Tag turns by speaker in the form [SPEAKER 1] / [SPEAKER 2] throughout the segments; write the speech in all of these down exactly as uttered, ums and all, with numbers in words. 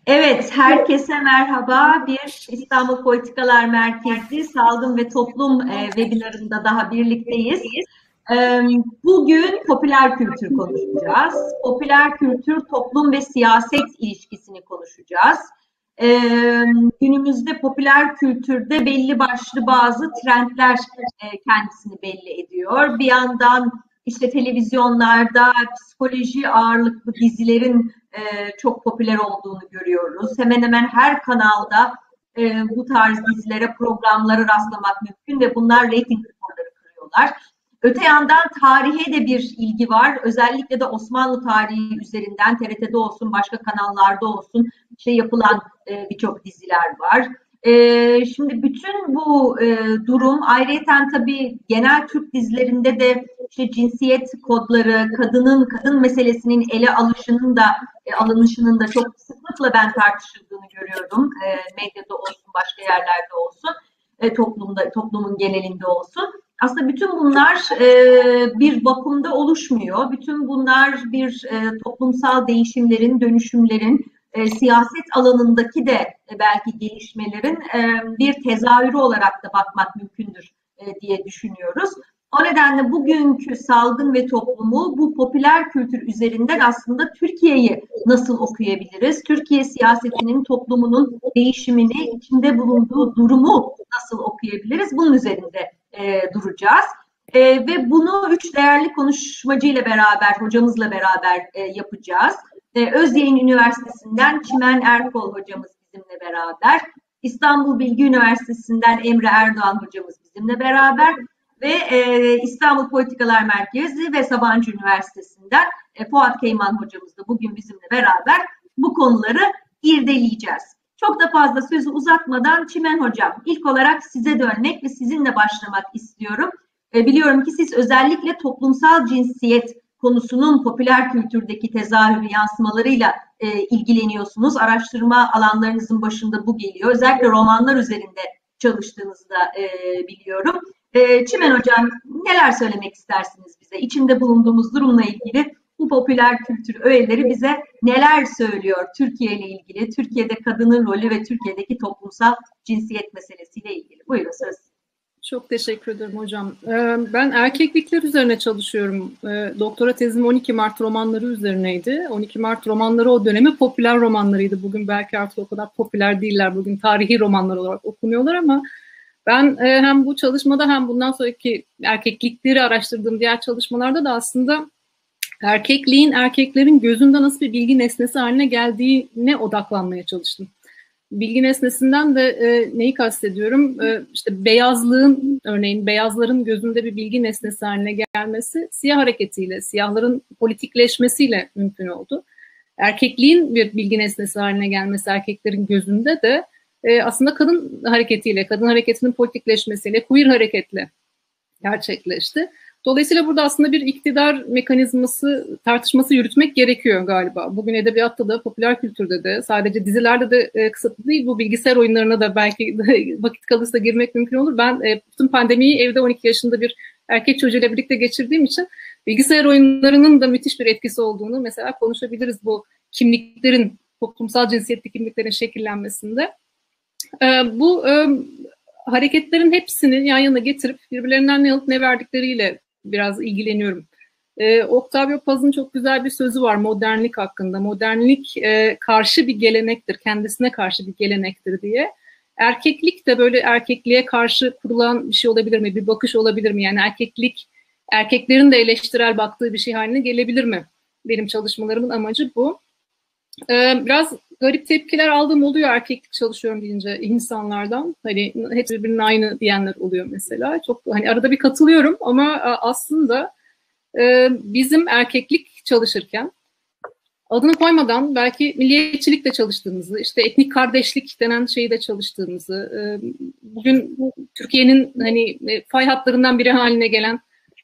[SPEAKER 1] Evet, herkese merhaba. Bir İstanbul Politikalar Merkezi Salgın ve Toplum e, webinarında daha birlikteyiz. E, bugün popüler kültür konuşacağız. Popüler kültür, toplum ve siyaset ilişkisini konuşacağız. E, günümüzde popüler kültürde belli başlı bazı trendler e, kendisini belli ediyor. Bir yandan işte televizyonlarda psikoloji ağırlıklı dizilerin e, çok popüler olduğunu görüyoruz. Hemen hemen her kanalda e, bu tarz dizilere, programlara rastlamak mümkün ve bunlar reyting rekorları kırıyorlar. Öte yandan tarihe de bir ilgi var. Özellikle de Osmanlı tarihi üzerinden T R T'de olsun, başka kanallarda olsun işte yapılan e, birçok diziler var. E, şimdi bütün bu e, durum ayrıyeten tabii genel Türk dizilerinde de işte cinsiyet kodları, kadının kadın meselesinin ele alışının da e, alınışının da çok sıklıkla ben tartışıldığını görüyorum. E, medyada olsun, başka yerlerde olsun, e, toplumda toplumun genelinde olsun. Aslında bütün bunlar e, bir vakumda oluşmuyor. Bütün bunlar bir e, toplumsal değişimlerin, dönüşümlerin, e, siyaset alanındaki de e, belki gelişmelerin e, bir tezahürü olarak da bakmak mümkündür e, diye düşünüyoruz. O nedenle bugünkü salgın ve toplumu bu popüler kültür üzerinden aslında Türkiye'yi nasıl okuyabiliriz? Türkiye siyasetinin, toplumunun değişimini, içinde bulunduğu durumu nasıl okuyabiliriz? Bunun üzerinde e, duracağız. E, ve bunu üç değerli konuşmacıyla beraber, hocamızla beraber e, yapacağız. E, Özyayın Üniversitesi'nden Çimen Erkol hocamız bizimle beraber, İstanbul Bilgi Üniversitesi'nden Emre Erdoğan hocamız bizimle beraber ve e, İstanbul Politikalar Merkezi ve Sabancı Üniversitesi'nden e, Fuat Keyman hocamız da bugün bizimle beraber bu konuları irdeleyeceğiz. Çok da fazla sözü uzatmadan Çimen hocam, ilk olarak size dönmek ve sizinle başlamak istiyorum. E, biliyorum ki siz özellikle toplumsal cinsiyet konusunun popüler kültürdeki tezahürü yansımalarıyla e, ilgileniyorsunuz. Araştırma alanlarınızın başında bu geliyor. Özellikle romanlar üzerinde çalıştığınızı da e, biliyorum. E, Çimen hocam, neler söylemek istersiniz bize? İçinde bulunduğumuz durumla ilgili bu popüler kültür öğeleri bize neler söylüyor Türkiye ile ilgili, Türkiye'de kadının rolü ve Türkiye'deki toplumsal cinsiyet meselesiyle ilgili. Buyurun söz.
[SPEAKER 2] Çok teşekkür ederim hocam. Ben erkeklikler üzerine çalışıyorum. Doktora tezim on iki Mart romanları üzerineydi. on iki Mart romanları o dönemi popüler romanlarıydı. Bugün belki artık o kadar popüler değiller. Bugün tarihi romanlar olarak okunuyorlar ama ben hem bu çalışmada hem bundan sonraki erkeklikleri araştırdığım diğer çalışmalarda da aslında erkekliğin erkeklerin gözünde nasıl bir bilgi nesnesi haline geldiğine odaklanmaya çalıştım. Bilgi nesnesinden de e, neyi kastediyorum? E, işte beyazlığın, örneğin beyazların gözünde bir bilgi nesnesi haline gelmesi siyah hareketiyle, siyahların politikleşmesiyle mümkün oldu. Erkekliğin bir bilgi nesnesi haline gelmesi erkeklerin gözünde de e, aslında kadın hareketiyle, kadın hareketinin politikleşmesiyle, queer hareketle gerçekleşti. Dolayısıyla burada aslında bir iktidar mekanizması tartışması yürütmek gerekiyor galiba. Bugün edebiyatta da, popüler kültürde de, sadece dizilerde de e, kısıtlı değil. Bu bilgisayar oyunlarına da belki vakit kalırsa girmek mümkün olur. Ben e, bütün pandemiyi evde on iki yaşında bir erkek çocuğuyla birlikte geçirdiğim için bilgisayar oyunlarının da müthiş bir etkisi olduğunu mesela konuşabiliriz bu kimliklerin, toplumsal cinsiyetli kimliklerin şekillenmesinde. E, bu e, hareketlerin hepsini yan yana getirip birbirlerinden ne alıp ne verdikleriyle biraz ilgileniyorum. Ee, Octavio Paz'ın çok güzel bir sözü var modernlik hakkında. Modernlik e, karşı bir gelenektir, kendisine karşı bir gelenektir diye. Erkeklik de böyle erkekliğe karşı kurulan bir şey olabilir mi? Bir bakış olabilir mi? Yani erkeklik, erkeklerin de eleştirel baktığı bir şey haline gelebilir mi? Benim çalışmalarımın amacı bu. Ee, biraz garip tepkiler aldığım oluyor erkeklik çalışıyorum deyince insanlardan. Hani hepsi birbirinin aynı diyenler oluyor mesela. Çok hani arada bir katılıyorum ama aslında e, bizim erkeklik çalışırken adını koymadan belki milliyetçilikle çalıştığımızı, işte etnik kardeşlik denen şeyi de çalıştığımızı, e, bugün Türkiye'nin hani fay hatlarından biri haline gelen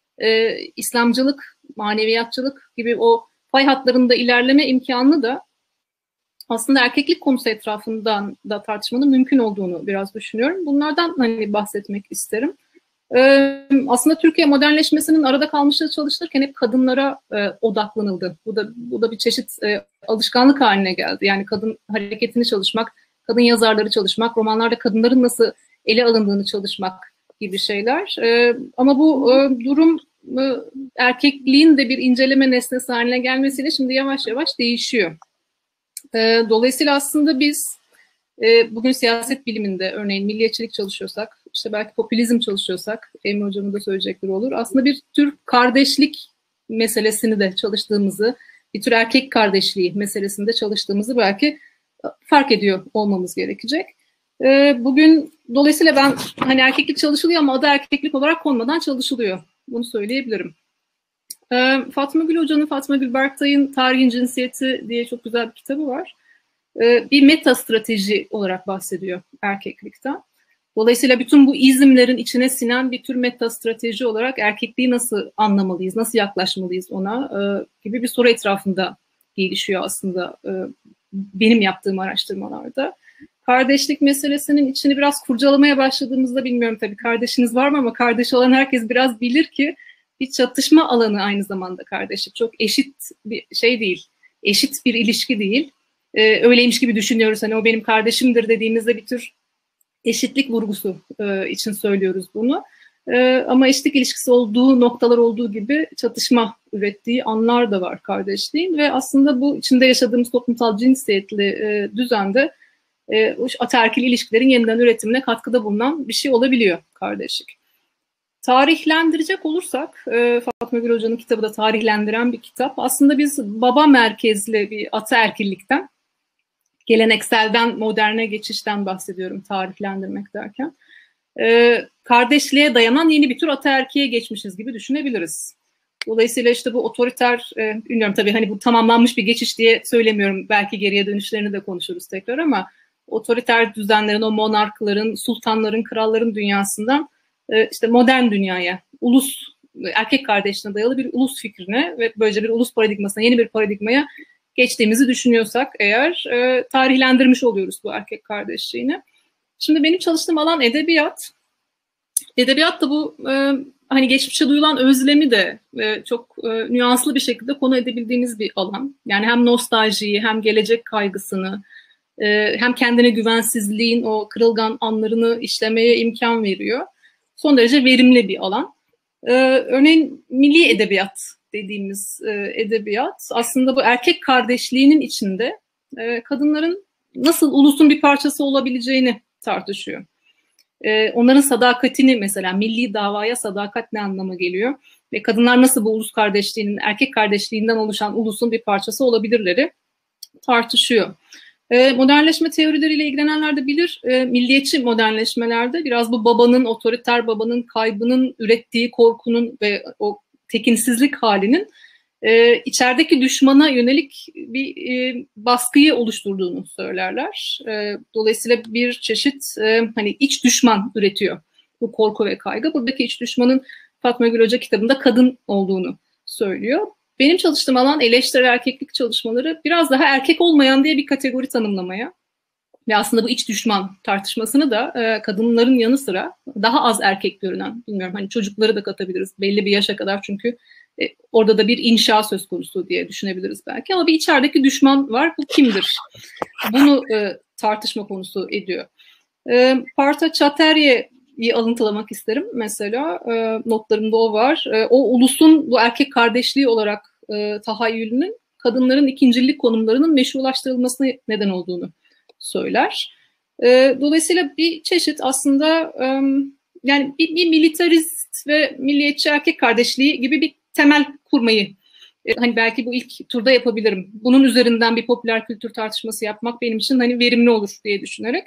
[SPEAKER 2] e, İslamcılık, maneviyatçılık gibi o fay hatlarında ilerleme imkanını da aslında erkeklik konusu etrafından da tartışmanın mümkün olduğunu biraz düşünüyorum. Bunlardan hani bahsetmek isterim. Ee, aslında Türkiye modernleşmesinin arada kalmışlığı çalışılırken hep kadınlara e, odaklanıldı. Bu da bu da bir çeşit e, alışkanlık haline geldi. Yani kadın hareketini çalışmak, kadın yazarları çalışmak, romanlarda kadınların nasıl ele alındığını çalışmak gibi şeyler. E, ama bu e, durum e, erkekliğin de bir inceleme nesnesi haline gelmesiyle şimdi yavaş yavaş değişiyor. E, dolayısıyla aslında biz e, bugün siyaset biliminde örneğin milliyetçilik çalışıyorsak, işte belki popülizm çalışıyorsak, Emre Hocam'ın da söyleyecekleri olur. Aslında bir tür kardeşlik meselesini de çalıştığımızı, bir tür erkek kardeşliği meselesini de çalıştığımızı belki fark ediyor olmamız gerekecek. E, bugün dolayısıyla ben hani erkeklik çalışılıyor ama adı erkeklik olarak konmadan çalışılıyor. Bunu söyleyebilirim. E, Fatma Gül Hoca'nın, Fatma Gül Berktay'ın Tarihin Cinsiyeti diye çok güzel bir kitabı var. E, bir meta strateji olarak bahsediyor erkeklikten. Dolayısıyla bütün bu izimlerin içine sinen bir tür meta strateji olarak erkekliği nasıl anlamalıyız, nasıl yaklaşmalıyız ona e, gibi bir soru etrafında gelişiyor aslında e, benim yaptığım araştırmalarda. Kardeşlik meselesinin içini biraz kurcalamaya başladığımızda, bilmiyorum tabii kardeşiniz var mı ama kardeş olan herkes biraz bilir ki bir çatışma alanı aynı zamanda kardeşlik. Çok eşit bir şey değil, eşit bir ilişki değil. E, öyleymiş gibi düşünüyoruz, hani o benim kardeşimdir dediğimizde bir tür eşitlik vurgusu e, için söylüyoruz bunu. E, ama eşitlik ilişkisi olduğu noktalar olduğu gibi çatışma ürettiği anlar da var kardeşliğin ve aslında bu içinde yaşadığımız toplumsal cinsiyetli e, düzende e, ataerkil ilişkilerin yeniden üretimine katkıda bulunan bir şey olabiliyor kardeşlik. Tarihlendirecek olursak, e, Fatma Gül Hoca'nın kitabı da tarihlendiren bir kitap. Aslında biz baba merkezli bir ataerkillikten, gelenekselden moderne geçişten bahsediyorum tarihlendirmek derken. Ee, kardeşliğe dayanan yeni bir tür ataerkiye geçmişiz gibi düşünebiliriz. Dolayısıyla işte bu otoriter, e, bilmiyorum tabii hani bu tamamlanmış bir geçiş diye söylemiyorum. Belki geriye dönüşlerini de konuşuruz tekrar ama otoriter düzenlerin, o monarkların, sultanların, kralların dünyasından e, işte modern dünyaya, ulus, erkek kardeşliğine dayalı bir ulus fikrine ve böylece bir ulus paradigmasına, yeni bir paradigmaya geçtiğimizi düşünüyorsak eğer e, tarihlendirmiş oluyoruz bu erkek kardeşliğini. Şimdi benim çalıştığım alan edebiyat. Edebiyat da bu e, hani geçmişe duyulan özlemi de e, çok e, nüanslı bir şekilde konu edebildiğiniz bir alan. Yani hem nostaljiyi, hem gelecek kaygısını, e, hem kendine güvensizliğin o kırılgan anlarını işlemeye imkan veriyor. Son derece verimli bir alan. E, örneğin milli edebiyat dediğimiz e, edebiyat aslında bu erkek kardeşliğinin içinde e, kadınların nasıl ulusun bir parçası olabileceğini tartışıyor. E, onların sadakatini, mesela milli davaya sadakat ne anlama geliyor ve kadınlar nasıl bu ulus kardeşliğinin, erkek kardeşliğinden oluşan ulusun bir parçası olabilirleri tartışıyor. E, modernleşme teorileriyle ilgilenenler de bilir, e, milliyetçi modernleşmelerde biraz bu babanın, otoriter babanın kaybının ürettiği korkunun ve o tekinsizlik halinin e, içerideki düşmana yönelik bir e, baskıyı oluşturduğunu söylerler. E, dolayısıyla bir çeşit e, hani iç düşman üretiyor bu korku ve kaygı. Buradaki iç düşmanın Fatma Gül Hoca kitabında kadın olduğunu söylüyor. Benim çalıştığım alan eleştirel erkeklik çalışmaları, biraz daha erkek olmayan diye bir kategori tanımlamaya ve aslında bu iç düşman tartışmasını da e, kadınların yanı sıra daha az erkek görünen, bilmiyorum hani çocukları da katabiliriz belli bir yaşa kadar, çünkü e, orada da bir inşa söz konusu diye düşünebiliriz belki, ama bir içerideki düşman var, bu kimdir? Bunu e, tartışma konusu ediyor. E, Partha Chatterjee'yi alıntılamak isterim mesela, e, notlarımda o var. E, o ulusun bu erkek kardeşliği olarak e, tahayyülünün kadınların ikincilik konumlarının meşrulaştırılmasına neden olduğunu söyler. E, dolayısıyla bir çeşit aslında e, yani bir, bir militarist ve milliyetçi erkek kardeşliği gibi bir temel kurmayı e, hani belki bu ilk turda yapabilirim. Bunun üzerinden bir popüler kültür tartışması yapmak benim için hani verimli olur diye düşünerek.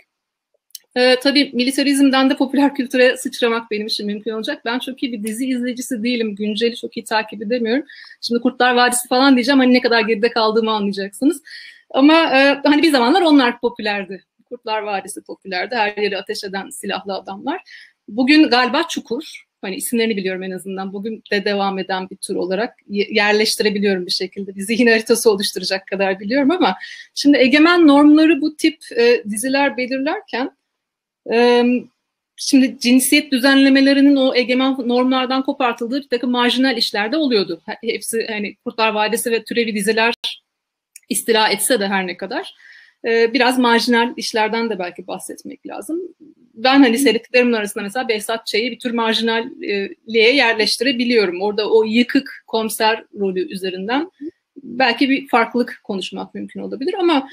[SPEAKER 2] E, tabii militarizmden de popüler kültüre sıçramak benim için mümkün olacak. Ben çok iyi bir dizi izleyicisi değilim. Günceli çok iyi takip edemiyorum. Şimdi Kurtlar Vadisi falan diyeceğim. Hani ne kadar geride kaldığımı anlayacaksınız. Ama e, hani bir zamanlar onlar popülerdi. Kurtlar Vadisi popülerdi. Her yeri ateş eden silahlı adamlar. Bugün galiba Çukur. Hani isimlerini biliyorum en azından. Bugün de devam eden bir tür olarak yerleştirebiliyorum bir şekilde. Bir zihin haritası oluşturacak kadar biliyorum ama şimdi egemen normları bu tip e, diziler belirlerken e, şimdi cinsiyet düzenlemelerinin o egemen normlardan kopartıldığı bir takım marjinal işlerde oluyordu. Hepsi hani Kurtlar Vadisi ve türevi diziler istila etse de her ne kadar. Biraz marjinal işlerden de belki bahsetmek lazım. Ben hani seyrettiklerimin arasında mesela Behzat Ç'yi bir tür marjinalliğe yerleştirebiliyorum. Orada o yıkık komiser rolü üzerinden belki bir farklılık konuşmak mümkün olabilir ama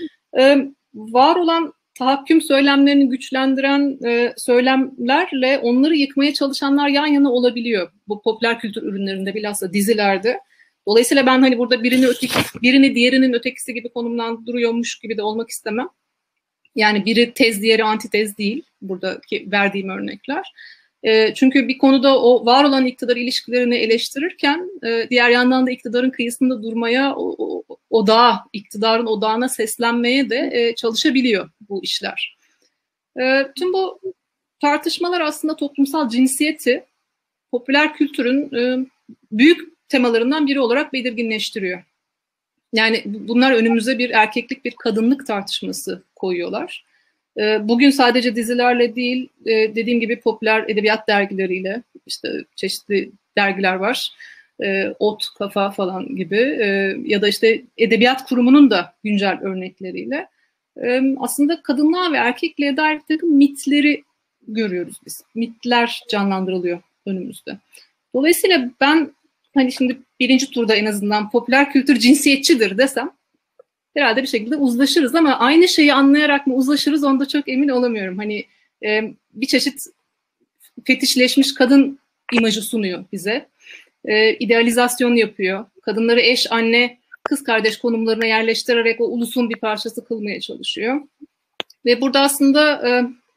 [SPEAKER 2] var olan tahakküm söylemlerini güçlendiren e, söylemlerle onları yıkmaya çalışanlar yan yana olabiliyor. Bu popüler kültür ürünlerinde, bilhassa dizilerde. Dolayısıyla ben hani burada birini öteki, birini diğerinin ötekisi gibi konumlandırıyormuş gibi de olmak istemem. Yani biri tez, diğeri antitez değil buradaki verdiğim örnekler. E, çünkü bir konuda o var olan iktidar ilişkilerini eleştirirken e, diğer yandan da iktidarın kıyısında durmaya, o, o, odağa, iktidarın odağına seslenmeye de e, çalışabiliyor bu işler. E, tüm bu tartışmalar aslında toplumsal cinsiyeti popüler kültürün e, büyük temalarından biri olarak belirginleştiriyor. Yani bunlar önümüze bir erkeklik, bir kadınlık tartışması koyuyorlar. Bugün sadece dizilerle değil, dediğim gibi popüler edebiyat dergileriyle, işte çeşitli dergiler var, Ot, Kafa falan gibi ya da işte Edebiyat Kurumu'nun da güncel örnekleriyle aslında kadınlığa ve erkekliğe dair bir takım mitleri görüyoruz biz. Mitler canlandırılıyor önümüzde. Dolayısıyla ben hani şimdi birinci turda en azından popüler kültür cinsiyetçidir desem herhalde bir şekilde uzlaşırız ama aynı şeyi anlayarak mı uzlaşırız onda çok emin olamıyorum. Hani e, bir çeşit fetişleşmiş kadın imajı sunuyor bize. E, idealizasyon yapıyor. Kadınları eş, anne, kız kardeş konumlarına yerleştirerek o ulusun bir parçası kılmaya çalışıyor. Ve burada aslında e,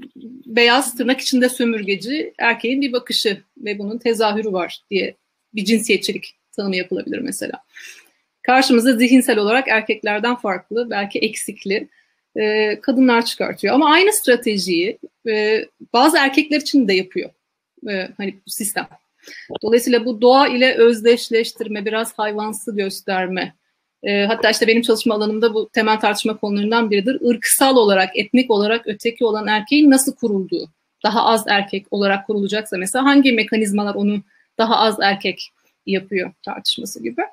[SPEAKER 2] beyaz tırnak içinde sömürgeci erkeğin bir bakışı ve bunun tezahürü var diye bir cinsiyetçilik tanımı yapılabilir mesela. Karşımıza zihinsel olarak erkeklerden farklı, belki eksikli e, kadınlar çıkartıyor. Ama aynı stratejiyi e, bazı erkekler için de yapıyor e, hani bu sistem. Dolayısıyla bu doğa ile özdeşleştirme, biraz hayvansı gösterme. E, hatta işte benim çalışma alanımda bu temel tartışma konularından biridir. Irksal olarak, etnik olarak öteki olan erkeğin nasıl kurulduğu. Daha az erkek olarak kurulacaksa mesela hangi mekanizmalar onu daha az erkek yapıyor tartışması gibi.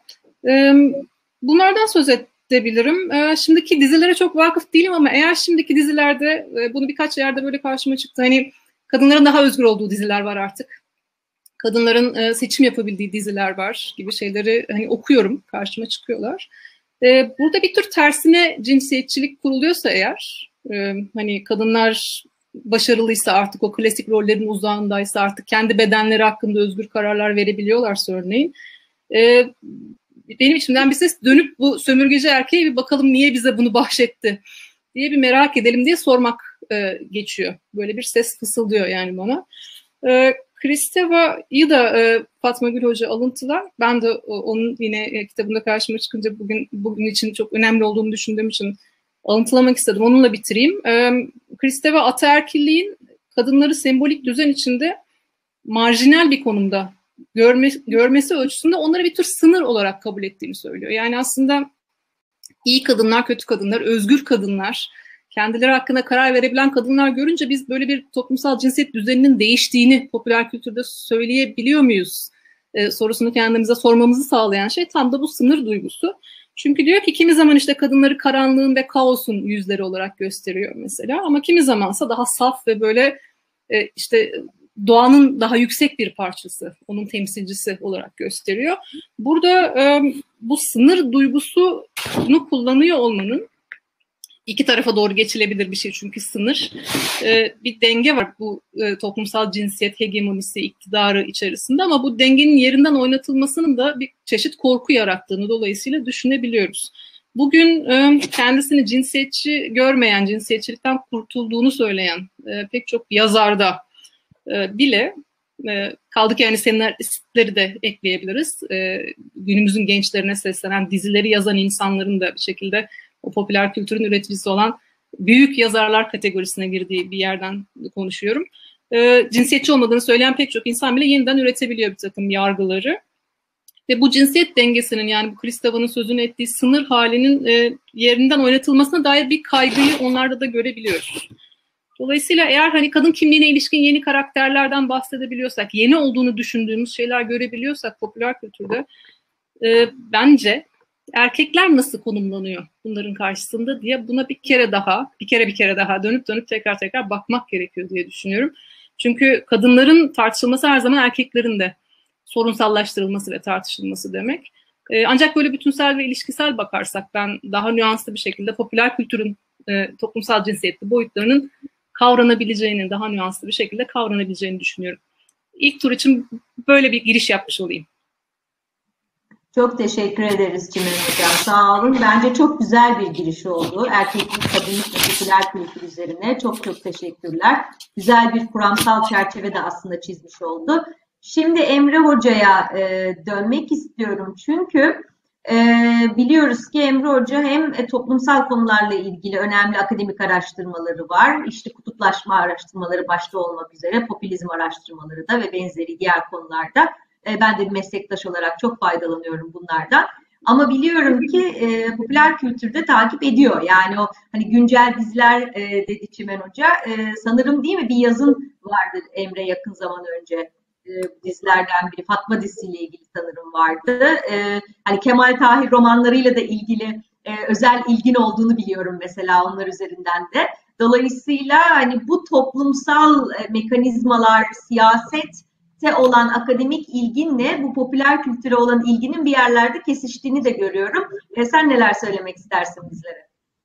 [SPEAKER 2] Bunlardan söz edebilirim. Şimdiki dizilere çok vakıf değilim ama eğer şimdiki dizilerde, bunu birkaç yerde böyle karşıma çıktı. Hani kadınların daha özgür olduğu diziler var artık. Kadınların seçim yapabildiği diziler var gibi şeyleri hani okuyorum, karşıma çıkıyorlar. Burada bir tür tersine cinsiyetçilik kuruluyorsa eğer, hani kadınlar başarılıysa artık o klasik rollerin uzağındaysa artık kendi bedenleri hakkında özgür kararlar verebiliyorlarsa örneğin, benim içimden bir ses dönüp bu sömürgeci erkeğe bir bakalım niye bize bunu bahşetti diye bir merak edelim diye sormak e, geçiyor. Böyle bir ses fısıldıyor yani bana. E, Kristeva'yı da e, Fatma Gül Hoca alıntılar. Ben de o, onun yine e, kitabında karşıma çıkınca bugün bugün için çok önemli olduğunu düşündüğüm için alıntılamak istedim. Onunla bitireyim. E, Kristeva ataerkilliğin kadınları sembolik düzen içinde marjinal bir konumda Görme, görmesi ölçüsünde onları bir tür sınır olarak kabul ettiğini söylüyor. Yani aslında iyi kadınlar, kötü kadınlar, özgür kadınlar, kendileri hakkında karar verebilen kadınlar görünce biz böyle bir toplumsal cinsiyet düzeninin değiştiğini popüler kültürde söyleyebiliyor muyuz e, sorusunu kendimize sormamızı sağlayan şey tam da bu sınır duygusu. Çünkü diyor ki kimi zaman işte kadınları karanlığın ve kaosun yüzleri olarak gösteriyor mesela ama kimi zamansa daha saf ve böyle e, işte doğanın daha yüksek bir parçası, onun temsilcisi olarak gösteriyor. Burada e, bu sınır duygusunu kullanıyor olmanın iki tarafa doğru geçilebilir bir şey çünkü sınır e, bir denge var bu e, toplumsal cinsiyet hegemonisi iktidarı içerisinde ama bu dengenin yerinden oynatılmasının da bir çeşit korku yarattığını dolayısıyla düşünebiliyoruz. Bugün e, kendisini cinsiyetçi görmeyen, cinsiyetçilikten kurtulduğunu söyleyen e, pek çok yazarda bile kaldı ki yani senaristleri de ekleyebiliriz. Günümüzün gençlerine seslenen dizileri yazan insanların da bir şekilde o popüler kültürün üreticisi olan büyük yazarlar kategorisine girdiği bir yerden konuşuyorum. Cinsiyetçi olmadığını söyleyen pek çok insan bile yeniden üretebiliyor bir takım yargıları. Ve bu cinsiyet dengesinin yani bu Kristeva'nın sözünü ettiği sınır halinin yerinden oynatılmasına dair bir kaygıyı onlarda da görebiliyoruz. Dolayısıyla eğer hani kadın kimliğine ilişkin yeni karakterlerden bahsedebiliyorsak, yeni olduğunu düşündüğümüz şeyler görebiliyorsak popüler kültürde e, bence erkekler nasıl konumlanıyor bunların karşısında diye buna bir kere daha, bir kere bir kere daha dönüp dönüp tekrar tekrar bakmak gerekiyor diye düşünüyorum. Çünkü kadınların tartışılması her zaman erkeklerin de sorunsallaştırılması ve tartışılması demek. E, ancak böyle bütünsel ve ilişkisel bakarsak ben daha nüanslı bir şekilde popüler kültürün e, toplumsal cinsiyetli boyutlarının kavranabileceğini, daha nüanslı bir şekilde kavranabileceğini düşünüyorum. İlk tur için böyle bir giriş yapmış olayım.
[SPEAKER 1] Çok teşekkür ederiz Çimen Hocam. Sağ olun. Bence çok güzel bir giriş oldu. Erkeklik, kadınlık ve popüler kültür üzerine çok çok teşekkürler. Güzel bir kuramsal çerçeve de aslında çizmiş oldu. Şimdi Emre Hoca'ya e, dönmek istiyorum. Çünkü e, biliyoruz ki Emre Hoca hem e, toplumsal konularla ilgili önemli akademik araştırmaları var. İşte kutuplaşma araştırmaları başta olmak üzere, popülizm araştırmaları da ve benzeri diğer konularda. Ben de bir meslektaş olarak çok faydalanıyorum bunlardan. Ama biliyorum ki e, popüler kültürde takip ediyor. Yani o hani güncel diziler e, dedi Çimen Hoca. E, sanırım değil mi bir yazın vardı Emre yakın zaman önce. E, dizilerden biri Fatma dizisiyle ilgili sanırım vardı. E, hani Kemal Tahir romanlarıyla da ilgili e, özel ilgin olduğunu biliyorum mesela onlar üzerinden de. Dolayısıyla hani bu toplumsal e, mekanizmalar, siyaset olan akademik ilginle bu popüler kültüre olan ilginin bir yerlerde kesiştiğini de görüyorum. E, sen neler söylemek istersin bizlere?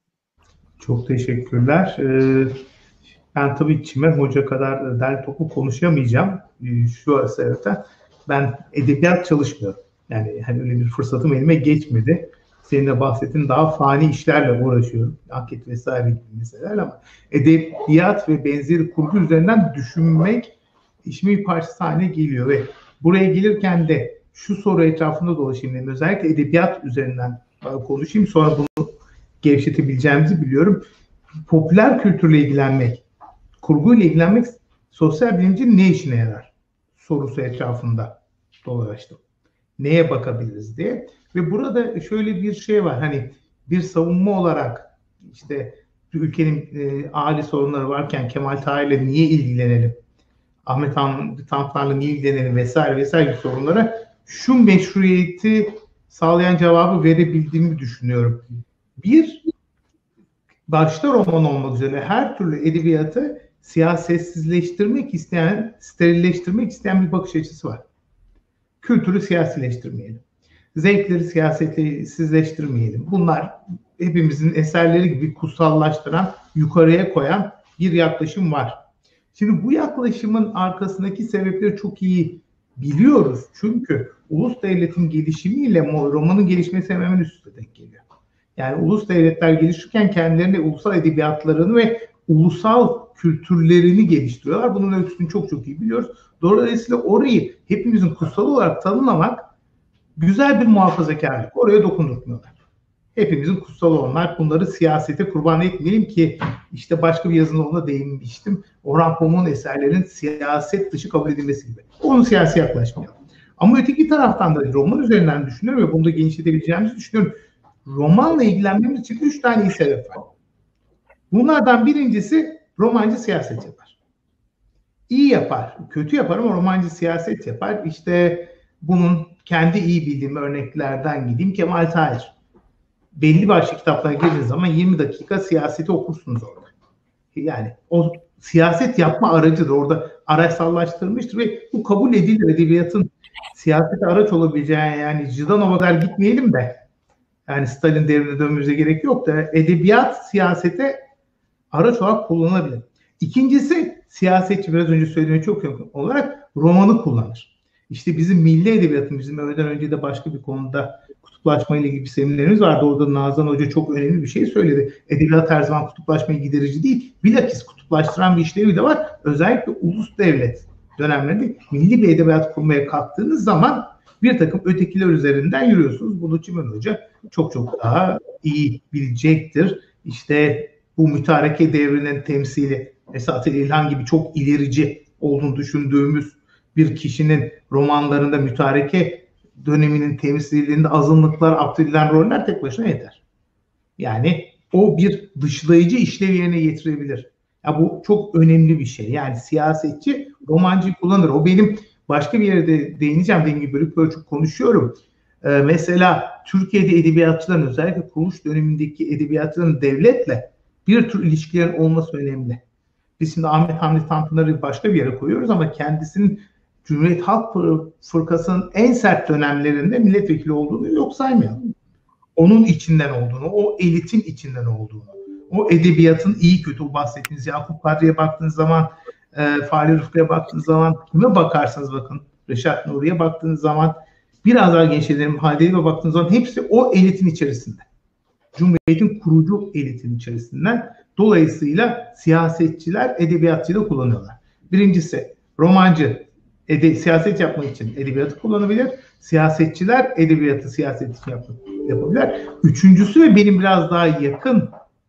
[SPEAKER 3] Çok teşekkürler. Ee, ben tabii Çimen Hoca kadar derli toplu konuşamayacağım. Ee, şu sırada ben edebiyat çalışmıyorum. Yani hani öyle bir fırsatım elime geçmedi. Senin de bahsettiğin daha fani işlerle uğraşıyorum. Anket vesaire gibi meseleler ama edebiyat ve benzeri kurgu üzerinden düşünmek işimin bir parçası haline geliyor ve buraya gelirken de şu soru etrafında dolaşayım dedim. Özellikle edebiyat üzerinden konuşayım. Sonra bunu gevşetebileceğimizi biliyorum. Popüler kültürle ilgilenmek, kurguyla ilgilenmek sosyal bilimcinin ne işine yarar? Sorusu etrafında dolaştım. Neye bakabiliriz diye. Ve burada şöyle bir şey var. Hani bir savunma olarak işte ülkenin e, aile sorunları varken Kemal Tahir'le niye ilgilenelim? Ahmet Hamdi Tanpınar'la niye ilgilenelim vesaire vesaire gibi sorunlara şu meşruiyeti sağlayan cevabı verebildiğimi düşünüyorum. Bir, başta roman olmak üzere her türlü edebiyatı siyasetsizleştirmek isteyen, sterilleştirmek isteyen bir bakış açısı var. Kültürü siyasileştirmeyelim. Zevkleri siyasetsizleştirmeyelim. Bunlar hepimizin eserleri gibi kutsallaştıran, yukarıya koyan bir yaklaşım var. Şimdi bu yaklaşımın arkasındaki sebepleri çok iyi biliyoruz. Çünkü ulus devletin gelişimiyle romanın gelişmesi hemen üst üste denk geliyor. Yani ulus devletler gelişirken kendilerine ulusal edebiyatlarını ve ulusal kültürlerini geliştiriyorlar. Bunun ölçüsünü çok çok iyi biliyoruz. Dolayısıyla orayı hepimizin kutsal olarak tanımlamak güzel bir muhafazakarlık. Oraya dokundurtmuyorlar. Hepimizin kutsal olanlar, bunları siyasete kurban etmeyelim ki işte başka bir yazında ona değinmiştim. Orhan Pamuk'un eserlerinin siyaset dışı kabul edilmesi gibi. Onun siyasi yaklaşmayalım. Ama öteki taraftan da roman üzerinden düşünüyorum ve bunu da genişletebileceğimizi düşünüyorum. Romanla ilgilenmemiz için üç tane iyi sebep var. Bunlardan birincisi romancı siyaset yapar. İyi yapar, kötü yapar ama romancı siyaset yapar. İşte bunun kendi iyi bildiğim örneklerden gideyim. Kemal Tahir. Belli başlı kitaplara girdiğiniz zaman yirmi dakika siyaseti okursunuz orada. Yani o siyaset yapma aracıdır. Orada araçsallaştırılmıştır ve bu kabul edilir. Edebiyatın siyasete araç olabileceği, yani Jdanov'a kadar gitmeyelim de yani Stalin devrine dönmemize gerek yok da edebiyat siyasete araç olarak kullanılabilir. İkincisi, siyasetçi biraz önce söylediğim çok yakın olarak romanı kullanır. İşte bizim milli edebiyatın, bizim öğleden önce de başka bir konuda kutuplaşma ile ilgili bir seminerimiz vardı. Orada Nazan Hoca çok önemli bir şey söyledi. Edebiyat her zaman kutuplaşmayı giderici değil, bilakis kutuplaştıran bir işlevi de var. Özellikle ulus devlet dönemlerinde milli bir edebiyat kurmaya kalktığınız zaman bir takım ötekiler üzerinden yürüyorsunuz. Bunu Çimen Hoca çok çok daha iyi bilecektir. İşte bu mütareke devrinin temsili, mesela Atilla İlhan gibi çok ilerici olduğunu düşündüğümüz bir kişinin romanlarında mütareke döneminin temsilinde azınlıklar, abdüllüler roller tek başına yeter. Yani o bir dışlayıcı işlev yerine getirebilir. Ya bu çok önemli bir şey. Yani siyasetçi romancıyı kullanır. O benim başka bir yerde değineceğim. Dediğim gibi bölük bölük konuşuyorum. Ee, mesela Türkiye'de edebiyatçıların, özellikle kuruluş dönemindeki edebiyatçıların devletle bir tür ilişkilerin olması önemli. Biz şimdi Ahmet Hamdi Tanpınar'ı başka bir yere koyuyoruz ama kendisinin Cumhuriyet Halk Fırkası'nın en sert dönemlerinde milletvekili olduğunu yok saymayalım. Onun içinden olduğunu, o elitin içinden olduğunu, o edebiyatın iyi kötü, o bahsettiğiniz Yakup Kadri'ye baktığınız zaman, e, Fahri Rıfkı'ya baktığınız zaman, kime bakarsanız bakın, Reşat Nuri'ye baktığınız zaman, biraz daha gençlerim Halide'ye baktığınız zaman hepsi o elitin içerisinde. Cumhuriyet'in kurucu elitin içerisinden. Dolayısıyla siyasetçiler edebiyatçıyı da kullanıyorlar. Birincisi romancı ede, siyaset yapmak için edebiyatı kullanabilir. Siyasetçiler edebiyatı siyaset için yapmak, yapabilir. Üçüncüsü ve benim biraz daha yakın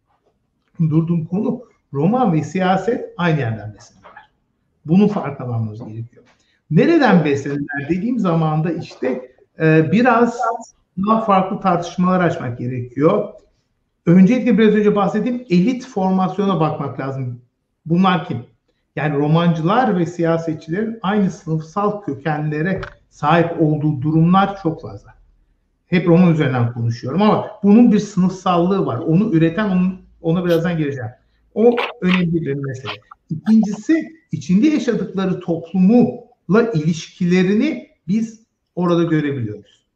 [SPEAKER 3] durduğum konu, roman ve siyaset aynı yerden beslenirler. Bunun farkına varmamız gerekiyor. Nereden beslenirler dediğim zaman da işte e, biraz daha farklı tartışmalar açmak gerekiyor. Öncelikle biraz önce bahsettiğim elit formasyona bakmak lazım. Bunlar kim? Yani romancılar ve siyasetçilerin aynı sınıfsal kökenlere sahip olduğu durumlar çok fazla. Hep roman üzerinden konuşuyorum ama bunun bir sınıfsallığı var. Onu üreten, onun, ona birazdan geleceğim. O önemli bir mesele. İkincisi, içinde yaşadıkları toplumla ilişkilerini biz orada görebiliyoruz.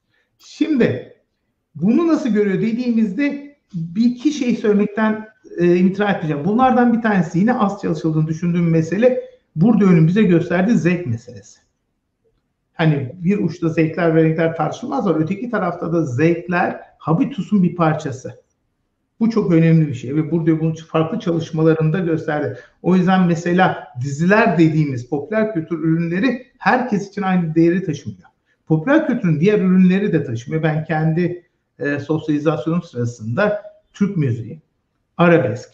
[SPEAKER 3] Şimdi bunu nasıl görüyor dediğimizde bir iki şey söylemekten e, imtina etmeyeceğim. Bunlardan bir tanesi, yine az çalışıldığını düşündüğüm mesele, burada önüm bize gösterdiği zevk meselesi. Hani bir uçta zevkler ve renkler tartışılmaz var. Öteki tarafta da zevkler habitusun bir parçası. Bu çok önemli bir şey ve burada bunun farklı çalışmalarında gösterdi. O yüzden mesela diziler dediğimiz popüler kültür ürünleri herkes için aynı değeri taşımıyor. Popüler kültürün diğer ürünleri de taşımıyor. Ben kendi e, sosyalizasyonum sırasında Türk müziği, arabesk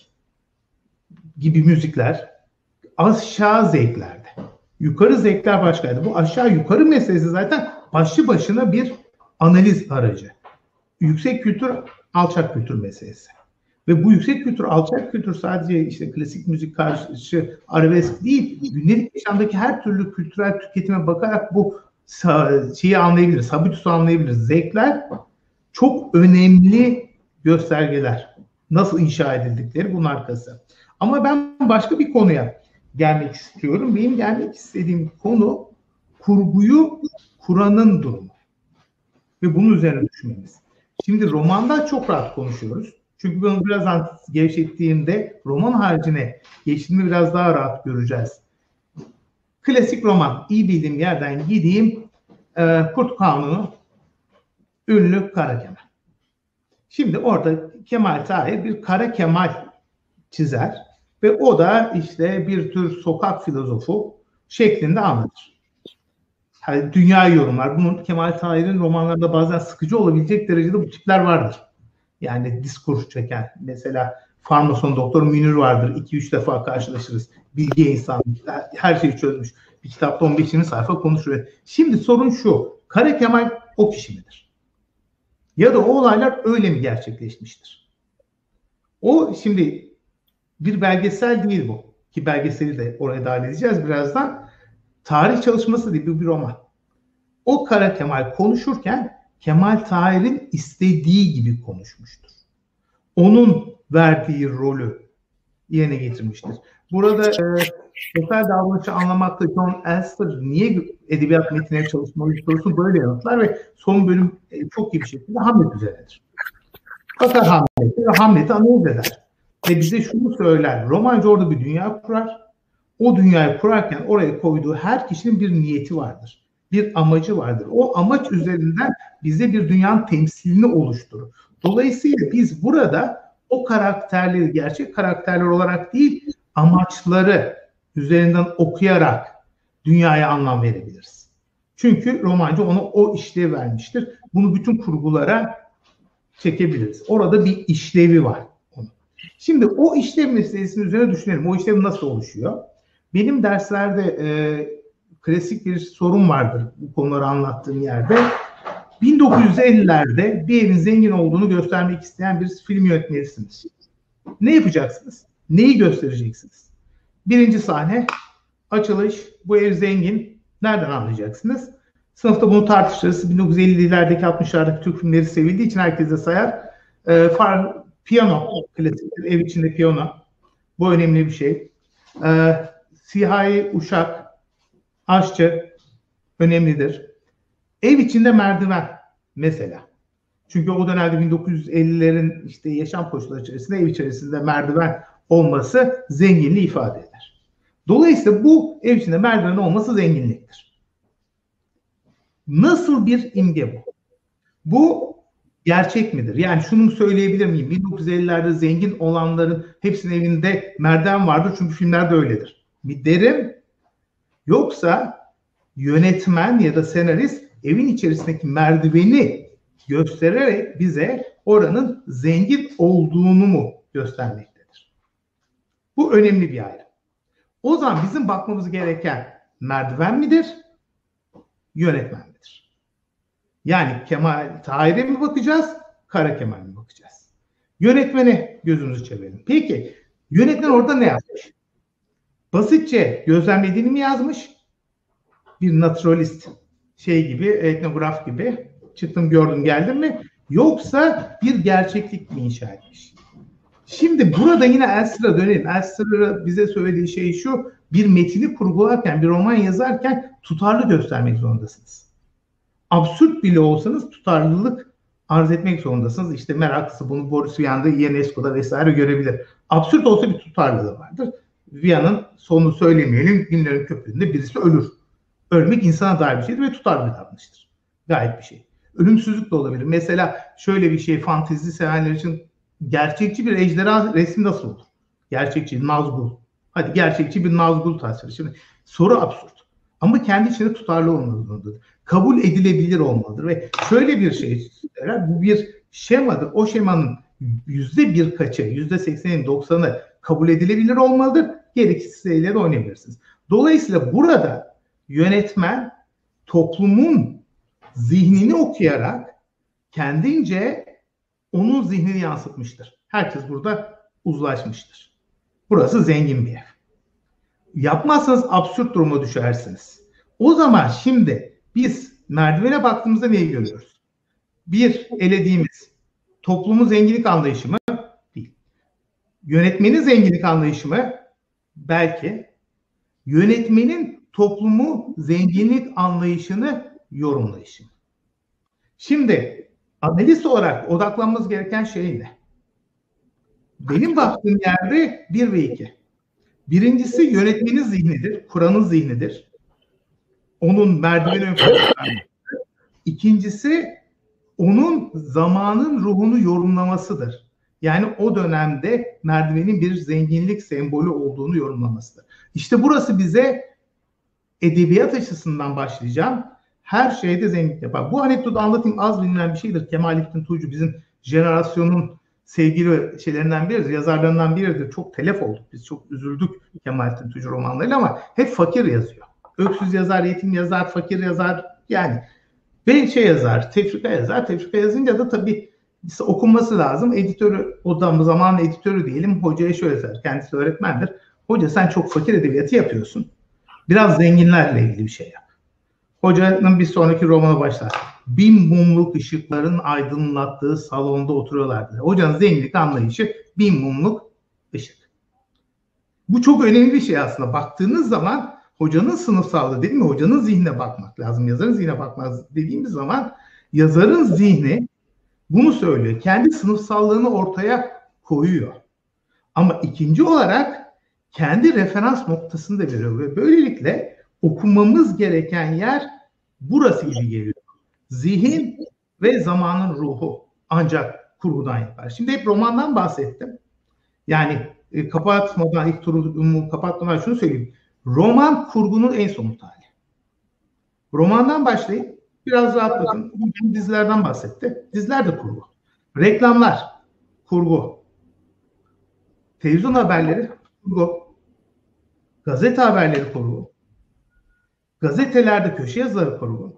[SPEAKER 3] gibi müzikler aşağı zevklerdi. Yukarı zevkler başkaydı. Bu aşağı yukarı meselesi zaten başlı başına bir analiz aracı. Yüksek kültür, alçak kültür meselesi. Ve bu yüksek kültür, alçak kültür sadece işte klasik müzik karşı arabesk değil, gündelik yaşamdaki her türlü kültürel tüketime bakarak bu şeyi anlayabiliriz, habitusu anlayabiliriz. Zevkler çok önemli göstergeler. Nasıl inşa edildikleri bunun arkası. Ama ben başka bir konuya gelmek istiyorum. Benim gelmek istediğim konu kurguyu kuranın durumu. Ve bunun üzerine düşünmemiz. Şimdi romandan çok rahat konuşuyoruz. Çünkü bunu biraz gevşettiğimde roman haricine geçtiğimi biraz daha rahat göreceğiz. Klasik roman, iyi bildiğim yerden gideyim. E, Kurt Kanunu, ünlü Kara Kemal. Şimdi orada Kemal Tahir bir Kara Kemal çizer ve o da işte bir tür sokak filozofu şeklinde anlatır. Yani dünya yorumlar. Bunun Kemal Tahir'in romanlarında bazen sıkıcı olabilecek derecede bu tipler vardır. Yani diskur çeken, mesela Farmason Doktor Münir vardır. iki üç defa karşılaşırız. Bilge insan, her şeyi çözmüş. Bir kitapta on beş yirmi sayfa konuşuyor. Şimdi sorun şu, Kara Kemal o kişi midir? Ya da o olaylar öyle mi gerçekleşmiştir? O şimdi bir belgesel değil bu. Ki belgeseli de oraya dahil edeceğiz birazdan. Tarih çalışması değil, bu bir roman. O Kara Kemal konuşurken Kemal Tahir'in istediği gibi konuşmuştur. Onun verdiği rolü yerine getirmiştir. Burada e, sosyal davranışı anlamakta John Elster niye edebiyat metinleri çalışmalı sorusu böyle yanıtlar ve son bölüm e, çok iyi bir şekilde Hamlet üzerinedir. Bakar Hamlet'i ve Hamlet'i analiz eder. Ve bize şunu söyler, romancı orada bir dünya kurar. O dünyayı kurarken oraya koyduğu her kişinin bir niyeti vardır. Bir amacı vardır. O amaç üzerinden bize bir dünyanın temsilini oluşturur. Dolayısıyla biz burada o karakterleri gerçek karakterler olarak değil, amaçları üzerinden okuyarak dünyaya anlam verebiliriz. Çünkü romancı ona o işlevi vermiştir. Bunu bütün kurgulara çekebiliriz. Orada bir işlevi var. Şimdi o işlev meselesinin üzerine düşünelim. O işlev nasıl oluşuyor? Benim derslerde e, klasik bir sorun vardır bu konuları anlattığım yerde. bin dokuz yüz ellilerde bir evin zengin olduğunu göstermek isteyen bir film yönetmenisiniz. Ne yapacaksınız? Neyi göstereceksiniz? Birinci sahne, açılış, bu ev zengin. Nereden anlayacaksınız? Sınıfta bunu tartışırız. bin dokuz yüz ellilerdeki altmışlardaki Türk filmleri sevildiği için herkese sayar. E, far, piyano, klasiktir. Ev içinde piyano. Bu önemli bir şey. E, siyahi uşak, aşçı önemlidir. Ev içinde merdiven mesela. Çünkü o dönemde bin dokuz yüz ellilerin işte yaşam koşulları içerisinde ev içerisinde merdiven olması zenginliği ifade eder. Dolayısıyla bu ev içinde merdiven olması zenginliktir. Nasıl bir imge bu? Bu gerçek midir? Yani şunu söyleyebilir miyim? bin dokuz yüz ellilerde zengin olanların hepsinin evinde merdiven vardır çünkü filmlerde öyledir. Bir derim. Yoksa yönetmen ya da senarist evin içerisindeki merdiveni göstererek bize oranın zengin olduğunu mu göstermektedir? Bu önemli bir ayrım. O zaman bizim bakmamız gereken merdiven midir? Yönetmen midir? Yani Kemal Tahir'e mi bakacağız? Kara Kemal mi bakacağız? Yönetmene gözümüzü çevirelim. Peki yönetmen orada ne yapmış? Basitçe gözlemlediğini mi yazmış? Bir naturalist şey gibi, etnograf gibi çıktım gördüm geldim mi? Yoksa bir gerçeklik mi inşa etmiş? Şimdi burada yine Elstir'a dönelim. Elstir'a bize söylediği şey şu: bir metini kurgularken, bir roman yazarken tutarlı göstermek zorundasınız. Absürt bile olsanız tutarlılık arz etmek zorundasınız. İşte meraklısı bunu Boris Vian'da, Ionesco'da vesaire görebilir. Absürt olsa bir tutarlılığı vardır. Vian'ın sonunu söylemeyelim, Günlerin Köprüsü'nde birisi ölür. Ölmek insana dair bir şeydir ve tutarlı bir davranıştır. Gayet bir şey. Ölümsüzlük de olabilir. Mesela şöyle bir şey, fantezi sevenler için gerçekçi bir ejderha resmi nasıl olur? Gerçekçi, Nazgul. Hadi gerçekçi bir Nazgul tasviri. Şimdi soru absürt. Ama kendi içinde tutarlı olmalıdır. Kabul edilebilir olmalıdır. Ve şöyle bir şey, bu bir şemadır. O şemanın yüzde birkaçı, yüzde seksenin doksanı kabul edilebilir olmalıdır. Gerekirse de oynayabilirsiniz. Dolayısıyla burada yönetmen toplumun zihnini okuyarak kendince onun zihnini yansıtmıştır. Herkes burada uzlaşmıştır. Burası zengin bir ev. Yapmazsanız absürt duruma düşersiniz. O zaman şimdi biz merdivene baktığımızda neyi görüyoruz? Bir, elediğimiz toplumun zenginlik anlayışı mı? Değil. Yönetmenin zenginlik anlayışı mı? Belki. Yönetmenin toplumu zenginlik anlayışını yorumlayışı. Şimdi analist olarak odaklanmamız gereken şey ne? Benim baktığım yerde bir ve iki. Birincisi yönetmenin zihnidir, kuranın zihnidir. Onun merdiveni ön plana. İkincisi onun zamanın ruhunu yorumlamasıdır. Yani o dönemde merdivenin bir zenginlik sembolü olduğunu yorumlamasıdır. İşte burası bize edebiyat açısından başlayacağım. Her şeyde zenginlik yapar. Bu anekdotu anlatayım, az bilinen bir şeydir. Kemalettin Tuğcu bizim jenerasyonun sevgili şeylerinden biridir, yazarlarından biridir. Çok telef olduk. Biz çok üzüldük Kemalettin Tuğcu romanlarıyla ama hep fakir yazıyor. Öksüz yazar, yetim yazar, fakir yazar. Yani ve şey yazar, tefrika yazar. Tefrika yazınca da tabii okunması lazım. Editörü, o da zaman editörü diyelim, hocaya şöyle der. Kendisi öğretmendir. Hoca sen çok fakir edebiyatı yapıyorsun. Biraz zenginlerle ilgili bir şey yap. Hocanın bir sonraki romanı başlar. Bin mumluk ışıkların aydınlattığı salonda oturuyorlardı. Hocanın zenginlik anlayışı bin mumluk ışık. Bu çok önemli bir şey aslında. Baktığınız zaman hocanın sınıfsallığı, değil mi? Hocanın zihnine bakmak lazım. Yazarın zihnine bakmaz dediğimiz zaman yazarın zihni bunu söylüyor. Kendi sınıfsallığını ortaya koyuyor. Ama ikinci olarak kendi referans noktasını da veriyor. Ve böylelikle okumamız gereken yer burası gibi geliyor. Zihin ve zamanın ruhu ancak kurgudan yapar. Şimdi hep romandan bahsettim. Yani e, kapatmadan, ilk turumu kapatmadan şunu söyleyeyim. Roman kurgunun en somut hali. Romandan başlayıp biraz rahatlatın. Bugün dizilerden bahsetti. Diziler de kurgu. Reklamlar kurgu. Televizyon haberleri kurgu. Gazete haberleri kurgu. Gazetelerde köşe yazıları kurgu.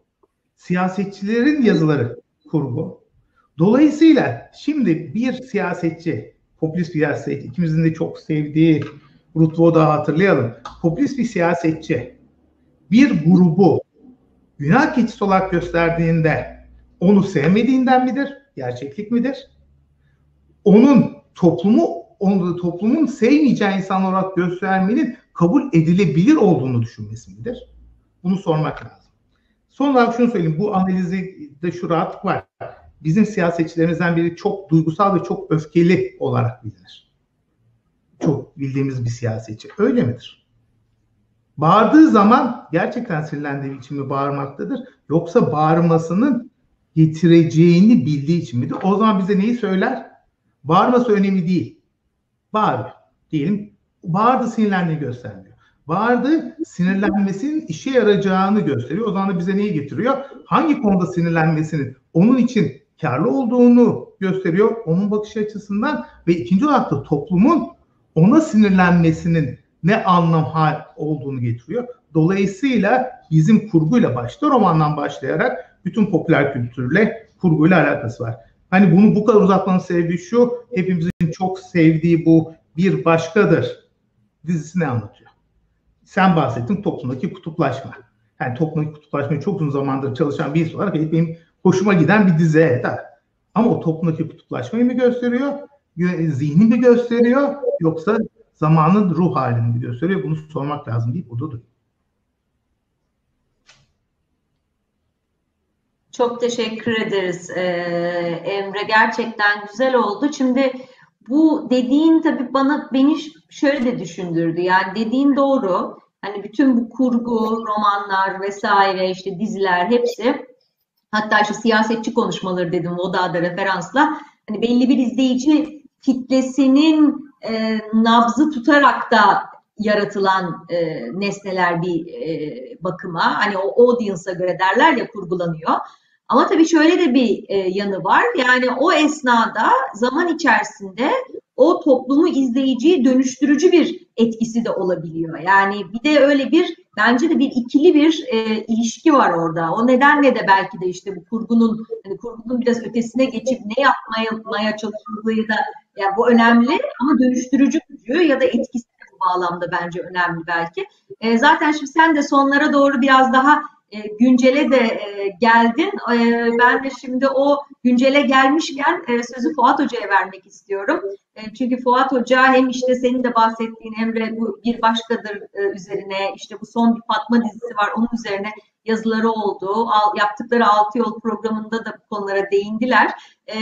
[SPEAKER 3] Siyasetçilerin yazıları kurgu. Dolayısıyla şimdi bir siyasetçi popülist bir siyasetçi. İkimizin de çok sevdiği Ruth Wood'u hatırlayalım. Popülist bir siyasetçi bir grubu günah keçisi olarak gösterdiğinde onu sevmediğinden midir? Gerçeklik midir? Onun toplumu, onu toplumun sevmeyeceği insan olarak göstermenin kabul edilebilir olduğunu düşünmesi midir? Bunu sormak lazım. Son olarak şunu söyleyeyim. Bu analizde şu rahatlık var. Bizim siyasetçilerimizden biri çok duygusal ve çok öfkeli olarak bilinir. Çok bildiğimiz bir siyasetçi. Öyle midir? Bağırdığı zaman gerçekten sinirlendiği için mi bağırmaktadır? Yoksa bağırmasının getireceğini bildiği için midir? O zaman bize neyi söyler? Bağırması önemli değil. Bağırıyor. Diyelim. Bağırdı, sinirlendiğini göstermiyor. Bağırdı, sinirlenmesinin işe yarayacağını gösteriyor. O zaman da bize neyi getiriyor? Hangi konuda sinirlenmesinin onun için karlı olduğunu gösteriyor. Onun bakış açısından ve ikinci olarak da toplumun ona sinirlenmesinin ne anlam olduğunu getiriyor. Dolayısıyla bizim kurguyla başta romandan başlayarak bütün popüler kültürle kurguyla alakası var. Hani bunu bu kadar uzatmanın sebebi şu, hepimizin çok sevdiği bu Bir Başkadır dizisi ne anlatıyor? Sen bahsettin, toplumdaki kutuplaşma. Yani toplumdaki kutuplaşmayı çok uzun zamandır çalışan birisi olarak benim hoşuma giden bir dizi. Evet. Ama o toplumdaki kutuplaşmayı mı gösteriyor? Zihni mi gösteriyor? Yoksa zamanın ruh halini mi gösteriyor? Bunu sormak lazım deyip burada duruyor.
[SPEAKER 1] Çok teşekkür ederiz ee, Emre. Gerçekten güzel oldu. Şimdi bu dediğin tabii bana beni şöyle de düşündürdü. Yani dediğin doğru. Hani bütün bu kurgu, romanlar vesaire, işte diziler hepsi, hatta işte siyasetçi konuşmaları dedim o da da referansla, hani belli bir izleyici kitlesinin e, nabzı tutarak da yaratılan e, nesneler bir e, bakıma. Hani o audience'a göre derler ya, kurgulanıyor. Ama tabii şöyle de bir e, yanı var. Yani o esnada zaman içerisinde o toplumu, izleyiciyi dönüştürücü bir etkisi de olabiliyor. Yani bir de öyle bir, bence de bir ikili bir e, ilişki var orada. O nedenle de belki de işte bu kurgunun, hani kurgunun biraz ötesine geçip ne yapmaya çalışıldığı da, yani bu önemli, ama dönüştürücü gücü ya da etkisi de bu bağlamda bence önemli belki. E, zaten şimdi sen de sonlara doğru biraz daha E, güncele de e, geldin. E, ben de şimdi o güncele gelmişken e, sözü Fuat Hoca'ya vermek istiyorum. E, çünkü Fuat Hoca hem işte senin de bahsettiğin Emre bu Bir Başkadır e, üzerine, işte bu son bir Fatma dizisi var, onun üzerine yazıları oldu. Al, yaptıkları Altı Yol programında da bu konulara değindiler. E,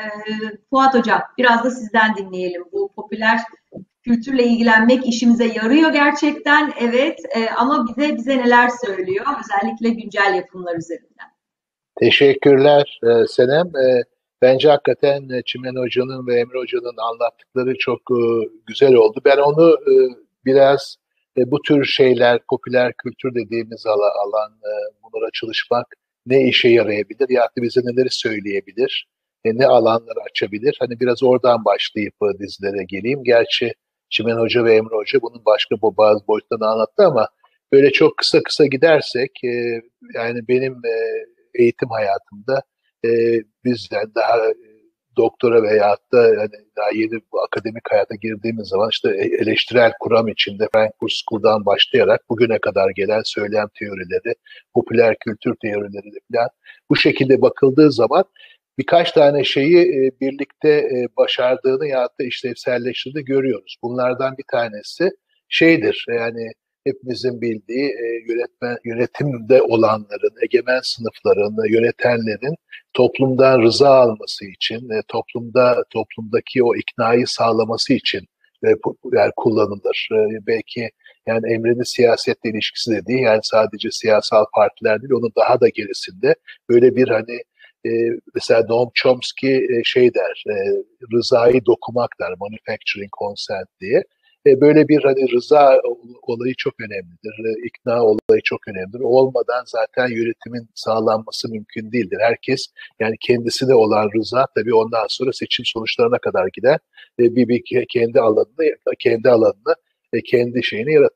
[SPEAKER 1] Fuat Hocam, biraz da sizden dinleyelim. Bu popüler kültürle ilgilenmek işimize yarıyor gerçekten, evet, e, ama bize bize neler söylüyor, özellikle güncel yapımlar üzerinden.
[SPEAKER 4] Teşekkürler e, Senem. E, bence hakikaten Çimen Hoca'nın ve Emre Hoca'nın anlattıkları çok e, güzel oldu. Ben onu e, biraz e, bu tür şeyler, popüler kültür dediğimiz alan, alan e, bunlara çalışmak ne işe yarayabilir ya da bize neleri söyleyebilir, e, ne alanları açabilir. Hani biraz oradan başlayıp e, dizilere geleyim. Gerçi Çimen Hoca ve Emre Hoca bunun başka bazı boyutlarını anlattı ama böyle çok kısa kısa gidersek e, yani benim e, eğitim hayatımda e, bizden daha e, doktora veyahut da yani daha yeni bu akademik hayata girdiğimiz zaman işte eleştirel kuram içinde Frankfurt School'dan başlayarak bugüne kadar gelen söylem teorileri, popüler kültür teorileri falan bu şekilde bakıldığı zaman birkaç tane şeyi e, birlikte e, başardığını ya da işlevselleştirdiğini görüyoruz. Bunlardan bir tanesi şeydir, yani hepimizin bildiği e, yönetmen, yönetimde olanların, egemen sınıfların, yönetenlerin toplumdan rıza alması için, e, toplumda toplumdaki o iknayı sağlaması için e, yani kullanılır. E, belki yani Emre'nin siyasetle ilişkisi de değil, yani sadece siyasal partiler değil, onun daha da gerisinde böyle bir hani Ee, mesela Noam Chomsky e, şey der, e, rızayı dokumak der, manufacturing consent diye. E, böyle bir hani rıza olayı çok önemlidir, e, ikna olayı çok önemlidir. Olmadan zaten yönetimin sağlanması mümkün değildir. Herkes yani kendisine olan rıza tabii ondan sonra seçim sonuçlarına kadar gider. E, bir, bir kendi alanını, kendi alanını, e, kendi şeyini yaratır.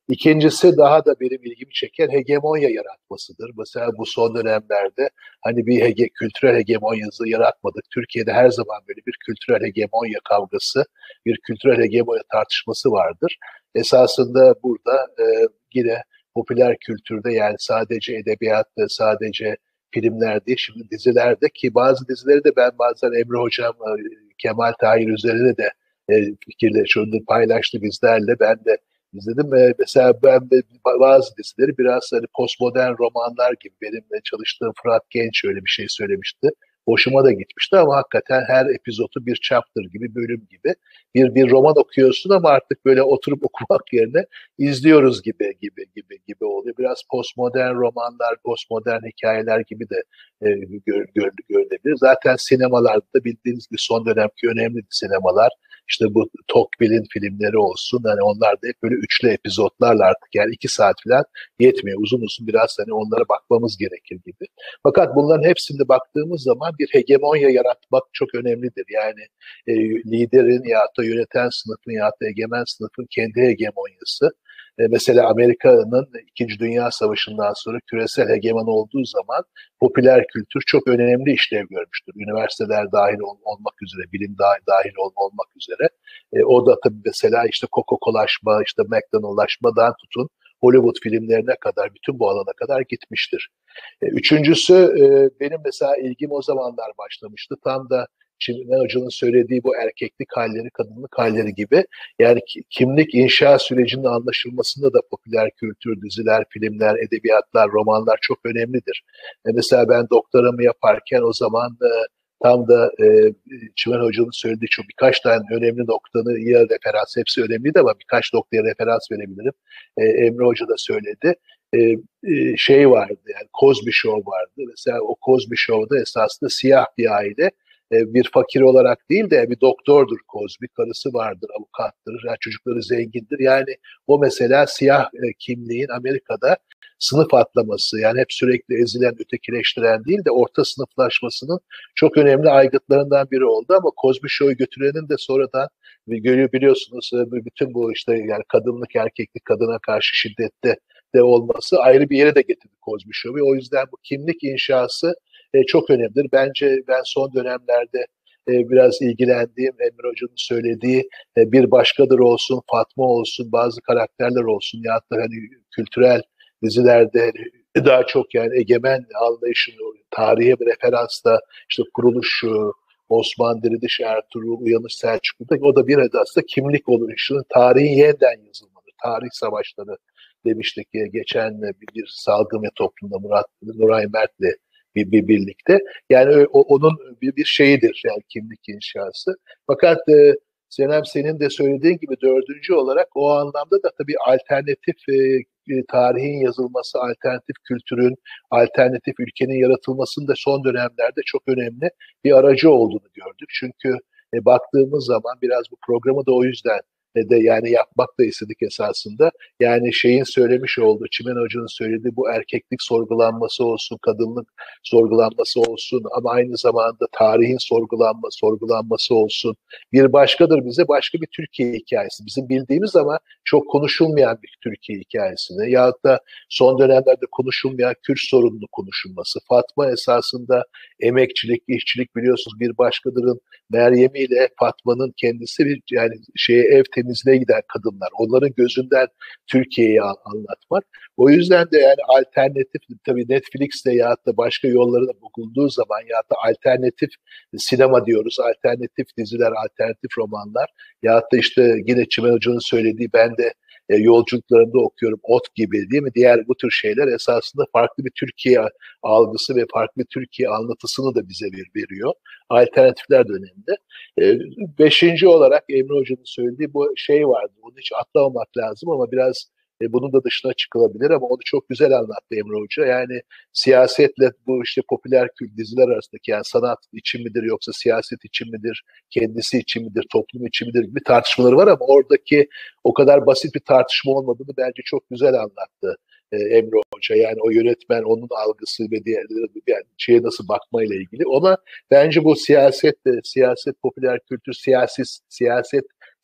[SPEAKER 4] İkincisi daha da benim ilgimi çeken hegemonya yaratmasıdır. Mesela bu son dönemlerde hani bir hege, kültürel hegemonyası yaratmadık. Türkiye'de her zaman böyle bir kültürel hegemonya kavgası, bir kültürel hegemonya tartışması vardır. Esasında burada e, yine popüler kültürde, yani sadece edebiyatta, sadece filmler değil, şimdi dizilerde, ki bazı dizileri de ben bazen Emre Hocam, Kemal Tahir üzerine de e, fikirleri paylaştı bizlerle. Ben de izledim. E, mesela ben de bazı dizileri biraz hani postmodern romanlar gibi, benimle çalıştığım Fırat Genç öyle bir şey söylemişti. Hoşuma da gitmişti ama hakikaten her epizodu bir chapter gibi, bölüm gibi. Bir bir roman okuyorsun ama artık böyle oturup okumak yerine izliyoruz gibi gibi gibi gibi oluyor. Biraz postmodern romanlar, postmodern hikayeler gibi de e, gör, gör, görülebilir. Zaten sinemalarda da bildiğiniz gibi son dönemki önemli sinemalar, işte bu Tocqueville'in filmleri olsun, hani onlar da hep böyle üçlü epizotlarla, artık yani iki saat falan yetmiyor. Uzun uzun biraz hani onlara bakmamız gerekir gibi. Fakat bunların hepsinde baktığımız zaman bir hegemonya yaratmak çok önemlidir. Yani e, liderin ya da yöneten sınıfın ya da egemen sınıfın kendi hegemonyası. E, mesela Amerika'nın İkinci Dünya Savaşı'ndan sonra küresel hegeman olduğu zaman popüler kültür çok önemli işlev görmüştür. Üniversiteler dahil ol, olmak üzere, bilim dahil, dahil ol, olmak üzere. E, o da tabii mesela işte Coca-Cola'laşma, işte McDonald'laşmadan tutun Hollywood filmlerine kadar, bütün bu alana kadar gitmiştir. E, üçüncüsü, e, benim mesela ilgim o zamanlar başlamıştı. Tam da şimdi Hoca'nın söylediği bu erkeklik halleri, kadınlık halleri gibi, yani kimlik inşa sürecinin anlaşılmasında da popüler kültür, diziler, filmler, edebiyatlar, romanlar çok önemlidir. E mesela ben doktoramı yaparken o zaman e, tam da e, Çimen Hoca'nın söylediği şu birkaç tane önemli noktanı, ya referans, hepsi önemliydi ama birkaç noktaya referans verebilirim. E, Emre Hoca da söyledi. E, e, şey vardı, yani Cosby Show vardı. Mesela o Cosby Show'da esasında siyah bir aile, bir fakir olarak değil de bir doktordur Cosby, karısı vardır, avukattır, yani çocukları zengindir. Yani o mesela siyah kimliğin Amerika'da sınıf atlaması, yani hep sürekli ezilen, ötekileştiren değil de orta sınıflaşmasının çok önemli aygıtlarından biri oldu. Ama Cosby Show'u götürenin de sonradan görüyor, biliyorsunuz, bütün bu işte yani kadınlık, erkeklik, kadına karşı şiddette de olması ayrı bir yere de getirdi Cosby Show'u. O yüzden bu kimlik inşası E, çok önemlidir. Bence ben son dönemlerde e, biraz ilgilendiğim, Emre Hoca'nın söylediği e, Bir Başkadır olsun, Fatma olsun, bazı karakterler olsun, ya da hani kültürel dizilerde hani daha çok yani egemen anlayışın tarihe bir referansla, işte Kuruluş, Osman Diriliş, Ertuğrul, Uyanış, Selçuklu'da, o da bir aslında kimlik oluşunun, tarihin yeniden yazılmaları, tarih savaşları demiştik ki geçen bir, bir salgın ve toplumda Murat Nuray Mert'le Bir, bir birlikte. Yani o, onun bir, bir şeyidir yani kimlik inşası. Fakat e, Senem, senin de söylediğin gibi dördüncü olarak o anlamda da tabii alternatif e, tarihin yazılması, alternatif kültürün, alternatif ülkenin yaratılmasının da son dönemlerde çok önemli bir aracı olduğunu gördük. Çünkü e, baktığımız zaman biraz bu programı da o yüzden de yani yapmak da istedik esasında. Yani şeyin söylemiş olduğu, Çimen Hoca'nın söylediği bu erkeklik sorgulanması olsun, kadınlık sorgulanması olsun ama aynı zamanda tarihin sorgulanma, sorgulanması olsun. Bir başkadır bize başka bir Türkiye hikayesi. Bizim bildiğimiz ama çok konuşulmayan bir Türkiye hikayesini, yahut da son dönemlerde konuşulmayan Kürt sorununu konuşulması. Fatma esasında emekçilik, işçilik, biliyorsunuz Bir Başkadır'ın Meryem'i ile Fatma'nın kendisi bir yani şeye ev temizliğe giden kadınlar. Onların gözünden Türkiye'yi anlatmak. O yüzden de yani alternatif, tabii Netflix'te ya da başka yolları da bulunduğu zaman ya da alternatif sinema diyoruz, alternatif diziler, alternatif romanlar ya da işte yine Çimen Hoca'nın söylediği, ben de e, yolculuklarında okuyorum, Ot gibi değil mi? Diğer bu tür şeyler esasında farklı bir Türkiye algısı ve farklı bir Türkiye anlatısını da bize veriyor. Alternatifler döneminde. E, beşinci olarak Emre Hoca'nın söylediği bu şey vardı. Onu hiç atlamamak lazım ama biraz e, bunun da dışına çıkılabilir ama onu çok güzel anlattı Emre Hoca. Yani siyasetle bu işte popüler kült diziler arasındaki, yani sanat için midir yoksa siyaset için midir, kendisi için midir, toplum için midir gibi tartışmaları var ama oradaki o kadar basit bir tartışma olmadığını bence çok güzel anlattı e, Emre Hoca. Yani o yönetmen, onun algısı ve diğerleri yani şeye nasıl bakmayla ilgili. Ona bence bu siyaset, siyaset, popüler kültür, siyaset, siyaset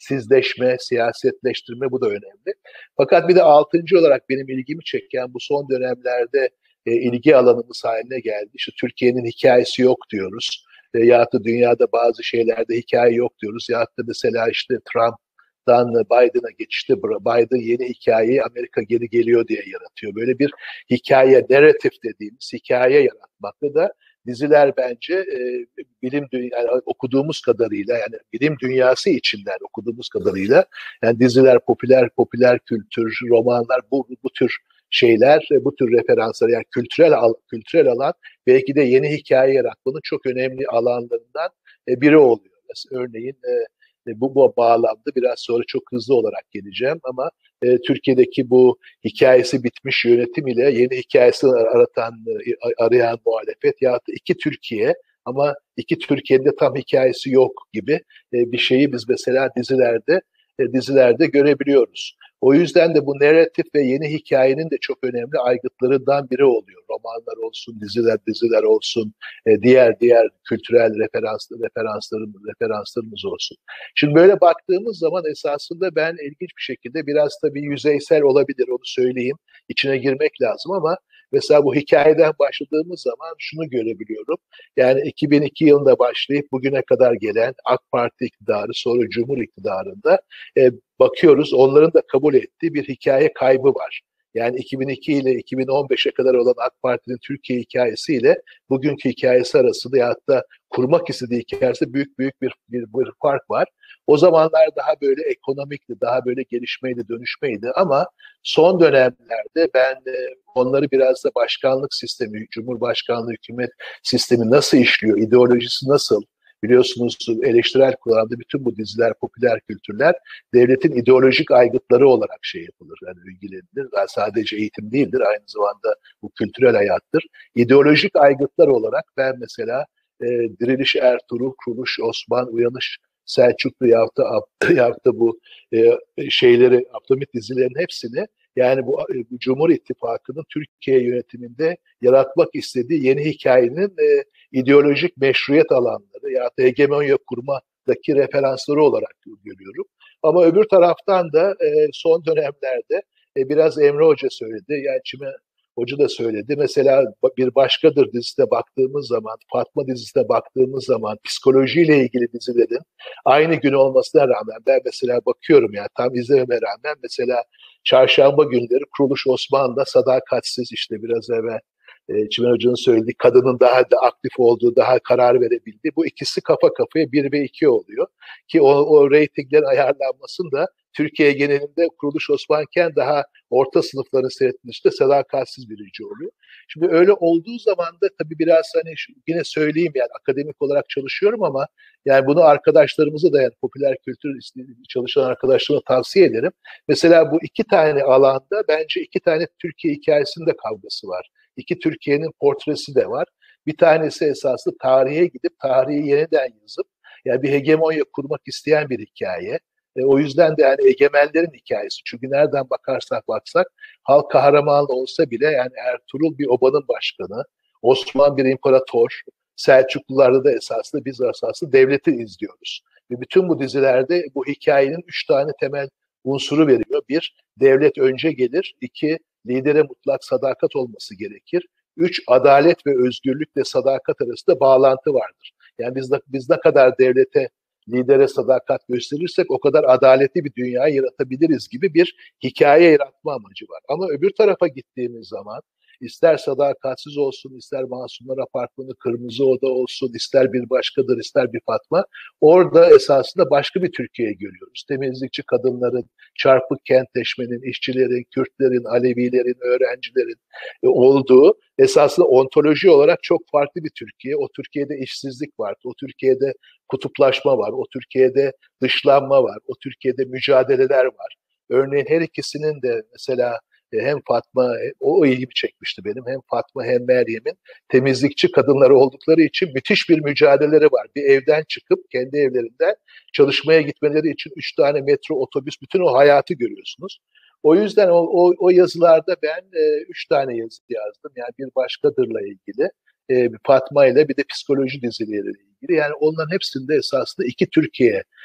[SPEAKER 4] sizleşme, siyasetleştirme bu da önemli. Fakat bir de altıncı olarak benim ilgimi çeken bu son dönemlerde e, ilgi alanımız haline geldi. İşte Türkiye'nin hikayesi yok diyoruz. E, ya da dünyada bazı şeylerde hikaye yok diyoruz. Ya da mesela işte Trump'dan Biden'a geçişte Biden yeni hikayeyi Amerika geri geliyor diye yaratıyor. Böyle bir hikaye, narrative dediğimiz hikaye yaratmakta da diziler bence e, bilim dünya, yani okuduğumuz kadarıyla, yani bilim dünyası içinden okuduğumuz kadarıyla, yani diziler, popüler popüler kültür, romanlar, bu bu tür şeyler, bu tür referanslar, yani kültürel kültürel alan belki de yeni hikaye yaratmanın çok önemli alanlarından e, biri oluyor. Mesela örneğin e, bu, bu bağlamda biraz sonra çok hızlı olarak geleceğim ama e, Türkiye'deki bu hikayesi bitmiş yönetim ile yeni hikayesini aratan, e, arayan muhalefet ya da iki Türkiye ama iki Türkiye'de tam hikayesi yok gibi e, bir şeyi biz mesela dizilerde e, dizilerde görebiliyoruz. O yüzden de bu narratif ve yeni hikayenin de çok önemli aygıtlarından biri oluyor. Romanlar olsun, diziler, diziler olsun, e, diğer diğer kültürel referans, referanslarımız, referanslarımız olsun. Şimdi böyle baktığımız zaman esasında ben ilginç bir şekilde biraz tabii yüzeysel olabilir, onu söyleyeyim. İçine girmek lazım ama mesela bu hikayeden başladığımız zaman şunu görebiliyorum. Yani iki bin iki yılında başlayıp bugüne kadar gelen AK Parti iktidarı, sonra Cumhur iktidarında e, bakıyoruz onların da kabul ettiği bir hikaye kaybı var. Yani iki bin iki ile iki bin on beşe kadar olan AK Parti'nin Türkiye hikayesiyle bugünkü hikayesi arasında ya da kurmak istediği hikayesi büyük büyük bir, bir, bir fark var. O zamanlar daha böyle ekonomikti, daha böyle gelişmeydi, dönüşmeydi ama son dönemlerde ben onları biraz da başkanlık sistemi, Cumhurbaşkanlığı hükümet sistemi nasıl işliyor, ideolojisi nasıl? Biliyorsunuz eleştirel kullandığı bütün bu diziler, popüler kültürler devletin ideolojik aygıtları olarak şey yapılır, yani ilgilenilir. Yani sadece eğitim değildir, aynı zamanda bu kültürel hayattır. İdeolojik aygıtlar olarak ben mesela e, Diriliş Ertuğrul, Kuruluş Osman, Uyanış Selçuklu yaptı, yaptı bu e, şeyleri, Abdülhamit dizilerin hepsini, yani bu, bu Cumhur İttifakı'nın Türkiye yönetiminde yaratmak istediği yeni hikayenin e, ideolojik meşruiyet alanları ya da hegemonya kurmadaki referansları olarak görüyorum. Ama öbür taraftan da e, son dönemlerde e, biraz Emre Hoca söyledi, yani Çimen Hoca da söyledi. Mesela Bir Başkadır dizisine baktığımız zaman, Fatma dizisine baktığımız zaman psikolojiyle ilgili dizilerin aynı gün olmasına rağmen ben mesela bakıyorum, yani tam izlememe rağmen mesela Çarşamba günleri Kuruluş Osman'da sadakatsiz, işte biraz evvel e, Çimen Hoca'nın söylediği kadının daha da aktif olduğu, daha karar verebildiği, bu ikisi kafa kafaya bir ve iki oluyor. Ki o, o reytinglerin ayarlanmasında Türkiye genelinde Kuruluş Osmanken daha orta sınıfların seyretmişte sadakatsiz birinci oluyor. Şimdi öyle olduğu zaman da tabii biraz hani yine söyleyeyim, yani akademik olarak çalışıyorum ama yani bunu arkadaşlarımıza da, yani popüler kültür çalışan arkadaşlarıma tavsiye ederim. Mesela bu iki tane alanda bence iki tane Türkiye hikayesinde kavgası var. İki Türkiye'nin portresi de var. Bir tanesi esaslı tarihe gidip tarihi yeniden yazıp yani bir hegemonya kurmak isteyen bir hikaye. E, o yüzden de yani egemenlerin hikayesi. Çünkü nereden bakarsak baksak halk kahramanı olsa bile yani Ertuğrul bir obanın başkanı, Osman bir imparator, Selçuklularda da esaslı biz esaslı devleti izliyoruz. Ve bütün bu dizilerde bu hikayenin üç tane temel unsuru veriyor. Bir, devlet önce gelir. İki, lidere mutlak sadakat olması gerekir. Üç, adalet ve özgürlükle sadakat arasında bağlantı vardır. Yani biz, de, biz ne kadar devlete, lidere sadakat gösterirsek o kadar adaletli bir dünya yaratabiliriz gibi bir hikaye yaratma amacı var. Ama öbür tarafa gittiğimiz zaman ister sadakatsiz olsun, ister Masumlar Apartmanı, Kırmızı Oda olsun, ister Bir Başkadır, ister Bir Fatma, orada esasında başka bir Türkiye görüyoruz. Temizlikçi kadınların, çarpık kentleşmenin, işçilerin, Kürtlerin, Alevilerin, öğrencilerin e, olduğu esasında ontoloji olarak çok farklı bir Türkiye. O Türkiye'de işsizlik var, o Türkiye'de kutuplaşma var, o Türkiye'de dışlanma var, o Türkiye'de mücadeleler var. Örneğin her ikisinin de mesela hem Fatma, o ilgimi çekmişti benim, hem Fatma hem Meryem'in temizlikçi kadınları oldukları için müthiş bir mücadeleleri var. Bir evden çıkıp kendi evlerinden çalışmaya gitmeleri için üç tane metro, otobüs, bütün o hayatı görüyorsunuz. O yüzden o, o, o yazılarda ben e, üç tane yazı yazdım. Yani Bir Başkadır'la ilgili, e, Fatma ile bir de psikoloji dizileriyle ilgili. Yani onların hepsinde esasında iki Türkiye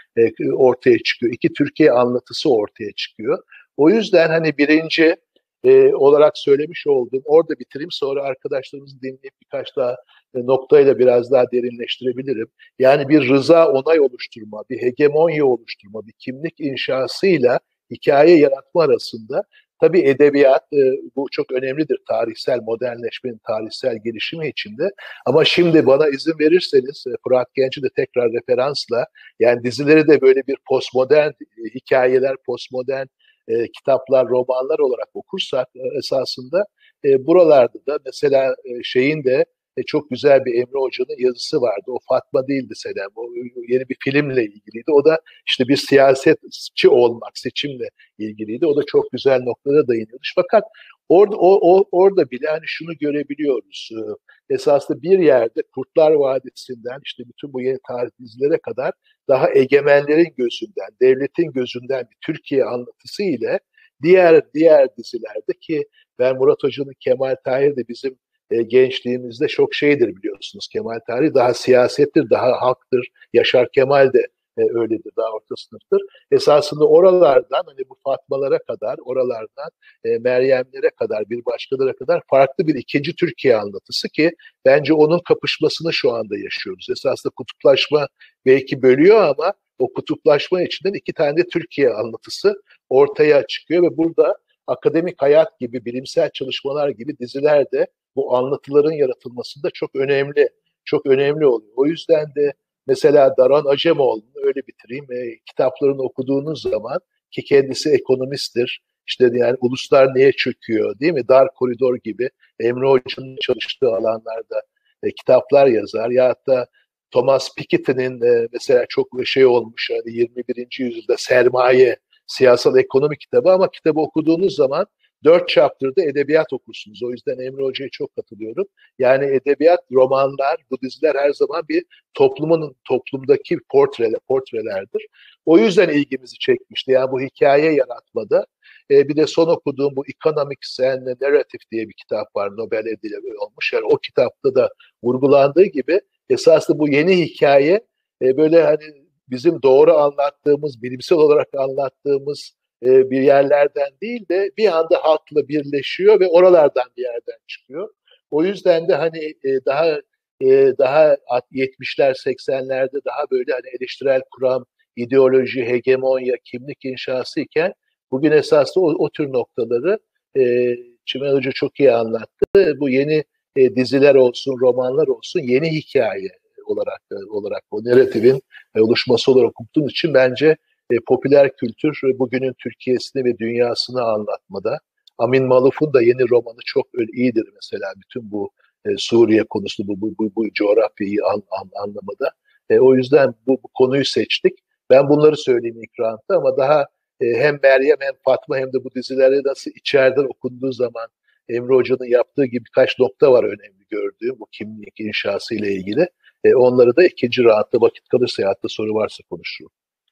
[SPEAKER 4] e, ortaya çıkıyor. İki Türkiye anlatısı ortaya çıkıyor. O yüzden hani birinci e, olarak söylemiş olduğum, orada bitireyim, sonra arkadaşlarımızı dinleyip birkaç daha e, noktayla biraz daha derinleştirebilirim. Yani bir rıza onay oluşturma, bir hegemonya oluşturma, bir kimlik inşasıyla hikaye yaratma arasında tabii edebiyat e, bu çok önemlidir tarihsel modernleşmenin tarihsel gelişimi içinde. Ama şimdi bana izin verirseniz e, Fırat Genç'i de tekrar referansla, yani dizileri de böyle bir postmodern e, hikayeler, postmodern e, kitaplar, romanlar olarak okursak e, esasında e, buralarda da mesela e, şeyin de e, çok güzel bir Emre Hoca'nın yazısı vardı. O Fatma değildi Senem. O yeni bir filmle ilgiliydi. O da işte bir siyasetçi olmak, seçimle ilgiliydi. O da çok güzel noktada dayanıyormuş. Fakat orada o, o orada bile hani şunu görebiliyoruz. Esasında bir yerde Kurtlar Vadisi'nden işte bütün bu yeni tarih dizilere kadar daha egemenlerin gözünden, devletin gözünden bir Türkiye anlatısı ile diğer diğer dizilerde, ki ben Murat Hoca'nın Kemal Tahir de bizim e, gençliğimizde çok şeydir biliyorsunuz. Kemal Tahir daha siyasettir, daha halktır. Yaşar Kemal de e, öyledir, daha orta sınıftır. Esasında oralardan hani bu Fatmalara kadar, oralardan e, Meryemlere kadar, bir başkalara kadar farklı bir ikinci Türkiye anlatısı, ki bence onun kapışmasını şu anda yaşıyoruz. Esasında kutuplaşma belki bölüyor ama o kutuplaşma içinden iki tane Türkiye anlatısı ortaya çıkıyor ve burada akademik hayat gibi, bilimsel çalışmalar gibi dizilerde bu anlatıların yaratılmasında çok önemli, çok önemli oluyor. O yüzden de mesela Daran Acemoğlu'nu öyle bitireyim, e, kitaplarını okuduğunuz zaman, ki kendisi ekonomisttir, işte yani uluslar neye çöküyor değil mi? Dar Koridor gibi Emre Hoca'nın çalıştığı alanlarda e, kitaplar yazar. Ya da Thomas Piketty'nin e, mesela çok şey olmuş, hani yirmi birinci yüzyılda Sermaye, siyasal ekonomi kitabı, ama kitabı okuduğunuz zaman dört chapter'da edebiyat okursunuz. O yüzden Emre Hoca'ya çok katılıyorum. Yani edebiyat, romanlar, bu diziler her zaman bir toplumun, toplumdaki portreler, portrelerdir. O yüzden ilgimizi çekmişti. Yani bu hikaye yaratmada. E, bir de son okuduğum bu Economics and Narrative diye bir kitap var. Nobel ödülü olmuş. Yani o kitapta da vurgulandığı gibi esasında bu yeni hikaye e, böyle hani bizim doğru anlattığımız, bilimsel olarak anlattığımız e, bir yerlerden değil de bir anda halkla birleşiyor ve oralardan bir yerden çıkıyor. O yüzden de hani e, daha e, daha yetmişler seksenlerde daha böyle hani eleştirel kuram, ideoloji, hegemonya, kimlik inşası iken bugün esasında o, o tür noktaları e, Çimen Hoca çok iyi anlattı. Bu yeni e, diziler olsun, romanlar olsun yeni hikaye olarak olarak o narratifin e, oluşması olarak okuduğum için bence e, popüler kültür e, bugünün Türkiye'sini ve dünyasını anlatmada. Amin Maluf'un da yeni romanı çok iyidir mesela, bütün bu e, Suriye konusu, bu bu bu, bu coğrafyayı an, an, anlamada. E, o yüzden bu, bu konuyu seçtik. Ben bunları söyleyeyim ikranta, ama daha e, hem Meryem hem Fatma hem de bu dizilerde nasıl içeriden okunduğu zaman Emre Hoca'nın yaptığı gibi birkaç nokta var önemli gördüğüm bu kimlik inşası ile ilgili. E, onları da ikinci rahatta vakit kalırsa ya da soru varsa konuşurum.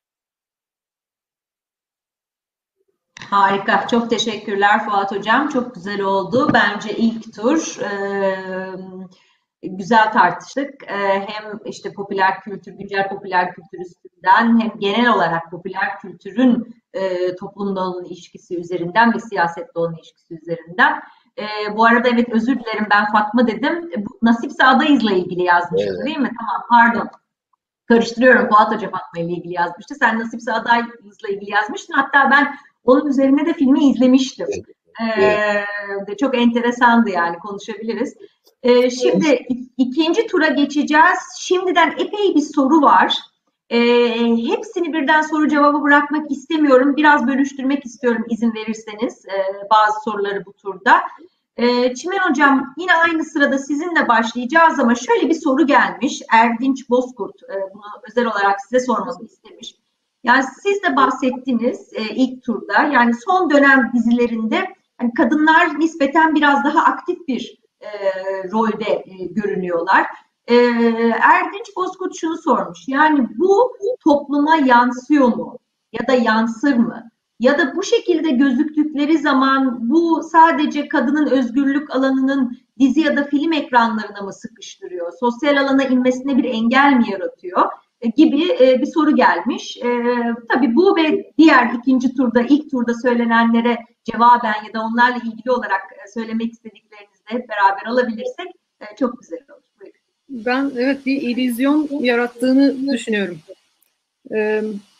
[SPEAKER 1] Harika. Çok teşekkürler Fuat Hocam. Çok güzel oldu. Bence ilk tur e, güzel tartıştık. E, hem işte popüler kültür, güncel popüler kültür üstünden, hem genel olarak popüler kültürün e, toplumla olan ilişkisi üzerinden ve siyasetle olan ilişkisi üzerinden. E, bu arada evet, özür dilerim, ben Fatma dedim. E, Nasipse Adayız'la ilgili yazmıştı, evet, değil mi? Tamam, pardon. Karıştırıyorum. Fuat Hoca Fatma ile ilgili yazmıştı. Sen Nasipse Adayız'la ilgili yazmıştın. Hatta ben onun üzerine de filmi izlemiştim. Evet. Ee, çok enteresandı, yani konuşabiliriz. Ee, şimdi ikinci tura geçeceğiz. Şimdiden epey bir soru var. Ee, hepsini birden soru cevabı bırakmak istemiyorum. Biraz bölüştürmek istiyorum izin verirseniz ee, bazı soruları bu turda. Ee, Çimen Hocam, yine aynı sırada sizinle başlayacağız ama şöyle bir soru gelmiş. Erdinç Bozkurt e, bunu özel olarak size sormamı istemiş. Yani siz de bahsettiniz e, ilk turda, yani son dönem dizilerinde yani kadınlar nispeten biraz daha aktif bir e, rolde e, görünüyorlar. E, Erdinç Bozkurt şunu sormuş, yani bu topluma yansıyor mu ya da yansır mı? Ya da bu şekilde gözüktükleri zaman bu sadece kadının özgürlük alanının dizi ya da film ekranlarına mı sıkıştırıyor? Sosyal alana inmesine bir engel mi yaratıyor? gibi e, bir soru gelmiş. E, tabii bu ve diğer ikinci turda, ilk turda söylenenlere cevaben ya da onlarla ilgili olarak söylemek istediklerinizi hep beraber alabilirsek e, çok güzel olur. Buyurun.
[SPEAKER 2] Ben evet bir illüzyon yarattığını düşünüyorum. Ee,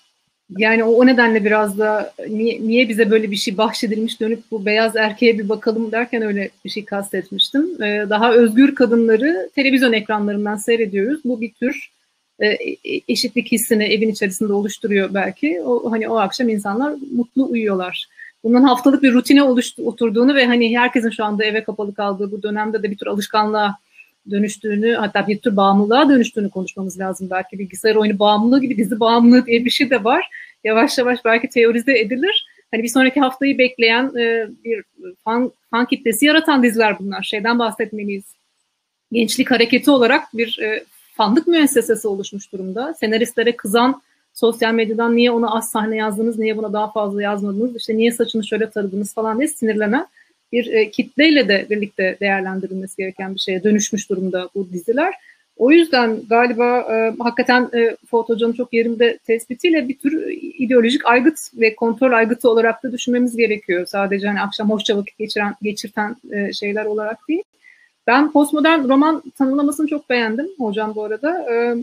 [SPEAKER 2] yani o, o nedenle biraz da niye, niye bize böyle bir şey bahşedilmiş, dönüp bu beyaz erkeğe bir bakalım derken öyle bir şey kastetmiştim. Ee, daha özgür kadınları televizyon ekranlarından seyrediyoruz. Bu bir tür e, eşitlik hissini evin içerisinde oluşturuyor belki. O, hani o akşam insanlar mutlu uyuyorlar. Bunun haftalık bir rutine oluştu, oturduğunu ve hani herkesin şu anda eve kapalı kaldığı bu dönemde de bir tür alışkanlığa dönüştüğünü, hatta bir tür bağımlılığa dönüştüğünü konuşmamız lazım. Belki bilgisayar oyunu bağımlılığı gibi dizi bağımlılığı diye bir şey de var. Yavaş yavaş belki teorize edilir. Hani bir sonraki haftayı bekleyen e, bir fan, fan kitlesi yaratan diziler bunlar. Şeyden bahsetmeliyiz. Gençlik hareketi olarak bir e, fanlık müessesesi oluşmuş durumda. Senaristlere kızan, sosyal medyadan niye ona az sahne yazdınız, niye buna daha fazla yazmadınız, işte niye saçını şöyle taradınız falan diye sinirlenen bir e, kitleyle de birlikte değerlendirilmesi gereken bir şeye dönüşmüş durumda bu diziler. O yüzden galiba e, hakikaten e, Fuat Hoca'nın çok yerinde tespitiyle bir tür ideolojik aygıt ve kontrol aygıtı olarak da düşünmemiz gerekiyor. Sadece hani akşam hoşça vakit geçiren, geçirten e, şeyler olarak değil. Ben postmodern roman tanımlamasını çok beğendim hocam bu arada. E,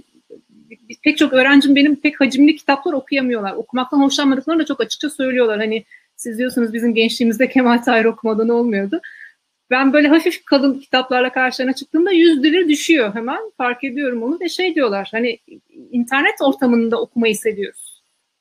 [SPEAKER 2] pek çok öğrencim benim pek hacimli kitaplar okuyamıyorlar. Okumaktan hoşlanmadıklarını da çok açıkça söylüyorlar. Hani siz diyorsunuz bizim gençliğimizde Kemal Tahir okumadan olmuyordu. Ben böyle hafif kalın kitaplarla karşılarına çıktığımda yüz lira düşüyor hemen. Fark ediyorum onu ve şey diyorlar, hani internet ortamında okumayı seviyoruz.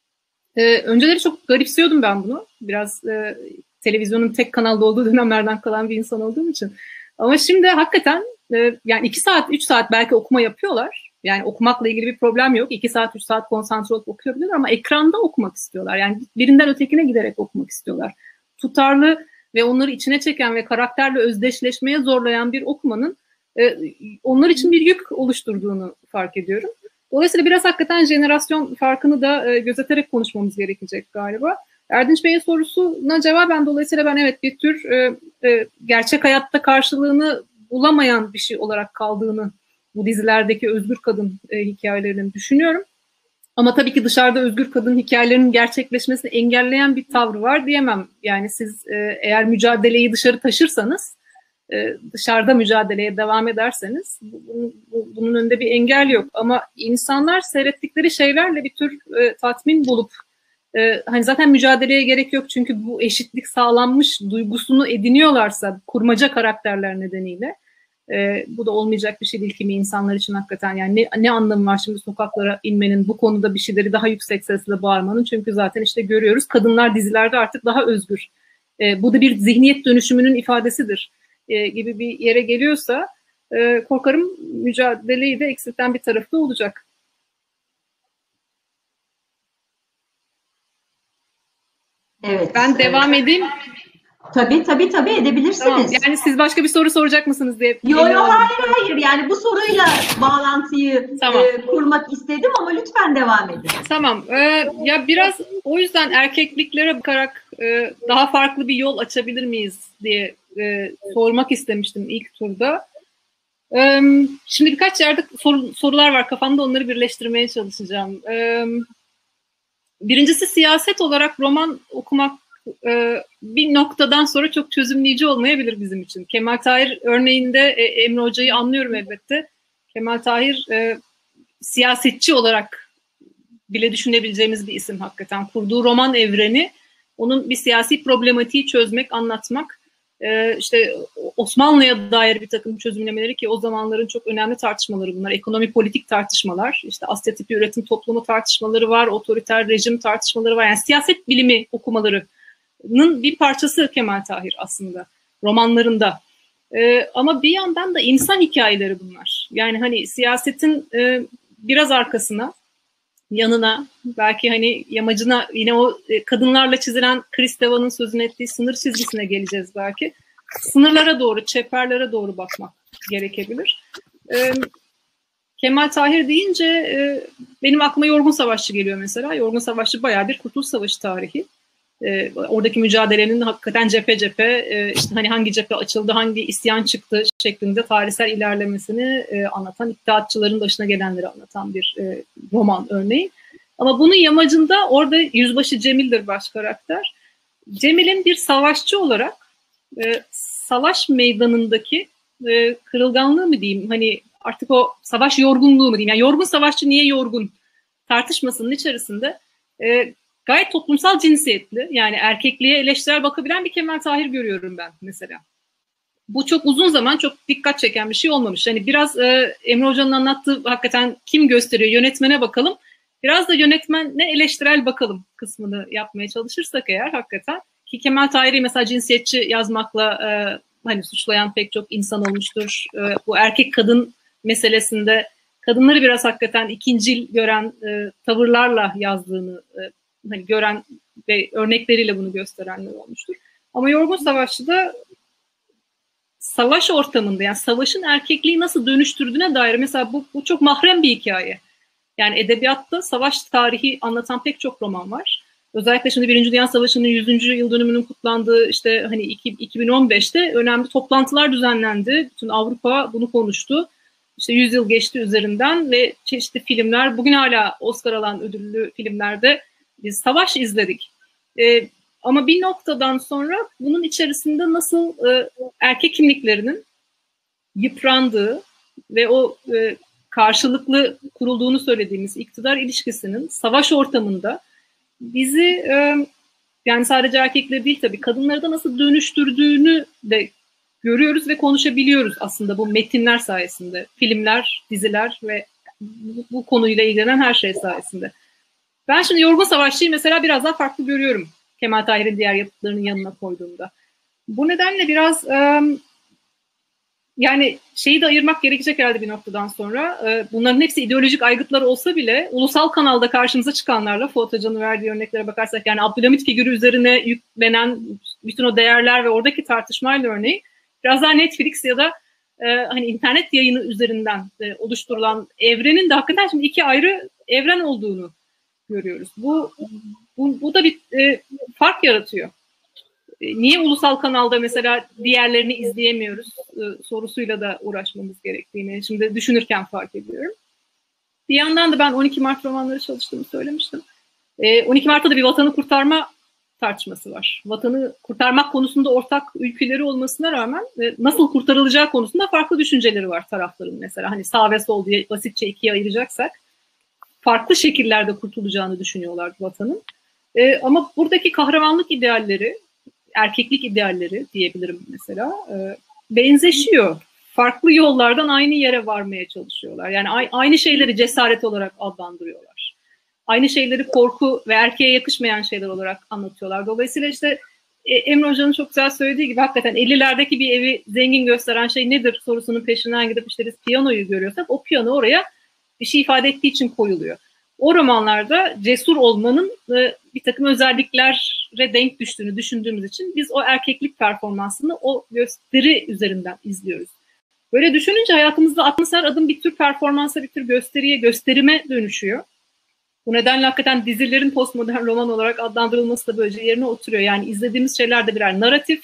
[SPEAKER 2] Ee, önceleri çok garipsiyordum ben bunu. Biraz e, televizyonun tek kanalda olduğu dönemlerden kalan bir insan olduğum için. Ama şimdi hakikaten e, yani iki saat, üç saat belki okuma yapıyorlar. Yani okumakla ilgili bir problem yok. iki saat, üç saat konsantre olup okuyabiliyorlar ama ekranda okumak istiyorlar. Yani birinden ötekine giderek okumak istiyorlar. Tutarlı ve onları içine çeken ve karakterle özdeşleşmeye zorlayan bir okumanın e, onlar için bir yük oluşturduğunu fark ediyorum. Dolayısıyla biraz hakikaten jenerasyon farkını da e, gözeterek konuşmamız gerekecek galiba. Erdinç Bey'in sorusuna cevaben dolayısıyla ben evet bir tür e, e, gerçek hayatta karşılığını bulamayan bir şey olarak kaldığını bu dizilerdeki özgür kadın e, hikayelerinin düşünüyorum. Ama tabii ki dışarıda özgür kadın hikayelerinin gerçekleşmesini engelleyen bir tavrı var diyemem. Yani siz e, eğer mücadeleyi dışarı taşırsanız, e, dışarıda mücadeleye devam ederseniz bu, bu, bunun önünde bir engel yok. Ama insanlar seyrettikleri şeylerle bir tür e, tatmin bulup, e, hani zaten mücadeleye gerek yok çünkü bu eşitlik sağlanmış duygusunu ediniyorlarsa kurmaca karakterler nedeniyle, Ee, bu da olmayacak bir şey değil kimi insanlar için hakikaten. Yani ne, ne anlamı var şimdi sokaklara inmenin, bu konuda bir şeyleri daha yüksek sesle bağırmanın, çünkü zaten işte görüyoruz kadınlar dizilerde artık daha özgür. Ee, bu da bir zihniyet dönüşümünün ifadesidir ee, gibi bir yere geliyorsa e, korkarım mücadeleyi de eksilten bir tarafı da olacak.
[SPEAKER 1] Evet.
[SPEAKER 2] Ben devam
[SPEAKER 1] evet. edeyim. Tabii tabii tabii edebilirsiniz.
[SPEAKER 2] Tamam, yani siz başka bir soru soracak mısınız diye.
[SPEAKER 1] Yok yok hayır hayır yani bu soruyla bağlantıyı tamam. e, kurmak istedim ama lütfen devam edin.
[SPEAKER 2] Tamam. Ee, ya biraz o yüzden erkekliklere bakarak e, daha farklı bir yol açabilir miyiz diye e, sormak istemiştim ilk turda. E, şimdi birkaç yerde sor, sorular var kafamda, onları birleştirmeye çalışacağım. E, birincisi siyaset olarak roman okumak bir noktadan sonra çok çözümleyici olmayabilir bizim için. Kemal Tahir örneğinde e, Emre Hoca'yı anlıyorum elbette. Kemal Tahir e, siyasetçi olarak bile düşünebileceğimiz bir isim hakikaten. Kurduğu roman evreni, onun bir siyasi problematiği çözmek, anlatmak. E, işte Osmanlı'ya dair bir takım çözümlemeleri ki o zamanların çok önemli tartışmaları bunlar. Ekonomi politik tartışmalar, işte Asya tipi üretim toplumu tartışmaları var, otoriter rejim tartışmaları var. Yani siyaset bilimi okumaları bir parçası Kemal Tahir aslında romanlarında. Ee, ama bir yandan da insan hikayeleri bunlar. Yani hani siyasetin e, biraz arkasına, yanına, belki hani yamacına, yine o e, kadınlarla çizilen Kristeva'nın sözünü ettiği sınır çizgisine geleceğiz belki. Sınırlara doğru, çeperlere doğru bakmak gerekebilir. Ee, Kemal Tahir deyince e, benim aklıma Yorgun Savaşçı geliyor mesela. Yorgun Savaşçı bayağı bir Kurtuluş Savaşı tarihi. E, oradaki mücadelenin hakikaten cephe cephe e, işte hani hangi cephe açıldı, hangi isyan çıktı şeklinde tarihsel ilerlemesini e, anlatan, İttihatçıların başına gelenleri anlatan bir e, roman örneği. Ama bunun yamacında orada Yüzbaşı Cemil'dir baş karakter. Cemil'in bir savaşçı olarak e, savaş meydanındaki e, kırılganlığı mı diyeyim, hani artık o savaş yorgunluğu mu diyeyim, yani yorgun savaşçı niye yorgun tartışmasının içerisinde e, gayet toplumsal cinsiyetli, yani erkekliğe eleştirel bakabilen bir Kemal Tahir görüyorum ben mesela. Bu çok uzun zaman çok dikkat çeken bir şey olmamış. Yani biraz e, Emre Hoca'nın anlattığı hakikaten kim gösteriyor, yönetmene bakalım. Biraz da yönetmenle eleştirel bakalım kısmını yapmaya çalışırsak eğer hakikaten, ki Kemal Tahir'i mesela cinsiyetçi yazmakla e, hani suçlayan pek çok insan olmuştur. E, bu erkek kadın meselesinde kadınları biraz hakikaten ikincil gören e, tavırlarla yazdığını e, hani gören ve örnekleriyle bunu gösterenler olmuştur. Ama Yorgun Savaşçı'da savaş ortamında, yani savaşın erkekliği nasıl dönüştürdüğüne dair mesela bu, bu çok mahrem bir hikaye. Yani edebiyatta savaş tarihi anlatan pek çok roman var. Özellikle şimdi Birinci Dünya Savaşı'nın yüzüncü yıl dönümünün kutlandığı işte hani iki bin on beşte önemli toplantılar düzenlendi. Bütün Avrupa bunu konuştu. İşte yüz yıl geçti üzerinden ve çeşitli filmler, bugün hala Oscar alan ödüllü filmlerde biz savaş izledik. Ee, ama bir noktadan sonra bunun içerisinde nasıl e, erkek kimliklerinin yıprandığı ve o e, karşılıklı kurulduğunu söylediğimiz iktidar ilişkisinin savaş ortamında bizi e, yani sadece erkekleri değil tabii kadınları da nasıl dönüştürdüğünü de görüyoruz ve konuşabiliyoruz aslında bu metinler sayesinde. Filmler, diziler ve bu, bu konuyla ilgilenen her şey sayesinde. Ben şimdi Yorgun Savaşçı'yı mesela biraz daha farklı görüyorum Kemal Tahir'in diğer yapıtlarının yanına koyduğumda. Bu nedenle biraz e, yani şeyi de ayırmak gerekecek herhalde bir noktadan sonra. E, bunların hepsi ideolojik aygıtlar olsa bile ulusal kanalda karşımıza çıkanlarla, Fuat Hoca'nın verdiği örneklere bakarsak, yani Abdülhamit figürü üzerine yüklenen bütün o değerler ve oradaki tartışmayla örneği biraz daha Netflix ya da e, hani internet yayını üzerinden e, oluşturulan evrenin de hakikaten şimdi iki ayrı evren olduğunu görüyoruz. Bu bu, bu da bir e, fark yaratıyor. E, niye ulusal kanalda mesela diğerlerini izleyemiyoruz e, sorusuyla da uğraşmamız gerektiğini şimdi düşünürken fark ediyorum. Bir yandan da ben on iki Mart romanları çalıştığımı söylemiştim. E, on iki Mart'ta da bir vatanı kurtarma tartışması var. Vatanı kurtarmak konusunda ortak ülkeleri olmasına rağmen e, nasıl kurtarılacağı konusunda farklı düşünceleri var tarafların mesela. Hani sağ ve sol diye basitçe ikiye ayıracaksak farklı şekillerde kurtulacağını düşünüyorlar vatanın. E, ama buradaki kahramanlık idealleri, erkeklik idealleri diyebilirim mesela, e, benzeşiyor. Farklı yollardan aynı yere varmaya çalışıyorlar. Yani a- aynı şeyleri cesaret olarak adlandırıyorlar. Aynı şeyleri korku ve erkeğe yakışmayan şeyler olarak anlatıyorlar. Dolayısıyla işte e, Emre Hoca'nın çok güzel söylediği gibi hakikaten ellilerdeki bir evi zengin gösteren şey nedir sorusunun peşinden gidip işte biz piyanoyu görüyorsak o piyano oraya bir şey ifade ettiği için koyuluyor. O romanlarda cesur olmanın e, bir takım özelliklere denk düştüğünü düşündüğümüz için biz o erkeklik performansını o gösteri üzerinden izliyoruz. Böyle düşününce hayatımızda altmış her adım bir tür performansa, bir tür gösteriye, gösterime dönüşüyor. Bu nedenle hakikaten dizilerin postmodern roman olarak adlandırılması da böylece yerine oturuyor. Yani izlediğimiz şeyler de birer narratif,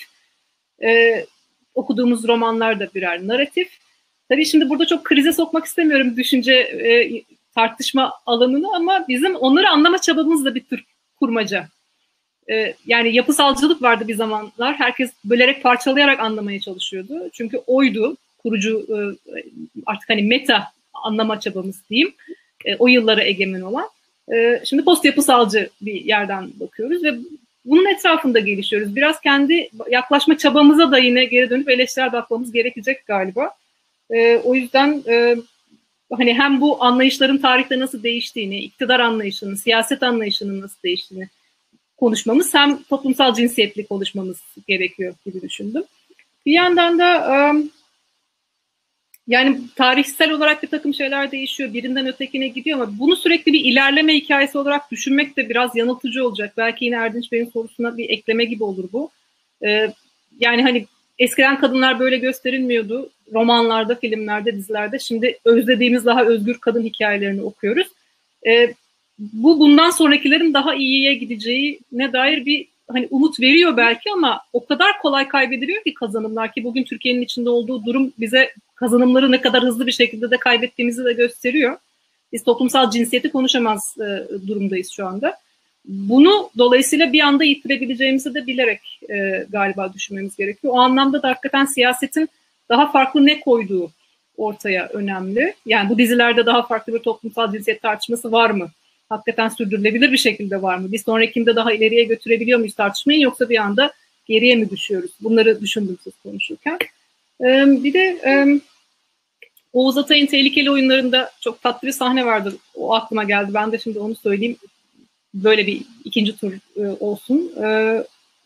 [SPEAKER 2] e, okuduğumuz romanlar da birer narratif. Tabii şimdi burada çok krize sokmak istemiyorum düşünce e, tartışma alanını ama bizim onları anlama çabamız da bir tür kurmaca. E, yani yapısalcılık vardı bir zamanlar. Herkes bölerek, parçalayarak anlamaya çalışıyordu. Çünkü oydu kurucu e, artık hani meta anlama çabamız diyeyim. E, o yıllara egemen olan. E, şimdi post yapısalcı bir yerden bakıyoruz ve bunun etrafında gelişiyoruz. Biraz kendi yaklaşma çabamıza da yine geri dönüp eleştirel bakmamız gerekecek galiba. E, o yüzden e, hani hem bu anlayışların tarihte nasıl değiştiğini, iktidar anlayışının, siyaset anlayışının nasıl değiştiğini konuşmamız, hem toplumsal cinsiyetli konuşmamız gerekiyor gibi düşündüm. Bir yandan da e, yani tarihsel olarak bir takım şeyler değişiyor, birinden ötekine gidiyor ama bunu sürekli bir ilerleme hikayesi olarak düşünmek de biraz yanıltıcı olacak. Belki yine Erdinç Bey'in sorusuna bir ekleme gibi olur bu. E, yani hani eskiden kadınlar böyle gösterilmiyordu. Romanlarda, filmlerde, dizilerde. Şimdi özlediğimiz daha özgür kadın hikayelerini okuyoruz. E, bu bundan sonrakilerin daha iyiye gideceğine dair bir hani umut veriyor belki ama o kadar kolay kaybediliyor ki kazanımlar, ki bugün Türkiye'nin içinde olduğu durum bize kazanımları ne kadar hızlı bir şekilde de kaybettiğimizi de gösteriyor. Biz toplumsal cinsiyeti konuşamaz e, durumdayız şu anda. Bunu dolayısıyla bir anda yitirebileceğimizi de bilerek e, galiba düşünmemiz gerekiyor. O anlamda da hakikaten siyasetin daha farklı ne koyduğu ortaya önemli. Yani bu dizilerde daha farklı bir toplumsal cinsiyet tartışması var mı? Hakikaten sürdürülebilir bir şekilde var mı? Bir sonrakinde daha ileriye götürebiliyor muyuz tartışmayı, yoksa bir anda geriye mi düşüyoruz? Bunları düşündüm siz konuşurken. Ee, bir de e, Oğuz Atay'ın Tehlikeli Oyunları'nda çok tatlı bir sahne vardır. O aklıma geldi. Ben de şimdi onu söyleyeyim. Böyle bir ikinci tur e, olsun. E,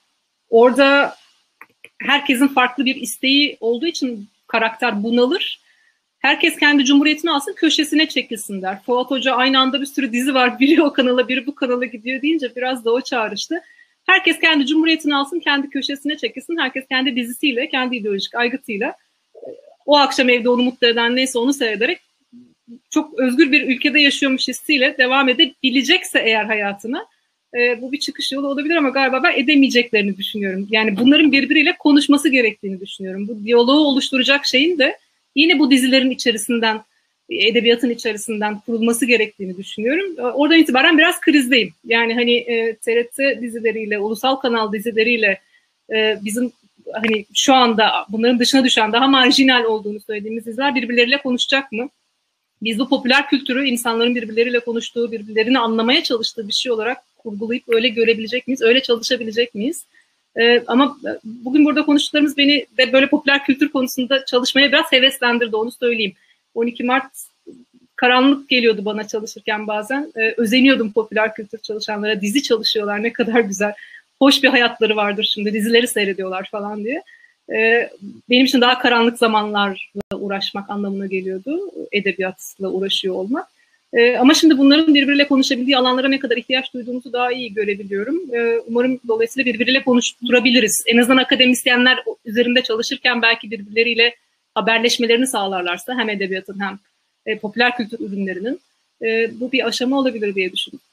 [SPEAKER 2] orada herkesin farklı bir isteği olduğu için karakter bunalır. Herkes kendi cumhuriyetini alsın, köşesine çekilsin der. Fuat Hoca aynı anda bir sürü dizi var. Biri o kanala, biri bu kanala gidiyor deyince biraz da o çağrıştı. Herkes kendi cumhuriyetini alsın, kendi köşesine çekilsin. Herkes kendi dizisiyle, kendi ideolojik aygıtıyla o akşam evde onu mutlu eden neyse onu seyrederek çok özgür bir ülkede yaşıyormuş hissiyle devam edebilecekse eğer hayatına, e, bu bir çıkış yolu olabilir ama galiba ben edemeyeceklerini düşünüyorum. Yani bunların birbiriyle konuşması gerektiğini düşünüyorum. Bu diyaloğu oluşturacak şeyin de yine bu dizilerin içerisinden, edebiyatın içerisinden kurulması gerektiğini düşünüyorum. Oradan itibaren biraz krizdeyim. Yani hani e, T R T dizileriyle, ulusal kanal dizileriyle e, bizim hani şu anda bunların dışına düşen, daha marjinal olduğunu söylediğimiz diziler birbirleriyle konuşacak mı? Biz bu popüler kültürü insanların birbirleriyle konuştuğu, birbirlerini anlamaya çalıştığı bir şey olarak kurgulayıp öyle görebilecek miyiz? Öyle çalışabilecek miyiz? Ee, ama bugün burada konuştuklarımız beni de böyle popüler kültür konusunda çalışmaya biraz heveslendirdi, onu söyleyeyim. on iki Mart karanlık geliyordu bana çalışırken bazen. Ee, özeniyordum popüler kültür çalışanlara. Dizi çalışıyorlar, ne kadar güzel. Hoş bir hayatları vardır şimdi, dizileri seyrediyorlar falan diye. Ee, benim için daha karanlık zamanlarla uğraşmak anlamına geliyordu. Edebiyatla uğraşıyor olmak. Ee, ama şimdi bunların birbiriyle konuşabildiği alanlara ne kadar ihtiyaç duyduğumuzu daha iyi görebiliyorum. Ee, umarım dolayısıyla birbiriyle konuşturabiliriz. En azından akademisyenler üzerinde çalışırken belki birbirleriyle haberleşmelerini sağlarlarsa hem edebiyatın hem e, popüler kültür ürünlerinin e, bu bir aşama olabilir diye düşünüyorum.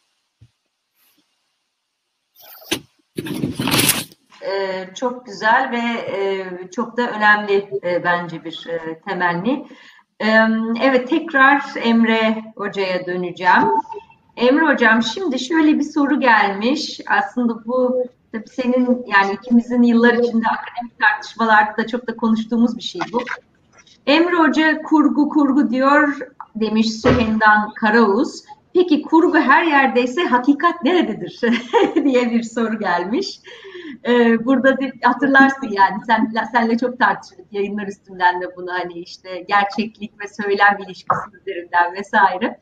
[SPEAKER 1] Ee, çok güzel ve e, çok da önemli e, bence bir e, temenni. E, evet, tekrar Emre Hoca'ya döneceğim. Emre Hocam, şimdi şöyle bir soru gelmiş. Aslında bu tabii senin, yani ikimizin yıllar içinde akademik tartışmalarda da çok da konuştuğumuz bir şey bu. Emre Hoca kurgu kurgu diyor demiş Sühendan Karauz. Peki kurgu her yerdeyse hakikat nerededir diye bir soru gelmiş. Ee, burada de, hatırlarsın yani sen senle çok tartıştık yayınlar üstünden de bunu, hani işte gerçeklik ve söylem ilişkisi üzerinden vesaire.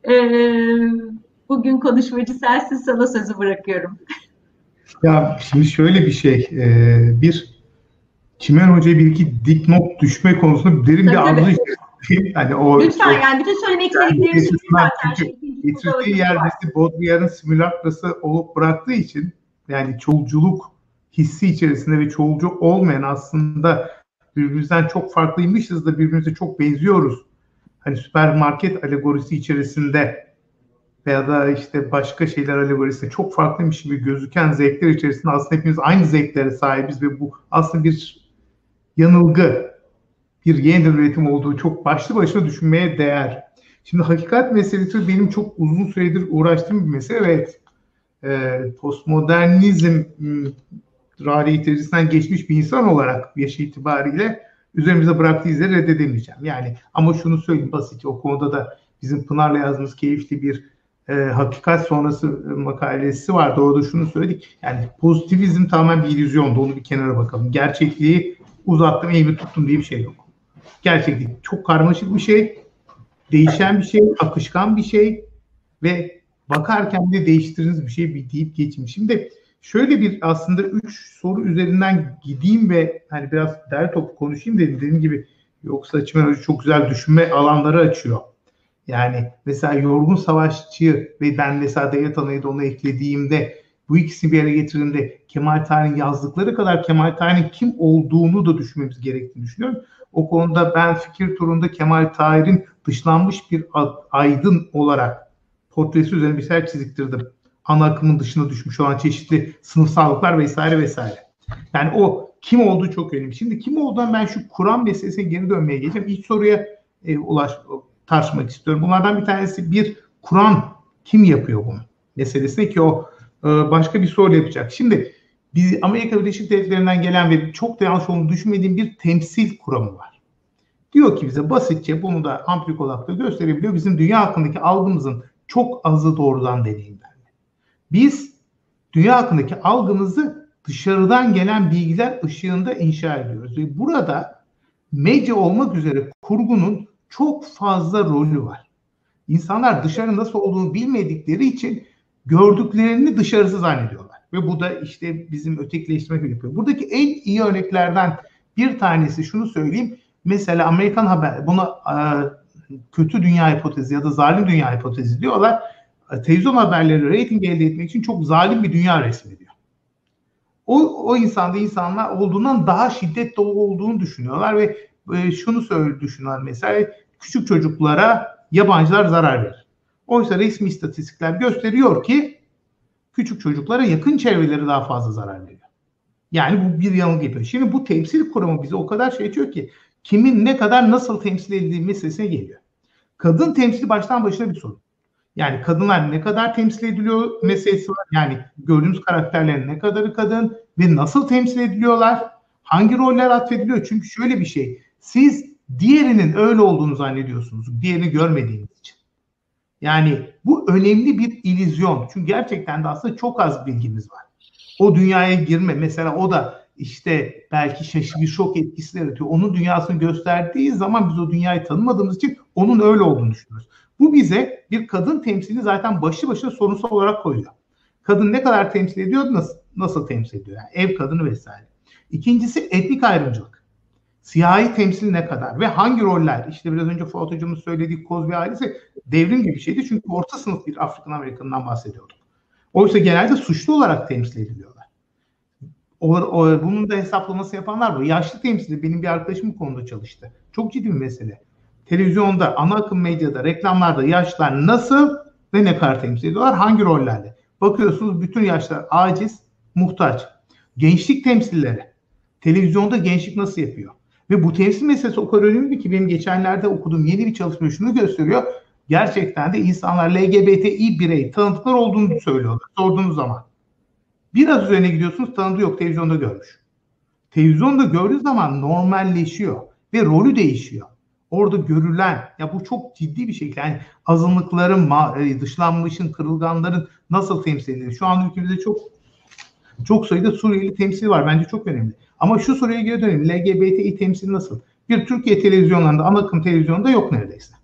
[SPEAKER 1] Ee, bugün konuşmacı sensin, sana sözü bırakıyorum.
[SPEAKER 3] Ya şimdi şöyle bir şey, e, bir Çimen Hoca'ya bir iki dipnot düşme konusunda derin bir arzu içerisindeyim. Yani o,
[SPEAKER 1] lütfen
[SPEAKER 3] o,
[SPEAKER 1] yani bütün söylemek istediklerimi
[SPEAKER 3] yani
[SPEAKER 1] zaten.
[SPEAKER 3] getirdiği yerdesi Baudrillard'ın simülakrası olup bıraktığı için, yani çoğulculuk hissi içerisinde ve çoğulcu olmayan, aslında birbirimizden çok farklıymışız da birbirimize çok benziyoruz. Hani süpermarket alegorisi içerisinde veya da işte başka şeyler alegorisinde çok farklıymış gibi gözüken zevkler içerisinde aslında hepimiz aynı zevklere sahibiz ve bu aslında bir yanılgı, bir yeniden üretim olduğu çok başlı başına düşünmeye değer. Şimdi hakikat meselesi benim çok uzun süredir uğraştığım bir mesele. Evet, e, postmodernizm realitelerisinden geçmiş bir insan olarak yaş itibariyle üzerimize bıraktığı izleri reddedemeyeceğim. Yani ama şunu söyleyeyim basit, o konuda da bizim Pınar'la yazdığımız keyifli bir e, hakikat sonrası makalesi vardı. Orada şunu söyledik. Yani pozitivizm tamamen bir illüzyondu. Onu bir kenara bakalım. Gerçekliği uzattım, eğimi tuttum diye bir şey yok. Gerçeklik çok karmaşık bir şey. Değişen bir şey, akışkan bir şey ve bakarken de değiştirdiğiniz bir şey bir deyip geçeyim. Şimdi şöyle bir aslında üç soru üzerinden gideyim ve hani biraz derli toplu konuşayım dedim. Dediğim gibi yoksa Çimen Hoca çok güzel düşünme alanları açıyor. Yani mesela Yorgun Savaşçı ve ben mesela Devlet Ana'yı da ona eklediğimde, bu ikisini bir araya getirdiğimde Kemal Tahir'in yazdıkları kadar Kemal Tahir'in kim olduğunu da düşünmemiz gerektiğini düşünüyorum. O konuda ben fikir turunda Kemal Tahir'in dışlanmış bir aydın olarak portresi üzerine bir şeyler çiziktirdim. ana akımın dışına düşmüş olan çeşitli sınıfsallıklar vesaire vesaire. Yani o kim olduğu çok önemli. Şimdi kim olduğundan ben şu Kur'an meselesine geri dönmeye geleceğim. İlk soruya e, ulaş, tartışmak istiyorum. Bunlardan bir tanesi bir Kur'an kim yapıyor bunu meselesine ki o e, başka bir soru yapacak. Şimdi biz Amerika Birleşik Devletleri'nden gelen ve çok da yanlış olduğunu düşünmediğim bir temsil kuramı var. Diyor ki bize basitçe bunu da ampirik olarak da gösterebiliyor. Bizim dünya hakkındaki algımızın çok azı doğrudan deneyimlerle. Biz dünya hakkındaki algımızı dışarıdan gelen bilgiler ışığında inşa ediyoruz. Ve burada medya olmak üzere kurgunun çok fazla rolü var. İnsanlar dışarı nasıl olduğunu bilmedikleri için gördüklerini dışarısı zannediyorlar. Ve bu da işte bizim ötekileştirme yapıyor. Buradaki en iyi örneklerden bir tanesi şunu söyleyeyim. Mesela Amerikan haber, buna e, kötü dünya hipotezi ya da zalim dünya hipotezi diyorlar. E, televizyon haberleri reyting elde etmek için çok zalim bir dünya resmediyor. O, o insanda insanlar olduğundan daha şiddet dolu olduğunu düşünüyorlar ve e, şunu söyle düşünüyorlar mesela küçük çocuklara yabancılar zarar verir. Oysa resmi istatistikler gösteriyor ki küçük çocuklara yakın çevreleri daha fazla zarar veriyor. Yani bu bir yanılgı yapıyor. Şimdi bu temsil kuramı bize o kadar şey açıyor ki kimin ne kadar nasıl temsil edildiği meselesine geliyor. Kadın temsili baştan başına bir sorun. Yani kadınlar ne kadar temsil ediliyor meselesi var. Yani gördüğümüz karakterlerin ne kadarı kadın ve nasıl temsil ediliyorlar? Hangi roller atfediliyor? Çünkü şöyle bir şey. Siz diğerinin öyle olduğunu zannediyorsunuz. Diğerini görmediğiniz için. Yani bu önemli bir illüzyon. Çünkü gerçekten de aslında çok az bilgimiz var. O dünyaya girme mesela o da işte belki şaşırtıcı şok etkisi yaratıyor. Onun dünyasını gösterdiği zaman biz o dünyayı tanımadığımız için onun öyle olduğunu düşünüyoruz. Bu bize bir kadın temsili zaten başlı başına sorunsal olarak koyuyor. Kadın ne kadar temsil ediyor, nasıl, nasıl temsil ediyor? Yani ev kadını vesaire. İkincisi etnik ayrımcılık. Siyahi temsil ne kadar ve hangi roller? İşte biraz önce Fuat Hocam'ın söylediği Kozbi ailesi devrim gibi bir şeydi. Çünkü orta sınıf bir Afrikan Amerikan'dan bahsediyorduk. Oysa genelde suçlu olarak temsil ediliyorlar. O, o, bunun da hesaplaması yapanlar var. Yaşlı temsili benim bir arkadaşım bu konuda çalıştı. Çok ciddi bir mesele. Televizyonda, ana akım medyada, reklamlarda yaşlılar nasıl ve ne kadar temsil ediyorlar? Hangi rollerle? Bakıyorsunuz bütün yaşlar aciz, muhtaç. Gençlik temsilleri. Televizyonda gençlik nasıl yapıyor? Ve bu temsil meselesi o kadar önemli ki benim geçenlerde okuduğum yeni bir çalışma şunu gösteriyor. Gerçekten de insanlar L G B T İ birey tanıdıkları olduğunu söylüyorlar. Sorduğunuz zaman. Biraz üzerine gidiyorsunuz tanıdığı yok televizyonda görmüş. Televizyonda gördüğü zaman normalleşiyor ve rolü değişiyor. Orada görülen ya bu çok ciddi bir şekilde yani azınlıkların, dışlanmışın, kırılganların nasıl temsil edilir? Şu an ülkemizde çok çok sayıda Suriyeli temsil var. Bence çok önemli. Ama şu soruya geri dönelim. L G B T İ temsili nasıl? Bir Türkiye televizyonlarında, ana akım televizyonda yok neredeyse.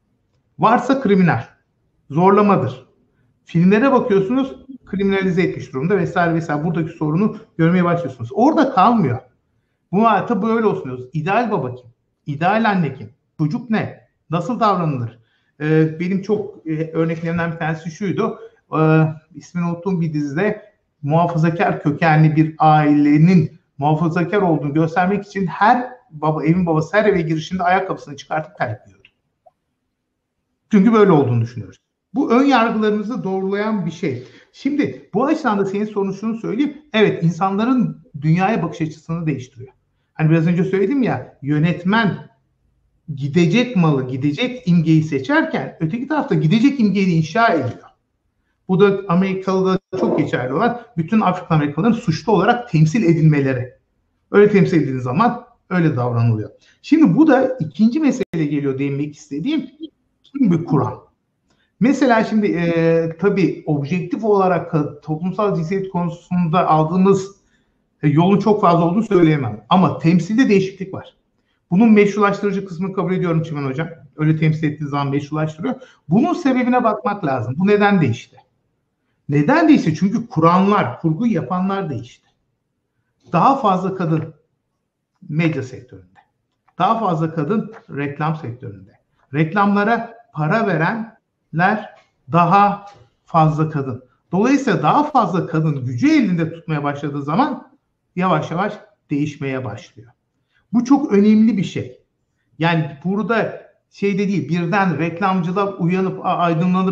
[SPEAKER 3] Varsa kriminal. Zorlamadır. Filmlere bakıyorsunuz kriminalize etmiş durumda vesaire vesaire. Buradaki sorunu görmeye başlıyorsunuz. Orada kalmıyor. Bu hayata böyle olsun diyoruz. İdeal baba kim? İdeal anne kim? Çocuk ne? Nasıl davranılır? Ee, benim çok e, örneklerimden bir tanesi şuydu. Ee, ismini unuttuğum bir dizide muhafazakar kökenli bir ailenin muhafazakar olduğunu göstermek için her baba, evin babası her eve girişinde ayakkabısını çıkartıp terliyordu. Çünkü böyle olduğunu düşünüyoruz. Bu ön yargılarımızı doğrulayan bir şey. Şimdi bu açıdan da senin sorunun şunu söyleyeyim. Evet, insanların dünyaya bakış açısını değiştiriyor. Hani biraz önce söyledim ya, yönetmen gidecek malı, gidecek imgeyi seçerken öteki tarafta gidecek imgeyi inşa ediyor. Bu da Amerikalı'da çok geçerli olan bütün Afrika Amerikalıların suçlu olarak temsil edilmeleri. Öyle temsil edildiği zaman öyle davranılıyor. Şimdi bu da ikinci mesele geliyor değinmek istediğim. Kim bir Kur'an? Mesela şimdi e, tabii objektif olarak toplumsal cinsiyet konusunda aldığımız e, yolun çok fazla olduğunu söyleyemem. Ama temsilde değişiklik var. Bunun meşrulaştırıcı kısmını kabul ediyorum Çimen Hocam. Öyle temsil ettiği zaman meşrulaştırıyor. Bunun sebebine bakmak lazım. Bu neden değişti? Neden değişti? Çünkü kuranlar, kurgu yapanlar değişti. Daha fazla kadın medya sektöründe. Daha fazla kadın reklam sektöründe. Reklamlara para verenler daha fazla kadın. Dolayısıyla daha fazla kadın gücü elinde tutmaya başladığı zaman yavaş yavaş değişmeye başlıyor. Bu çok önemli bir şey. Yani burada şeyde değil, birden reklamcılar uyanıp aydınlanıp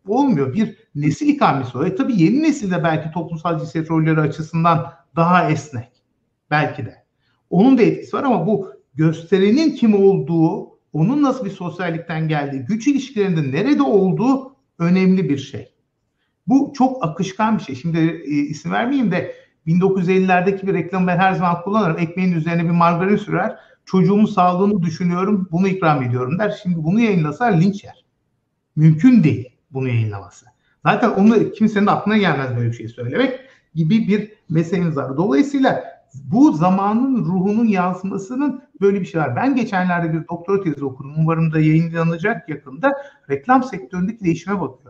[SPEAKER 3] olmuyor. Bir nesil ikamesi oluyor. E, tabii yeni nesilde belki toplumsal cinsiyet rolleri açısından daha esnek. Belki de. Onun da etkisi var ama bu gösterenin kim olduğu, onun nasıl bir sosyallikten geldiği, güç ilişkilerinde nerede olduğu önemli bir şey. Bu çok akışkan bir şey. Şimdi e, isim vermeyeyim de bin dokuz yüz ellilerdeki bir reklamı ben her zaman kullanırım. Ekmeğin üzerine bir margarin sürer. Çocuğumun sağlığını düşünüyorum, bunu ikram ediyorum der. Şimdi bunu yayınlasa linç yer. Mümkün değil bunu yayınlaması. Zaten onu kimsenin aklına gelmez böyle bir şey söylemek gibi bir meselemiz var. Dolayısıyla bu zamanın ruhunun yansımasının böyle bir şey var. Ben geçenlerde bir doktora tezi okudum. Umarım da yayınlanacak yakında. Reklam sektöründeki değişime bakıyor.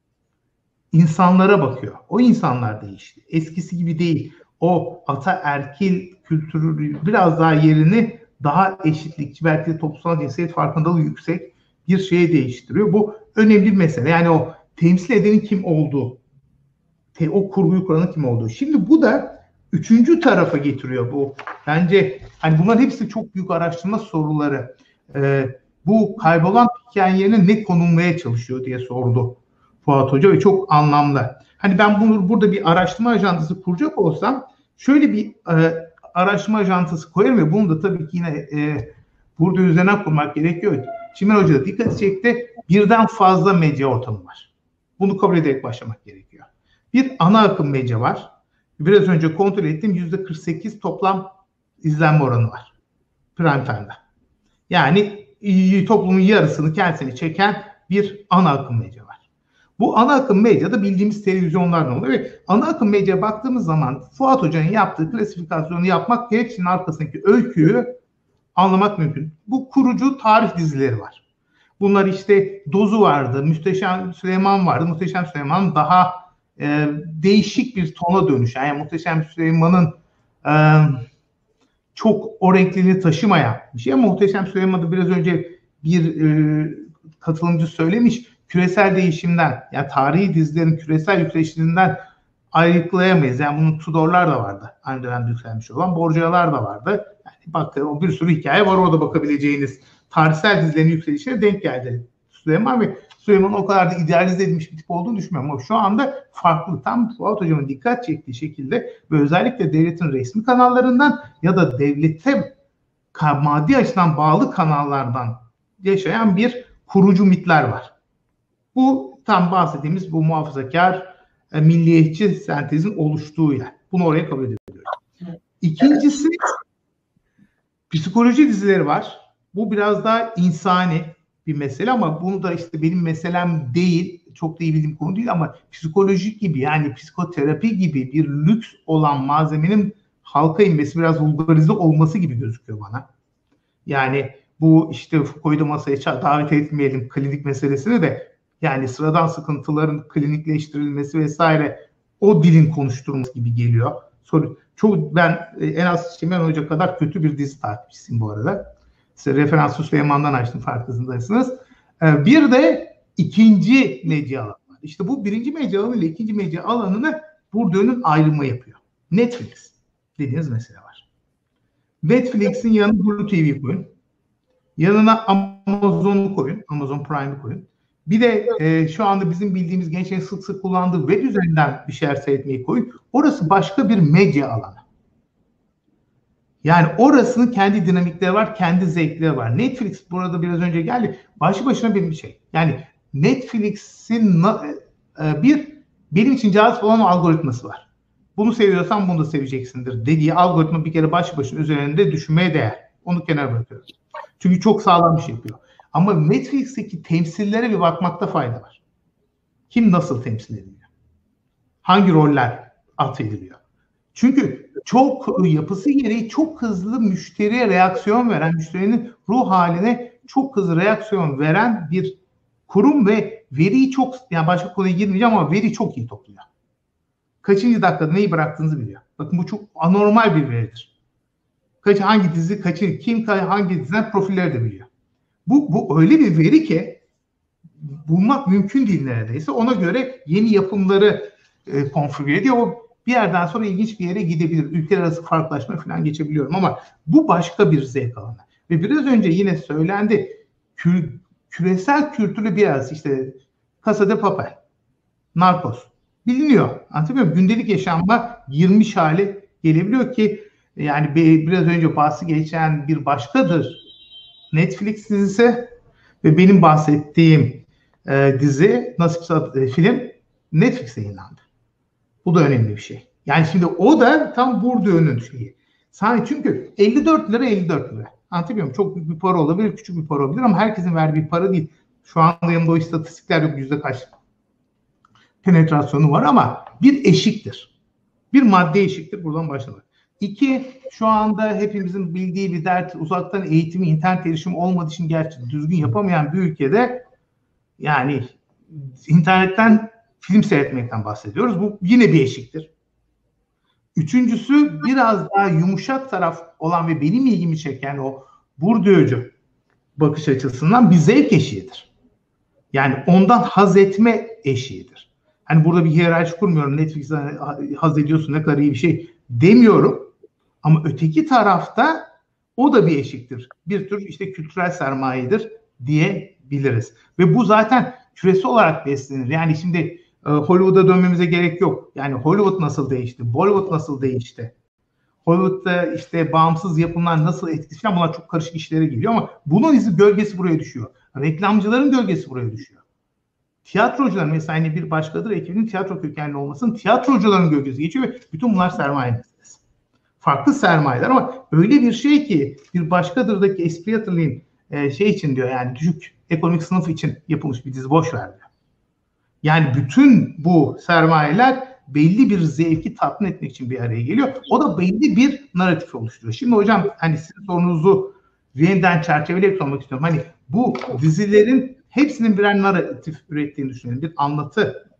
[SPEAKER 3] İnsanlara bakıyor. O insanlar değişti. Eskisi gibi değil. O ataerkil kültürü biraz daha yerini daha eşitlikçi, belki de toplumsal cinsiyet farkındalığı yüksek bir şeye değiştiriyor. Bu önemli bir mesele. Yani o temsil edenin kim olduğu, o kurguyu kuranın kim olduğu. Şimdi bu da üçüncü tarafa getiriyor bu. Bence hani bunların hepsi çok büyük araştırma soruları. Ee, bu kaybolan hikayelerine ne konulmaya çalışıyor diye sordu Fuat Hoca ve çok anlamlı. Hani ben bunu burada bir araştırma ajandası kuracak olsam şöyle bir e, araştırma ajandası koyarım ve bunu da tabii ki yine e, burada üzerine kurmak gerekiyor. Çimen Hoca da dikkat çekti. Birden fazla medya ortamı var. Bunu kabul ederek başlamak gerekiyor. Bir ana akım medya var. Biraz önce kontrol ettim. yüzde kırk sekiz toplam izlenme oranı var. Prime time'da. Yani toplumun yarısını kendisini çeken bir ana akım medya var. Bu ana akım medyada bildiğimiz televizyonlardan oluyor ve ana akım medyaya baktığımız zaman Fuat Hoca'nın yaptığı klasifikasyonu yapmak gerekçenin arkasındaki öyküyü anlamak mümkün. Bu kurucu tarih dizileri var. Bunlar işte Dozu vardı, Muhteşem Süleyman vardı. Muhteşem Süleyman daha e, değişik bir tona dönüşen, yani Muhteşem Süleyman'ın e, çok o renkliliğini taşımayan bir şey. Ama Muhteşem Süleyman'da biraz önce bir e, katılımcı söylemiş, küresel değişimden, yani tarihi dizilerin küresel yükselişinden ayıklayamayız. Yani bunun Tudorlar da vardı. Aynı dönemde yükselmiş olan Borgia'lar da vardı. Yani bak, o bir sürü hikaye var orada bakabileceğiniz. Tarihsel dizilerin yükselişine denk geldi Süleyman ve Süleyman o kadar da idealize edilmiş bir tip olduğunu düşünmüyorum. Ama şu anda farklı, tam Fuat Hocam'ın dikkat çektiği şekilde ve özellikle devletin resmi kanallarından ya da devlete maddi açıdan bağlı kanallardan yaşayan bir kurucu mitler var. Bu tam bahsettiğimiz bu muhafazakar, e, milliyetçi sentezin oluştuğu yer. Bunu oraya kabul ediyoruz. İkincisi psikoloji dizileri var. Bu biraz daha insani bir mesele ama bunu da işte benim meselem değil, çok da iyi bildiğim konu değil ama psikolojik gibi, yani psikoterapi gibi bir lüks olan malzemenin halka inmesi, biraz vulgarize olması gibi gözüküyor bana. Yani bu işte Foucault'u masaya davet etmeyelim klinik meselesini de, yani sıradan sıkıntıların klinikleştirilmesi vesaire, o dilin konuşturulması gibi geliyor. Soru, çok, ben en az Çimen Hoca kadar kötü bir dizi takipçisiyim bu arada. Size referansı Süleyman'dan açtım, farkındasınız. Bir de ikinci medya alanı var. İşte bu birinci medya alanı ile ikinci medya alanını Bourdieu'nun ayrımı yapıyor. Netflix dediğiniz mesele var. Netflix'in yanına Blue T V koyun. Yanına Amazon'u koyun. Amazon Prime'ı koyun. Bir de e, şu anda bizim bildiğimiz, gençlerin sık sık kullandığı web üzerinden bir şeyler seyretmeyi koyun. Orası başka bir medya alanı. Yani orasının kendi dinamikleri var, kendi zevkleri var. Netflix burada biraz önce geldi. Başlı başına bir şey. Yani Netflix'in e, bir benim için cazip olan algoritması var. Bunu seviyorsan bunu da seveceksindir dediği algoritma bir kere başlı başına üzerinde düşünmeye değer. Onu kenara bırakıyoruz. Çünkü çok sağlam bir şey yapıyor. Ama Netflix'teki temsillere bir bakmakta fayda var. Kim nasıl temsil ediliyor? Hangi roller atfediliyor? Çünkü çok yapısı gereği çok hızlı müşteriye reaksiyon veren, müşterinin ruh haline çok hızlı reaksiyon veren bir kurum ve veriyi çok, yani başka konuya girmeyeceğim ama veri çok iyi topluyor. Kaçıncı dakikada neyi bıraktığınızı biliyor. Bakın bu çok anormal bir veridir. Kaç, hangi dizi, kaçı, kim hangi diziden profilleri de biliyor. Bu, bu öyle bir veri ki bulmak mümkün değil neredeyse. Ona göre yeni yapımları e, konfigüre ediyor. O bir yerden sonra ilginç bir yere gidebilir. Ülkeler arası farklılaşma falan geçebiliyorum ama bu başka bir zevk alanı. Ve biraz önce yine söylendi. Kü, küresel kültürü biraz işte Casa de Papel. Narcos. Biliniyor. Anlatabiliyor muyum? Gündelik yaşamda girmiş hale gelebiliyor ki yani biraz önce bahsi geçen Bir Başkadır Netflix dizisi ve benim bahsettiğim e, dizi, nasıl e, film Netflix'te yayınlandı. Bu da önemli bir şey. Yani şimdi o da tam Bourdieu'nun şeyi. Sadece çünkü elli dört lira elli dört lira. Anlatabiliyor muyum? Çok büyük bir para olabilir, küçük bir para olabilir ama herkesin verdiği para değil. Şu anda yanımda o istatistikler yok, yüzde kaç penetrasyonu var ama bir eşiktir. Bir madde eşiktir. Buradan başlamak. İki, şu anda hepimizin bildiği bir dert, uzaktan eğitimi, internet erişimi olmadığı için gerçi düzgün yapamayan bir ülkede yani internetten film seyretmekten bahsediyoruz. Bu yine bir eşiktir. Üçüncüsü biraz daha yumuşak taraf olan ve benim ilgimi çeken o Bourdieu'cu bakış açısından bir zevk eşiğidir. Yani ondan haz etme eşiğidir. Hani burada bir hiyerarşi kurmuyorum. Netflix'ten haz ediyorsun ne kadar iyi bir şey demiyorum. Ama öteki tarafta o da bir eşiktir. Bir tür işte kültürel sermayedir diyebiliriz. Ve bu zaten küresel olarak beslenir. Yani şimdi e, Hollywood'a dönmemize gerek yok. Yani Hollywood nasıl değişti? Bollywood nasıl değişti? Hollywood'da işte bağımsız yapımlar nasıl etkisi falan bunlar çok karışık işlere geliyor ama bunun izi gölgesi buraya düşüyor. Reklamcıların gölgesi buraya düşüyor. Tiyatrocular mesela hani Bir Başkadır ekibinin tiyatro kökenli olmasının tiyatrocuların gölgesi geçiyor ve bütün bunlar sermaye meselesi. Farklı sermayeler ama öyle bir şey ki Bir Başkadır'daki espri hatırlayın e, şey için diyor yani düşük ekonomik sınıf için yapılmış bir dizi boş ver diyor. Yani bütün bu sermayeler belli bir zevki tatmin etmek için bir araya geliyor. O da belli bir narratif oluşturuyor. Şimdi hocam hani sizin sorunuzu yeniden çerçeveleyip sormak istiyorum. Hani bu dizilerin hepsinin birer narratif ürettiğini düşünelim. Bir anlatı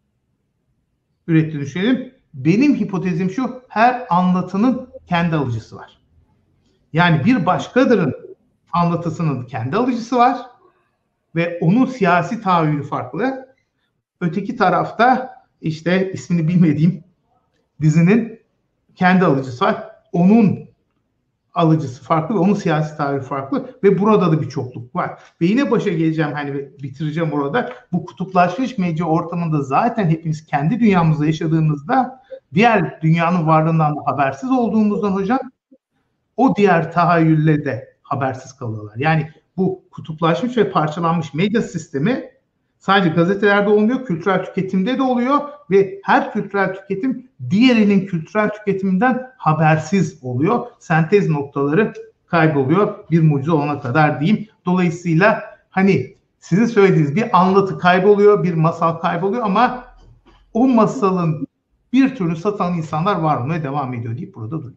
[SPEAKER 3] ürettiğini düşünelim. Benim hipotezim şu, her anlatının kendi alıcısı var. Yani Bir Başkadır'ın anlatısının kendi alıcısı var ve onun siyasi tahayyülü farklı. Öteki tarafta işte ismini bilmediğim dizinin kendi alıcısı var. Onun alıcısı farklı ve onun siyasi tahayyülü farklı ve burada da bir çokluk var. Ve yine başa geleceğim hani bitireceğim orada. Bu kutuplaşmış medya ortamında zaten hepimiz kendi dünyamızda yaşadığımızda diğer dünyanın varlığından da habersiz olduğumuzdan hocam o diğer tahayyülle de habersiz kalıyorlar. Yani bu kutuplaşmış ve parçalanmış medya sistemi sadece gazetelerde olmuyor, kültürel tüketimde de oluyor ve her kültürel tüketim diğerinin kültürel tüketiminden habersiz oluyor. Sentez noktaları kayboluyor bir mucize olana kadar diyeyim. Dolayısıyla hani sizin söylediğiniz bir anlatı kayboluyor, bir masal kayboluyor ama o masalın bir türlü satan insanlar var olmaya devam ediyor deyip burada duruyor.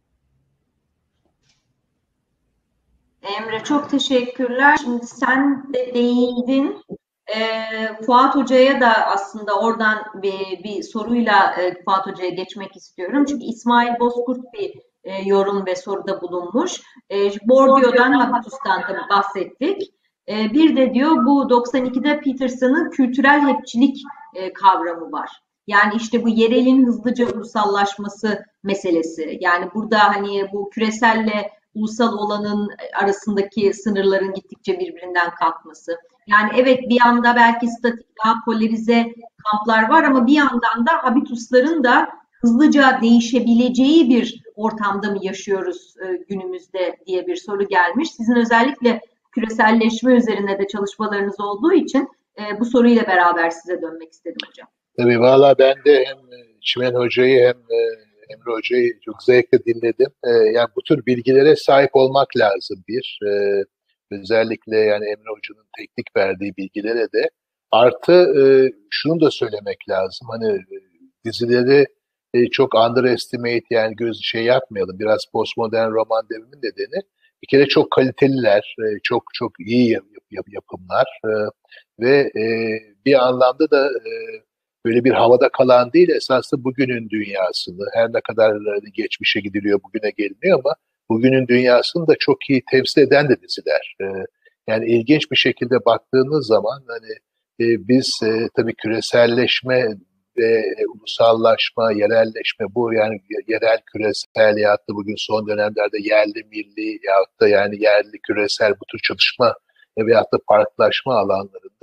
[SPEAKER 1] Emre çok teşekkürler. Şimdi sen de değindin. E, Fuat Hoca'ya da aslında oradan bir, bir soruyla e, Fuat Hoca'ya geçmek istiyorum. Çünkü İsmail Bozkurt bir e, yorum ve soruda bulunmuş. E, Bourdieu'dan, Habitus'tan tabii bahsettik. E, bir de diyor bu doksan ikide Peterson'ın kültürel hepçilik e, kavramı var. Yani işte bu yerelin hızlıca ulusallaşması meselesi. Yani burada hani bu küreselle ulusal olanın arasındaki sınırların gittikçe birbirinden kalkması. Yani evet bir yanda belki statik daha polarize kamplar var ama bir yandan da habitusların da hızlıca değişebileceği bir ortamda mı yaşıyoruz e, günümüzde diye bir soru gelmiş. Sizin özellikle küreselleşme üzerine de çalışmalarınız olduğu için e, bu soruyla beraber size dönmek istedim hocam.
[SPEAKER 4] Tabii valla ben de hem Çimen Hoca'yı hem Emre Hoca'yı çok zevkle dinledim. Ee, yani bu tür bilgilere sahip olmak lazım bir. Ee, özellikle yani Emre Hoca'nın teknik verdiği bilgilere de. Artı e, şunu da söylemek lazım. Hani dizileri e, çok underestimate yani göz şey yapmayalım. Biraz postmodern roman devriminin nedeni. Bir kere çok kaliteliler, e, çok çok iyi yap, yap, yapımlar e, ve e, bir anlamda da e, böyle bir havada kalan değil, esasında bugünün dünyasını, her ne kadar geçmişe gidiliyor, bugüne gelmiyor ama bugünün dünyasını da çok iyi temsil eden de diziler. Ee, yani ilginç bir şekilde baktığınız zaman hani e, biz e, tabii küreselleşme ve e, ulusallaşma, yerelleşme, bu yani yerel küresel ya da bugün son dönemlerde yerli milli ya da yani yerli küresel bu tür çalışma e, veyahut da farklılaşma alanlarında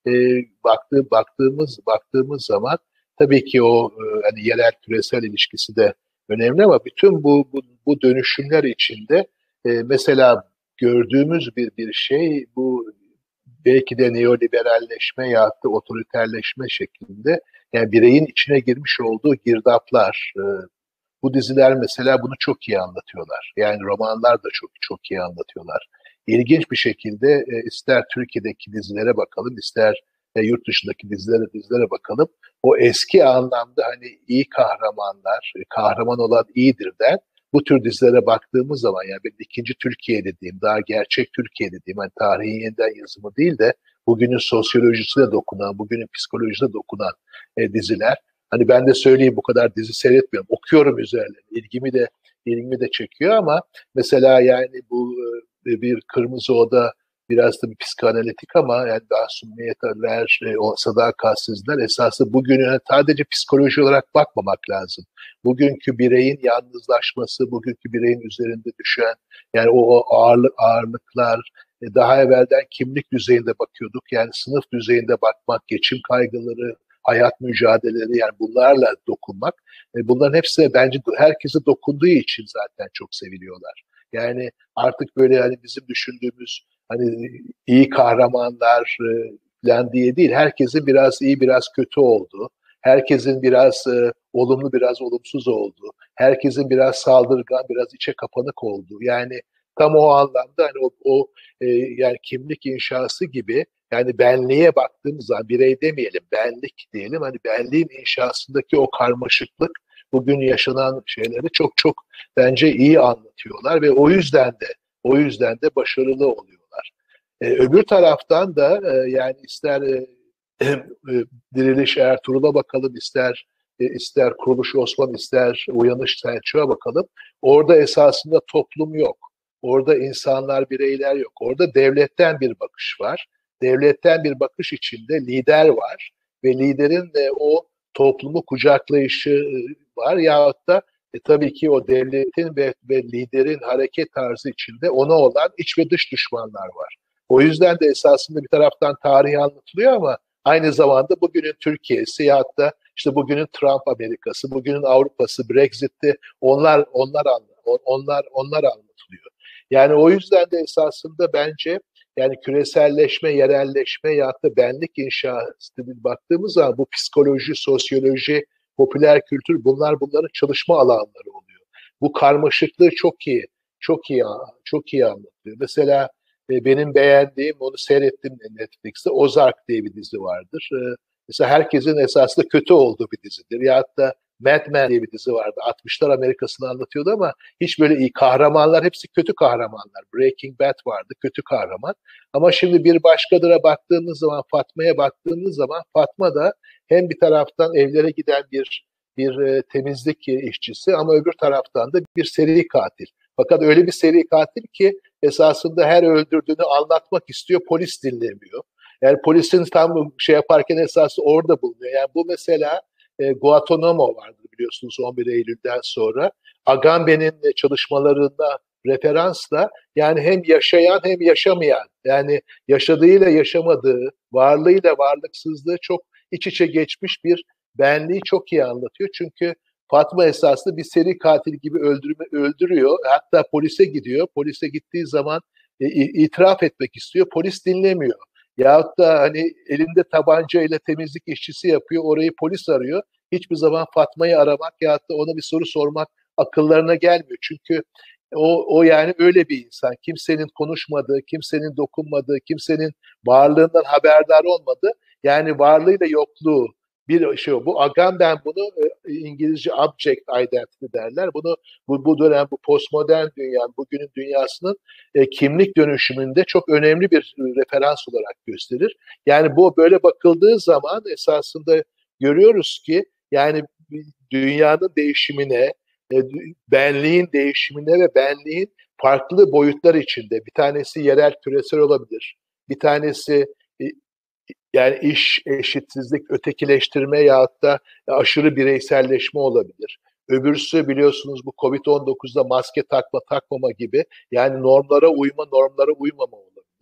[SPEAKER 4] e, baktığı, baktığımız baktığımız zaman tabii ki o e, hani yerel küresel ilişkisi de önemli ama bütün bu bu, bu dönüşümler içinde e, mesela gördüğümüz bir bir şey bu belki de neoliberalleşme ya da otoriterleşme şeklinde yani bireyin içine girmiş olduğu girdaplar. E, bu diziler mesela bunu çok iyi anlatıyorlar. Yani romanlar da çok çok iyi anlatıyorlar. İlginç bir şekilde e, ister Türkiye'deki dizilere bakalım, ister e, yurt dışındaki dizilere dizilere bakalım. O eski anlamda hani iyi kahramanlar, e, kahraman olan iyidir den bu tür dizilere baktığımız zaman yani bir ikinci Türkiye dediğim, daha gerçek Türkiye dediğim, hani tarihin yeniden yazımı değil de bugünün sosyolojisine dokunan, bugünün psikolojisine dokunan e, diziler. Hani ben de söyleyeyim bu kadar dizi seyretmiyorum. Okuyorum üzerine. İlgimi de ilgimi de çekiyor ama mesela yani bu e, bir Kırmızı Oda biraz da bir psikanalitik ama yani daha Sünniyetler, e, o sadakatsizler esası bugününe sadece psikoloji olarak bakmamak lazım. Bugünkü bireyin yalnızlaşması, bugünkü bireyin üzerinde düşen yani o, o ağırlık, ağırlıklar e, daha evvelden kimlik düzeyinde bakıyorduk. Yani sınıf düzeyinde bakmak, geçim kaygıları, hayat mücadeleleri yani bunlarla dokunmak. E, bunların hepsi bence herkese dokunduğu için zaten çok seviliyorlar. Yani artık böyle hani bizim düşündüğümüz hani iyi kahramanlar e, falan diye değil. Herkesin biraz iyi biraz kötü olduğu, herkesin biraz e, olumlu biraz olumsuz olduğu, herkesin biraz saldırgan biraz içe kapanık olduğu. Yani tam o anlamda hani o, o e, yani kimlik inşası gibi yani benliğe baktığımız zaman birey demeyelim, benlik diyelim. Hani benliğin inşasındaki o karmaşıklık bugün yaşanan şeyleri çok çok bence iyi anlatıyorlar ve o yüzden de o yüzden de başarılı oluyorlar. Ee, öbür taraftan da e, yani ister e, e, Diriliş Ertuğrul'a bakalım, ister e, ister Kuruluş Osman, ister Uyanış Selçuk'a bakalım. Orada esasında toplum yok. Orada insanlar, bireyler yok. Orada devletten bir bakış var. Devletten bir bakış içinde lider var ve liderin de o toplumu kucaklayışı var yahut da e, tabii ki o devletin ve, ve liderin hareket tarzı içinde ona olan iç ve dış düşmanlar var. O yüzden de esasında bir taraftan tarih anlatılıyor ama aynı zamanda bugünün Türkiye'si yahut da işte bugünün Trump Amerika'sı, bugünün Avrupa'sı, Brexit'ti onlar onlar onlar onlar anlatılıyor. Yani o yüzden de esasında bence yani küreselleşme, yerelleşme ya da benlik inşası baktığımız zaman bu psikoloji, sosyoloji, popüler kültür bunlar bunların çalışma alanları oluyor. Bu karmaşıklığı çok iyi, çok iyi, çok iyi anlatıyor. Mesela e, benim beğendiğim, onu seyrettim Netflix'te, Ozark diye bir dizi vardır. E, mesela herkesin esasında kötü olduğu bir dizidir. Ya da Mad Men diye bir dizi vardı. altmışlar Amerika'sını anlatıyordu ama hiç böyle iyi kahramanlar, hepsi kötü kahramanlar. Breaking Bad vardı, kötü kahraman. Ama şimdi bir başkadıra baktığınız zaman, Fatma'ya baktığınız zaman Fatma da hem bir taraftan evlere giden bir bir e, temizlik işçisi ama öbür taraftan da bir seri katil. Fakat öyle bir seri katil ki esasında her öldürdüğünü anlatmak istiyor, polis dinlemiyor. Yani polisin tam şey yaparken esasında orada bulunuyor. Yani bu mesela e, Guantanamo vardı biliyorsunuz on bir Eylül'den sonra. Agamben'in çalışmalarında referansla yani hem yaşayan hem yaşamayan yani yaşadığıyla yaşamadığı, varlığıyla varlıksızlığı çok iç içe geçmiş bir benliği çok iyi anlatıyor. Çünkü Fatma esasında bir seri katil gibi öldürme, öldürüyor. Hatta polise gidiyor. Polise gittiği zaman e, itiraf etmek istiyor. Polis dinlemiyor. Yahut da hani elinde tabancayla temizlik işçisi yapıyor. Orayı polis arıyor. Hiçbir zaman Fatma'yı aramak yahut da ona bir soru sormak akıllarına gelmiyor. Çünkü o, o yani öyle bir insan. Kimsenin konuşmadığı, kimsenin dokunmadığı, kimsenin varlığından haberdar olmadığı yani varlığıyla yokluğu bir şey o. Bu Agamben bunu e, İngilizce object identity derler. Bunu bu, bu dönem bu postmodern dünya, bugünün dünyasının e, kimlik dönüşümünde çok önemli bir referans olarak gösterir. Yani bu böyle bakıldığı zaman esasında görüyoruz ki yani dünyanın değişimine, e, benliğin değişimine ve benliğin farklı boyutlar içinde bir tanesi yerel küresel olabilir. Bir tanesi e, yani iş, eşitsizlik, ötekileştirme yahut da aşırı bireyselleşme olabilir. Öbürsü biliyorsunuz bu kovid on dokuzda maske takma takmama gibi yani normlara uyma, normlara uymama olabilir.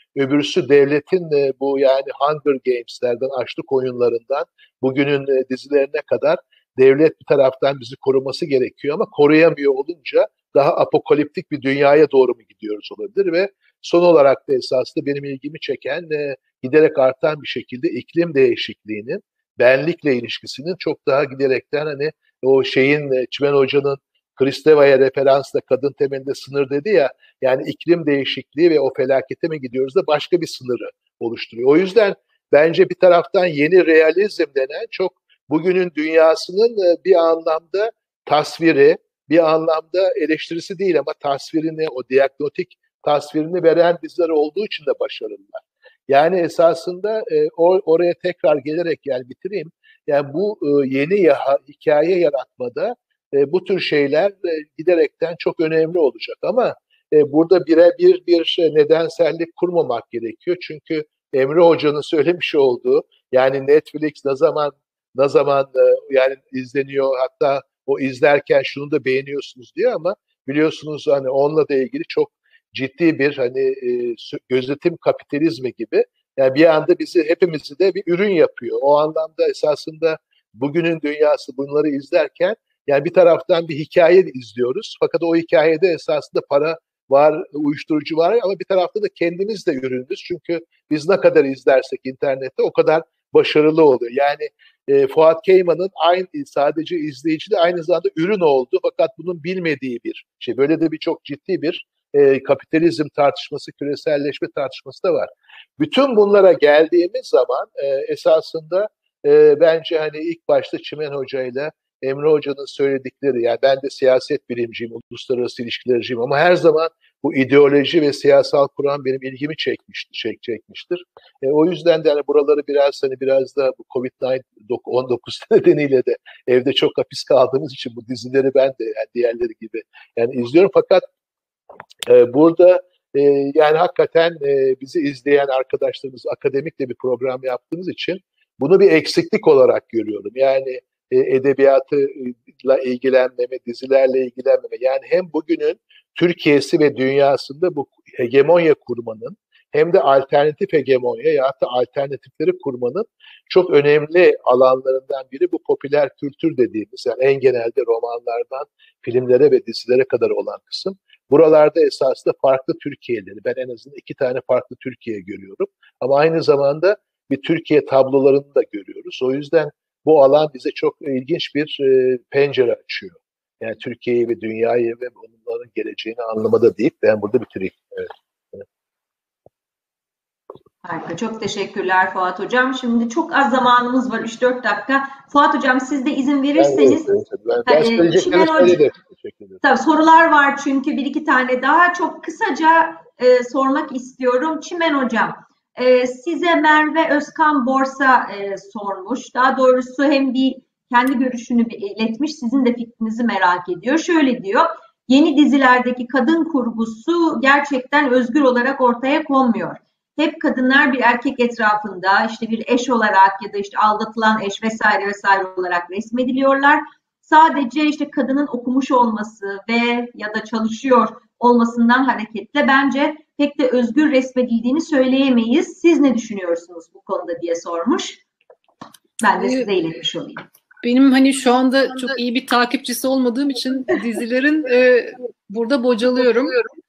[SPEAKER 4] öbürsü devletin e, bu yani Hunger Games'lerden, açlık oyunlarından bugünün e, dizilerine kadar devlet bir taraftan bizi koruması gerekiyor ama koruyamıyor olunca daha apokaliptik bir dünyaya doğru mu gidiyoruz olabilir ve son olarak da esasında benim ilgimi çeken e, giderek artan bir şekilde iklim değişikliğinin benlikle ilişkisinin çok daha giderekten hani o şeyin e, Çimen Hoca'nın Kristeva'ya referansla kadın temelinde sınır dedi ya, yani iklim değişikliği ve o felakete mi gidiyoruz da başka bir sınırı oluşturuyor. O yüzden bence bir taraftan yeni realizm denen çok bugünün dünyasının bir anlamda tasviri, bir anlamda eleştirisi değil ama tasvirini, o diagnostik tasvirini veren diziler olduğu için de başarılılar. Yani esasında e, or, oraya tekrar gelerek yani bitireyim. Yani bu e, yeni ya, hikaye yaratmada e, bu tür şeyler e, giderekten çok önemli olacak ama e, burada birebir bir nedensellik kurmamak gerekiyor. Çünkü Emre Hoca'nın söylemiş olduğu yani Netflix ne zaman ne zaman e, yani izleniyor, hatta o izlerken şunu da beğeniyorsunuz diyor ama biliyorsunuz hani onunla da ilgili çok ciddi bir hani e, gözetim kapitalizmi gibi yani bir anda bizi hepimizi de bir ürün yapıyor. O anlamda esasında bugünün dünyası bunları izlerken yani bir taraftan bir hikaye izliyoruz fakat o hikayede esasında para var, uyuşturucu var ama bir tarafta da kendimiz de ürünüz. Çünkü biz ne kadar izlersek internette o kadar başarılı oluyor. Yani e, Fuat Keyman'ın aynı sadece izleyici de aynı zamanda ürün oldu fakat bunun bilmediği bir şey. Böyle de bir çok ciddi bir e, kapitalizm tartışması, küreselleşme tartışması da var. Bütün bunlara geldiğimiz zaman e, esasında e, bence hani ilk başta Çimen Hoca'yla Emre Hoca'nın söyledikleri, yani ben de siyaset bilimciyim, uluslararası ilişkilerciyim ama her zaman bu ideoloji ve siyasal kuram benim ilgimi çekmiştir, çek, çekmiştir. E, o yüzden de hani buraları biraz hani biraz da bu kovid on dokuz nedeniyle de evde çok hapis kaldığımız için bu dizileri ben de yani diğerleri gibi yani izliyorum fakat e, burada e, yani hakikaten e, bizi izleyen arkadaşlarımız akademik de bir program yaptığımız için bunu bir eksiklik olarak görüyorum. Yani edebiyatla ilgilenmeme, dizilerle ilgilenmeme. Yani hem bugünün Türkiye'si ve dünyasında bu hegemonya kurmanın hem de alternatif hegemonya ya da alternatifleri kurmanın çok önemli alanlarından biri bu popüler kültür dediğimiz yani en genelde romanlardan filmlere ve dizilere kadar olan kısım. Buralarda esasında farklı Türkiye'leri, ben en azından iki tane farklı Türkiye görüyorum ama aynı zamanda bir Türkiye tablolarını da görüyoruz. O yüzden bu alan bize çok ilginç bir e, pencere açıyor. Yani Türkiye'yi ve dünyayı ve onların geleceğini anlamada deyip ben burada bitireyim. Evet. Evet.
[SPEAKER 1] Harika. Çok teşekkürler Fuat Hocam. Şimdi çok az zamanımız var. üç dört dakika. Fuat Hocam siz de izin verirseniz.
[SPEAKER 4] Ben, ben, ben söyleyeceklerimi söyledim. Teşekkür ederim.
[SPEAKER 1] Tabii sorular var çünkü bir iki tane daha. Çok kısaca e, sormak istiyorum. Çimen Hocam. Ee, size Merve Özkan Borsa e, sormuş. Daha doğrusu hem bir kendi görüşünü bir iletmiş, sizin de fikrinizi merak ediyor. Şöyle diyor, yeni dizilerdeki kadın kurgusu gerçekten özgür olarak ortaya konmuyor. Hep kadınlar bir erkek etrafında işte bir eş olarak ya da işte aldatılan eş vesaire vesaire olarak resmediliyorlar. Sadece işte kadının okumuş olması ve ya da çalışıyor olmasından hareketle bence pek de özgür resmedildiğini söyleyemeyiz. Siz ne düşünüyorsunuz bu konuda diye sormuş. Ben de size iletmiş olayım.
[SPEAKER 2] Benim hani şu anda çok iyi bir takipçisi olmadığım için dizilerin e, burada bocalıyorum.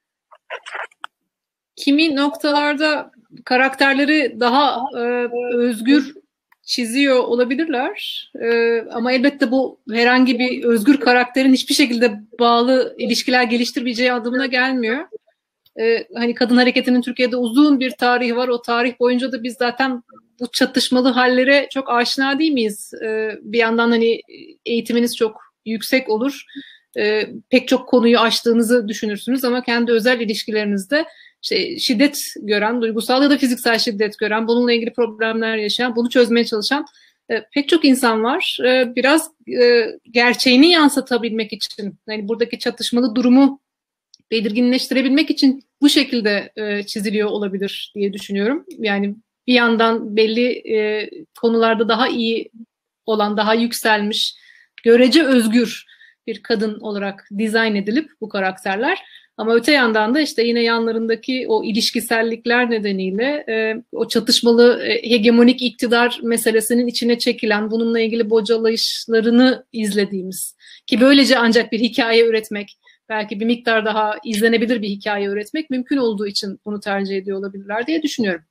[SPEAKER 2] Kimi noktalarda karakterleri daha e, özgür çiziyor olabilirler. E, ama elbette bu herhangi bir özgür karakterin hiçbir şekilde bağlı ilişkiler geliştirmeyeceği anlamına gelmiyor. Ee, hani kadın hareketinin Türkiye'de uzun bir tarihi var. O tarih boyunca da biz zaten bu çatışmalı hallere çok aşina değil miyiz? Ee, bir yandan hani eğitiminiz çok yüksek olur. Ee, pek çok konuyu aştığınızı düşünürsünüz ama kendi özel ilişkilerinizde işte şiddet gören, duygusal ya da fiziksel şiddet gören, bununla ilgili problemler yaşayan, bunu çözmeye çalışan e, pek çok insan var. E, biraz e, gerçeğini yansıtabilmek için, yani buradaki çatışmalı durumu belirginleştirebilmek için bu şekilde e, çiziliyor olabilir diye düşünüyorum. Yani bir yandan belli e, konularda daha iyi olan, daha yükselmiş, görece özgür bir kadın olarak dizayn edilip bu karakterler. Ama öte yandan da işte yine yanlarındaki o ilişkisellikler nedeniyle e, o çatışmalı e, hegemonik iktidar meselesinin içine çekilen, bununla ilgili bocalayışlarını izlediğimiz, ki böylece ancak bir hikaye üretmek, belki bir miktar daha izlenebilir bir hikaye üretmek mümkün olduğu için bunu tercih ediyor olabilirler diye düşünüyorum.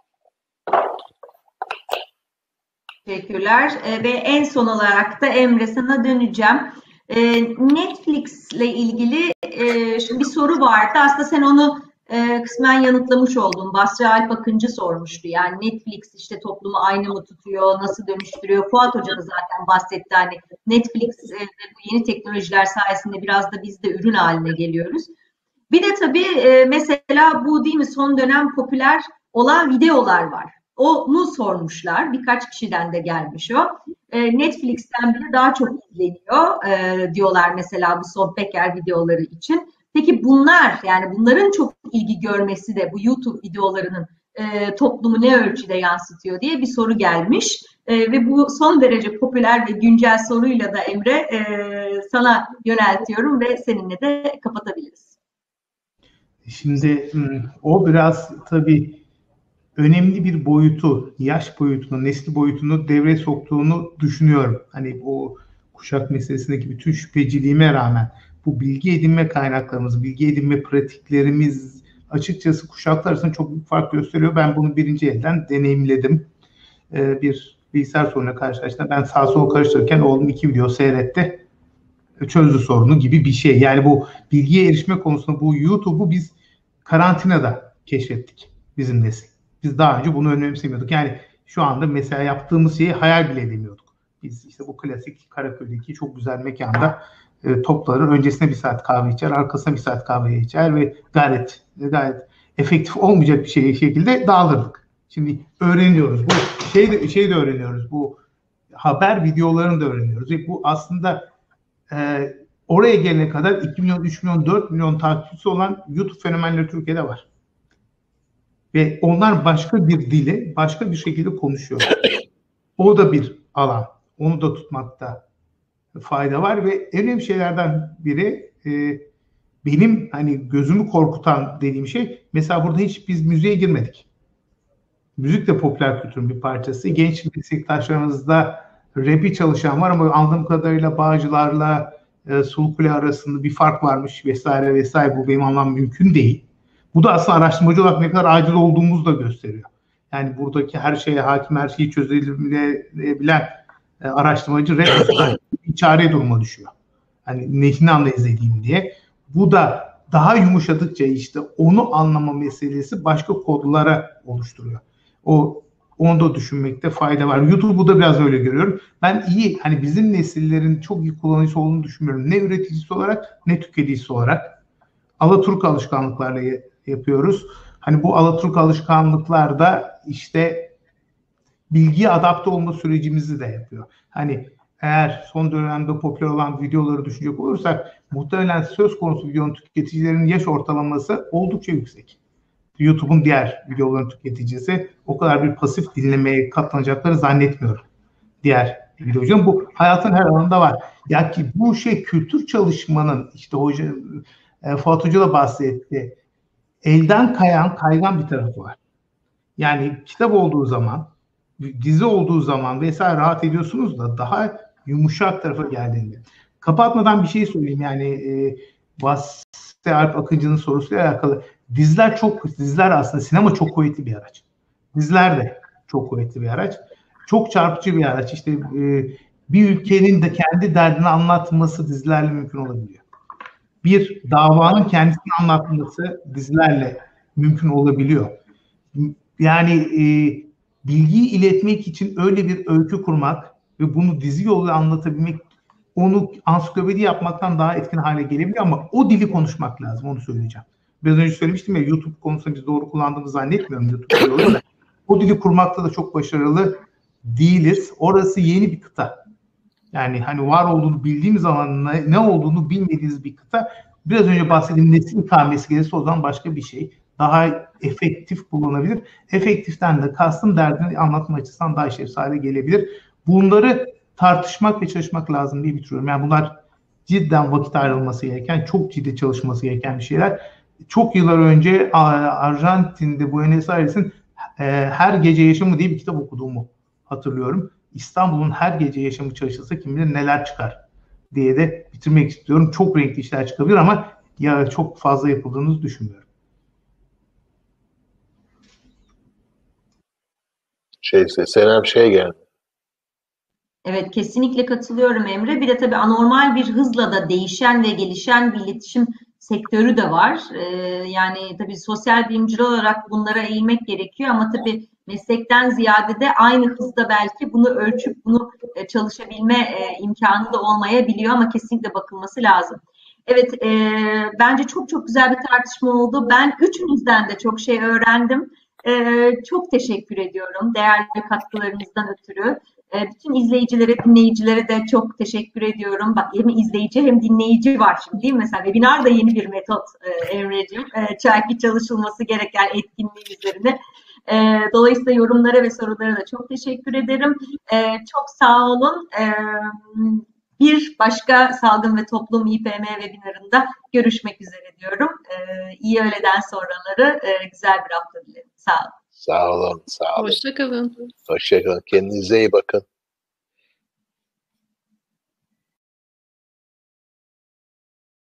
[SPEAKER 1] Teşekkürler. E, ve en son olarak da Emre, sana döneceğim. E, Netflix ile ilgili e, şimdi bir soru vardı. Aslında sen onu e, kısmen yanıtlamış oldun. Basri Alp Akıncı sormuştu. Yani Netflix işte toplumu aynı mı tutuyor, nasıl dönüştürüyor? Fuat Hoca da zaten bahsetti. Hani Netflix e, ve bu yeni teknolojiler sayesinde biraz da biz de ürün haline geliyoruz. Bir de tabii e, mesela bu değil mi son dönem popüler olan videolar var. Onu sormuşlar. Birkaç kişiden de gelmiş o. E, Netflix'ten bile daha çok izleniyor e, diyorlar mesela bu son Peker videoları için. Peki bunlar, yani bunların çok ilgi görmesi de bu YouTube videolarının e, toplumu ne ölçüde yansıtıyor diye bir soru gelmiş. E, ve bu son derece popüler ve güncel soruyla da Emre e, sana yöneltiyorum ve seninle de kapatabiliriz.
[SPEAKER 3] Şimdi o biraz tabii önemli bir boyutu, yaş boyutunu, nesli boyutunu devreye soktuğunu düşünüyorum. Hani o kuşak meselesindeki bütün şüpheciliğime rağmen bu bilgi edinme kaynaklarımız, bilgi edinme pratiklerimiz açıkçası kuşaklar arasında çok büyük fark gösteriyor. Ben bunu birinci elden deneyimledim. Ee, bir bilgisayar sorunuyla karşılaştığımda ben sağ sol karıştırırken oğlum iki video seyretti, çözdü sorunu gibi bir şey. Yani bu bilgiye erişme konusunda bu YouTube'u biz karantinada keşfettik bizim nesil. Biz daha önce bunu önemsemiyorduk. Yani şu anda mesela yaptığımız şeyi hayal bile edemiyorduk. Biz işte bu klasik Karaköy'deki çok güzel mekanda e, toplanır, öncesine bir saat kahve içer, arkasına bir saat kahve içer ve gayet gayet efektif olmayacak bir şey şekilde dağılırdık. Şimdi öğreniyoruz. Bu şey de, şey de öğreniyoruz. Bu haber videolarını da öğreniyoruz. Ve bu aslında e, oraya gelene kadar iki milyon, üç milyon, dört milyon takipçisi olan YouTube fenomenleri Türkiye'de var. Ve onlar başka bir dili, başka bir şekilde konuşuyor. O da bir alan. Onu da tutmakta fayda var ve en önemli şeylerden biri e, benim hani gözümü korkutan dediğim şey, mesela burada hiç biz müziğe girmedik. Müzik de popüler kültürün bir parçası. Genç meslektaşlarımızda rap'i çalışan var ama anladığım kadarıyla Bağcılar'la e, Sulukule arasında bir fark varmış vesaire vesaire. Bu benim anlamam mümkün değil. Bu da aslında araştırmacı olarak ne kadar acil olduğumuzu da gösteriyor. Yani buradaki her şeye hakim, her şeyi çözebilen e, araştırmacı resmen bir çare duruma düşüyor. Hani neyini analiz edeyim diye. Bu da daha yumuşadıkça işte onu anlama meselesi başka kodlara oluşturuyor. O onu da düşünmekte fayda var. YouTube'u da biraz öyle görüyorum. Ben iyi, hani bizim nesillerin çok iyi kullanıcısı olduğunu düşünmüyorum. Ne üreticisi olarak ne tüketicisi olarak. Alaturka alışkanlıklarla yapıyoruz. Hani bu Alaturka alışkanlıklarda işte bilgiye adapte olma sürecimizi de yapıyor. Hani eğer son dönemde popüler olan videoları düşünecek olursak muhtemelen söz konusu videonun tüketicilerinin yaş ortalaması oldukça yüksek. YouTube'un diğer videoların tüketicisi o kadar bir pasif dinlemeye katlanacakları zannetmiyorum. Diğer videocuların bu hayatın her alanında var. Ya ki bu şey kültür çalışmanın işte hoca e, Fuat Hoca da bahsetti. Elden kayan, kaygan bir tarafı var. Yani kitap olduğu zaman, dizi olduğu zaman vesaire rahat ediyorsunuz da daha yumuşak tarafa geldiğinde. Kapatmadan bir şey söyleyeyim. Yani e, Basri Alp Akıncı'nın sorusuyla alakalı. Diziler çok, diziler aslında sinema çok kuvvetli bir araç. Diziler de çok kuvvetli bir araç. Çok çarpıcı bir araç. İşte e, bir ülkenin de kendi derdini anlatması dizilerle mümkün olabiliyor. Bir davanın kendisini anlatması dizilerle mümkün olabiliyor. Yani e, bilgiyi iletmek için öyle bir öykü kurmak ve bunu dizi yoluyla anlatabilmek, onu ansiklopedi yapmaktan daha etkin hale gelebiliyor ama o dili konuşmak lazım, onu söyleyeceğim. Biraz önce söylemiştim ya, YouTube konusunda biz doğru kullandığımızı zannetmiyorum YouTube yoluyla. O dili kurmakta da çok başarılı değiliz. Orası yeni bir kıta. Yani hani var olduğunu bildiğimiz alanın ne olduğunu bilmediğiniz bir kıta. Biraz önce bahsettiğim nesil ikamesi gelirse o zaman başka bir şey. Daha efektif kullanabilir. Efektiften de kastım derdini anlatma açısından daha işlevsel hale gelebilir. Bunları tartışmak ve çalışmak lazım diye bitiriyorum. Yani bunlar cidden vakit ayrılması gereken, çok ciddi çalışması gereken bir şeyler. Çok yıllar önce Arjantin'de Buenos Aires'in Her Gece Yaşamı diye bir kitap okuduğumu hatırlıyorum. İstanbul'un her gece yaşamı çalışılsa kim bilir neler çıkar diye de bitirmek istiyorum. Çok renkli işler çıkabilir ama ya çok fazla yapıldığını düşünmüyorum.
[SPEAKER 4] Şey, Senem şey geldi.
[SPEAKER 1] Evet, kesinlikle katılıyorum Emre. Bir de tabii anormal bir hızla da değişen ve gelişen bir iletişim sektörü de var. Ee, yani tabii sosyal bilimciler olarak bunlara eğilmek gerekiyor ama tabii meslekten ziyade de aynı hızda belki bunu ölçüp bunu e, çalışabilme e, imkanı da olmayabiliyor ama kesinlikle bakılması lazım. Evet, e, bence çok çok güzel bir tartışma oldu. Ben üçünüzden de çok şey öğrendim. E, çok teşekkür ediyorum değerli katkılarınızdan ötürü. Bütün izleyicilere, dinleyicilere de çok teşekkür ediyorum. Bak hem izleyici hem dinleyici var şimdi değil mi? Mesela webinar da yeni bir metot Emre'ciğim. Belki çalışılması gereken etkinliği üzerine. Dolayısıyla yorumlara ve sorulara da çok teşekkür ederim. Çok sağ olun. Bir başka Salgın ve Toplum İ P M webinarında görüşmek üzere diyorum. İyi öğleden sonraları, güzel bir hafta dilerim. Sağ olun.
[SPEAKER 4] Sağ olun, sağ olun.
[SPEAKER 2] Hoşça kalın.
[SPEAKER 4] Hoşça kalın. Kendinize iyi bakın.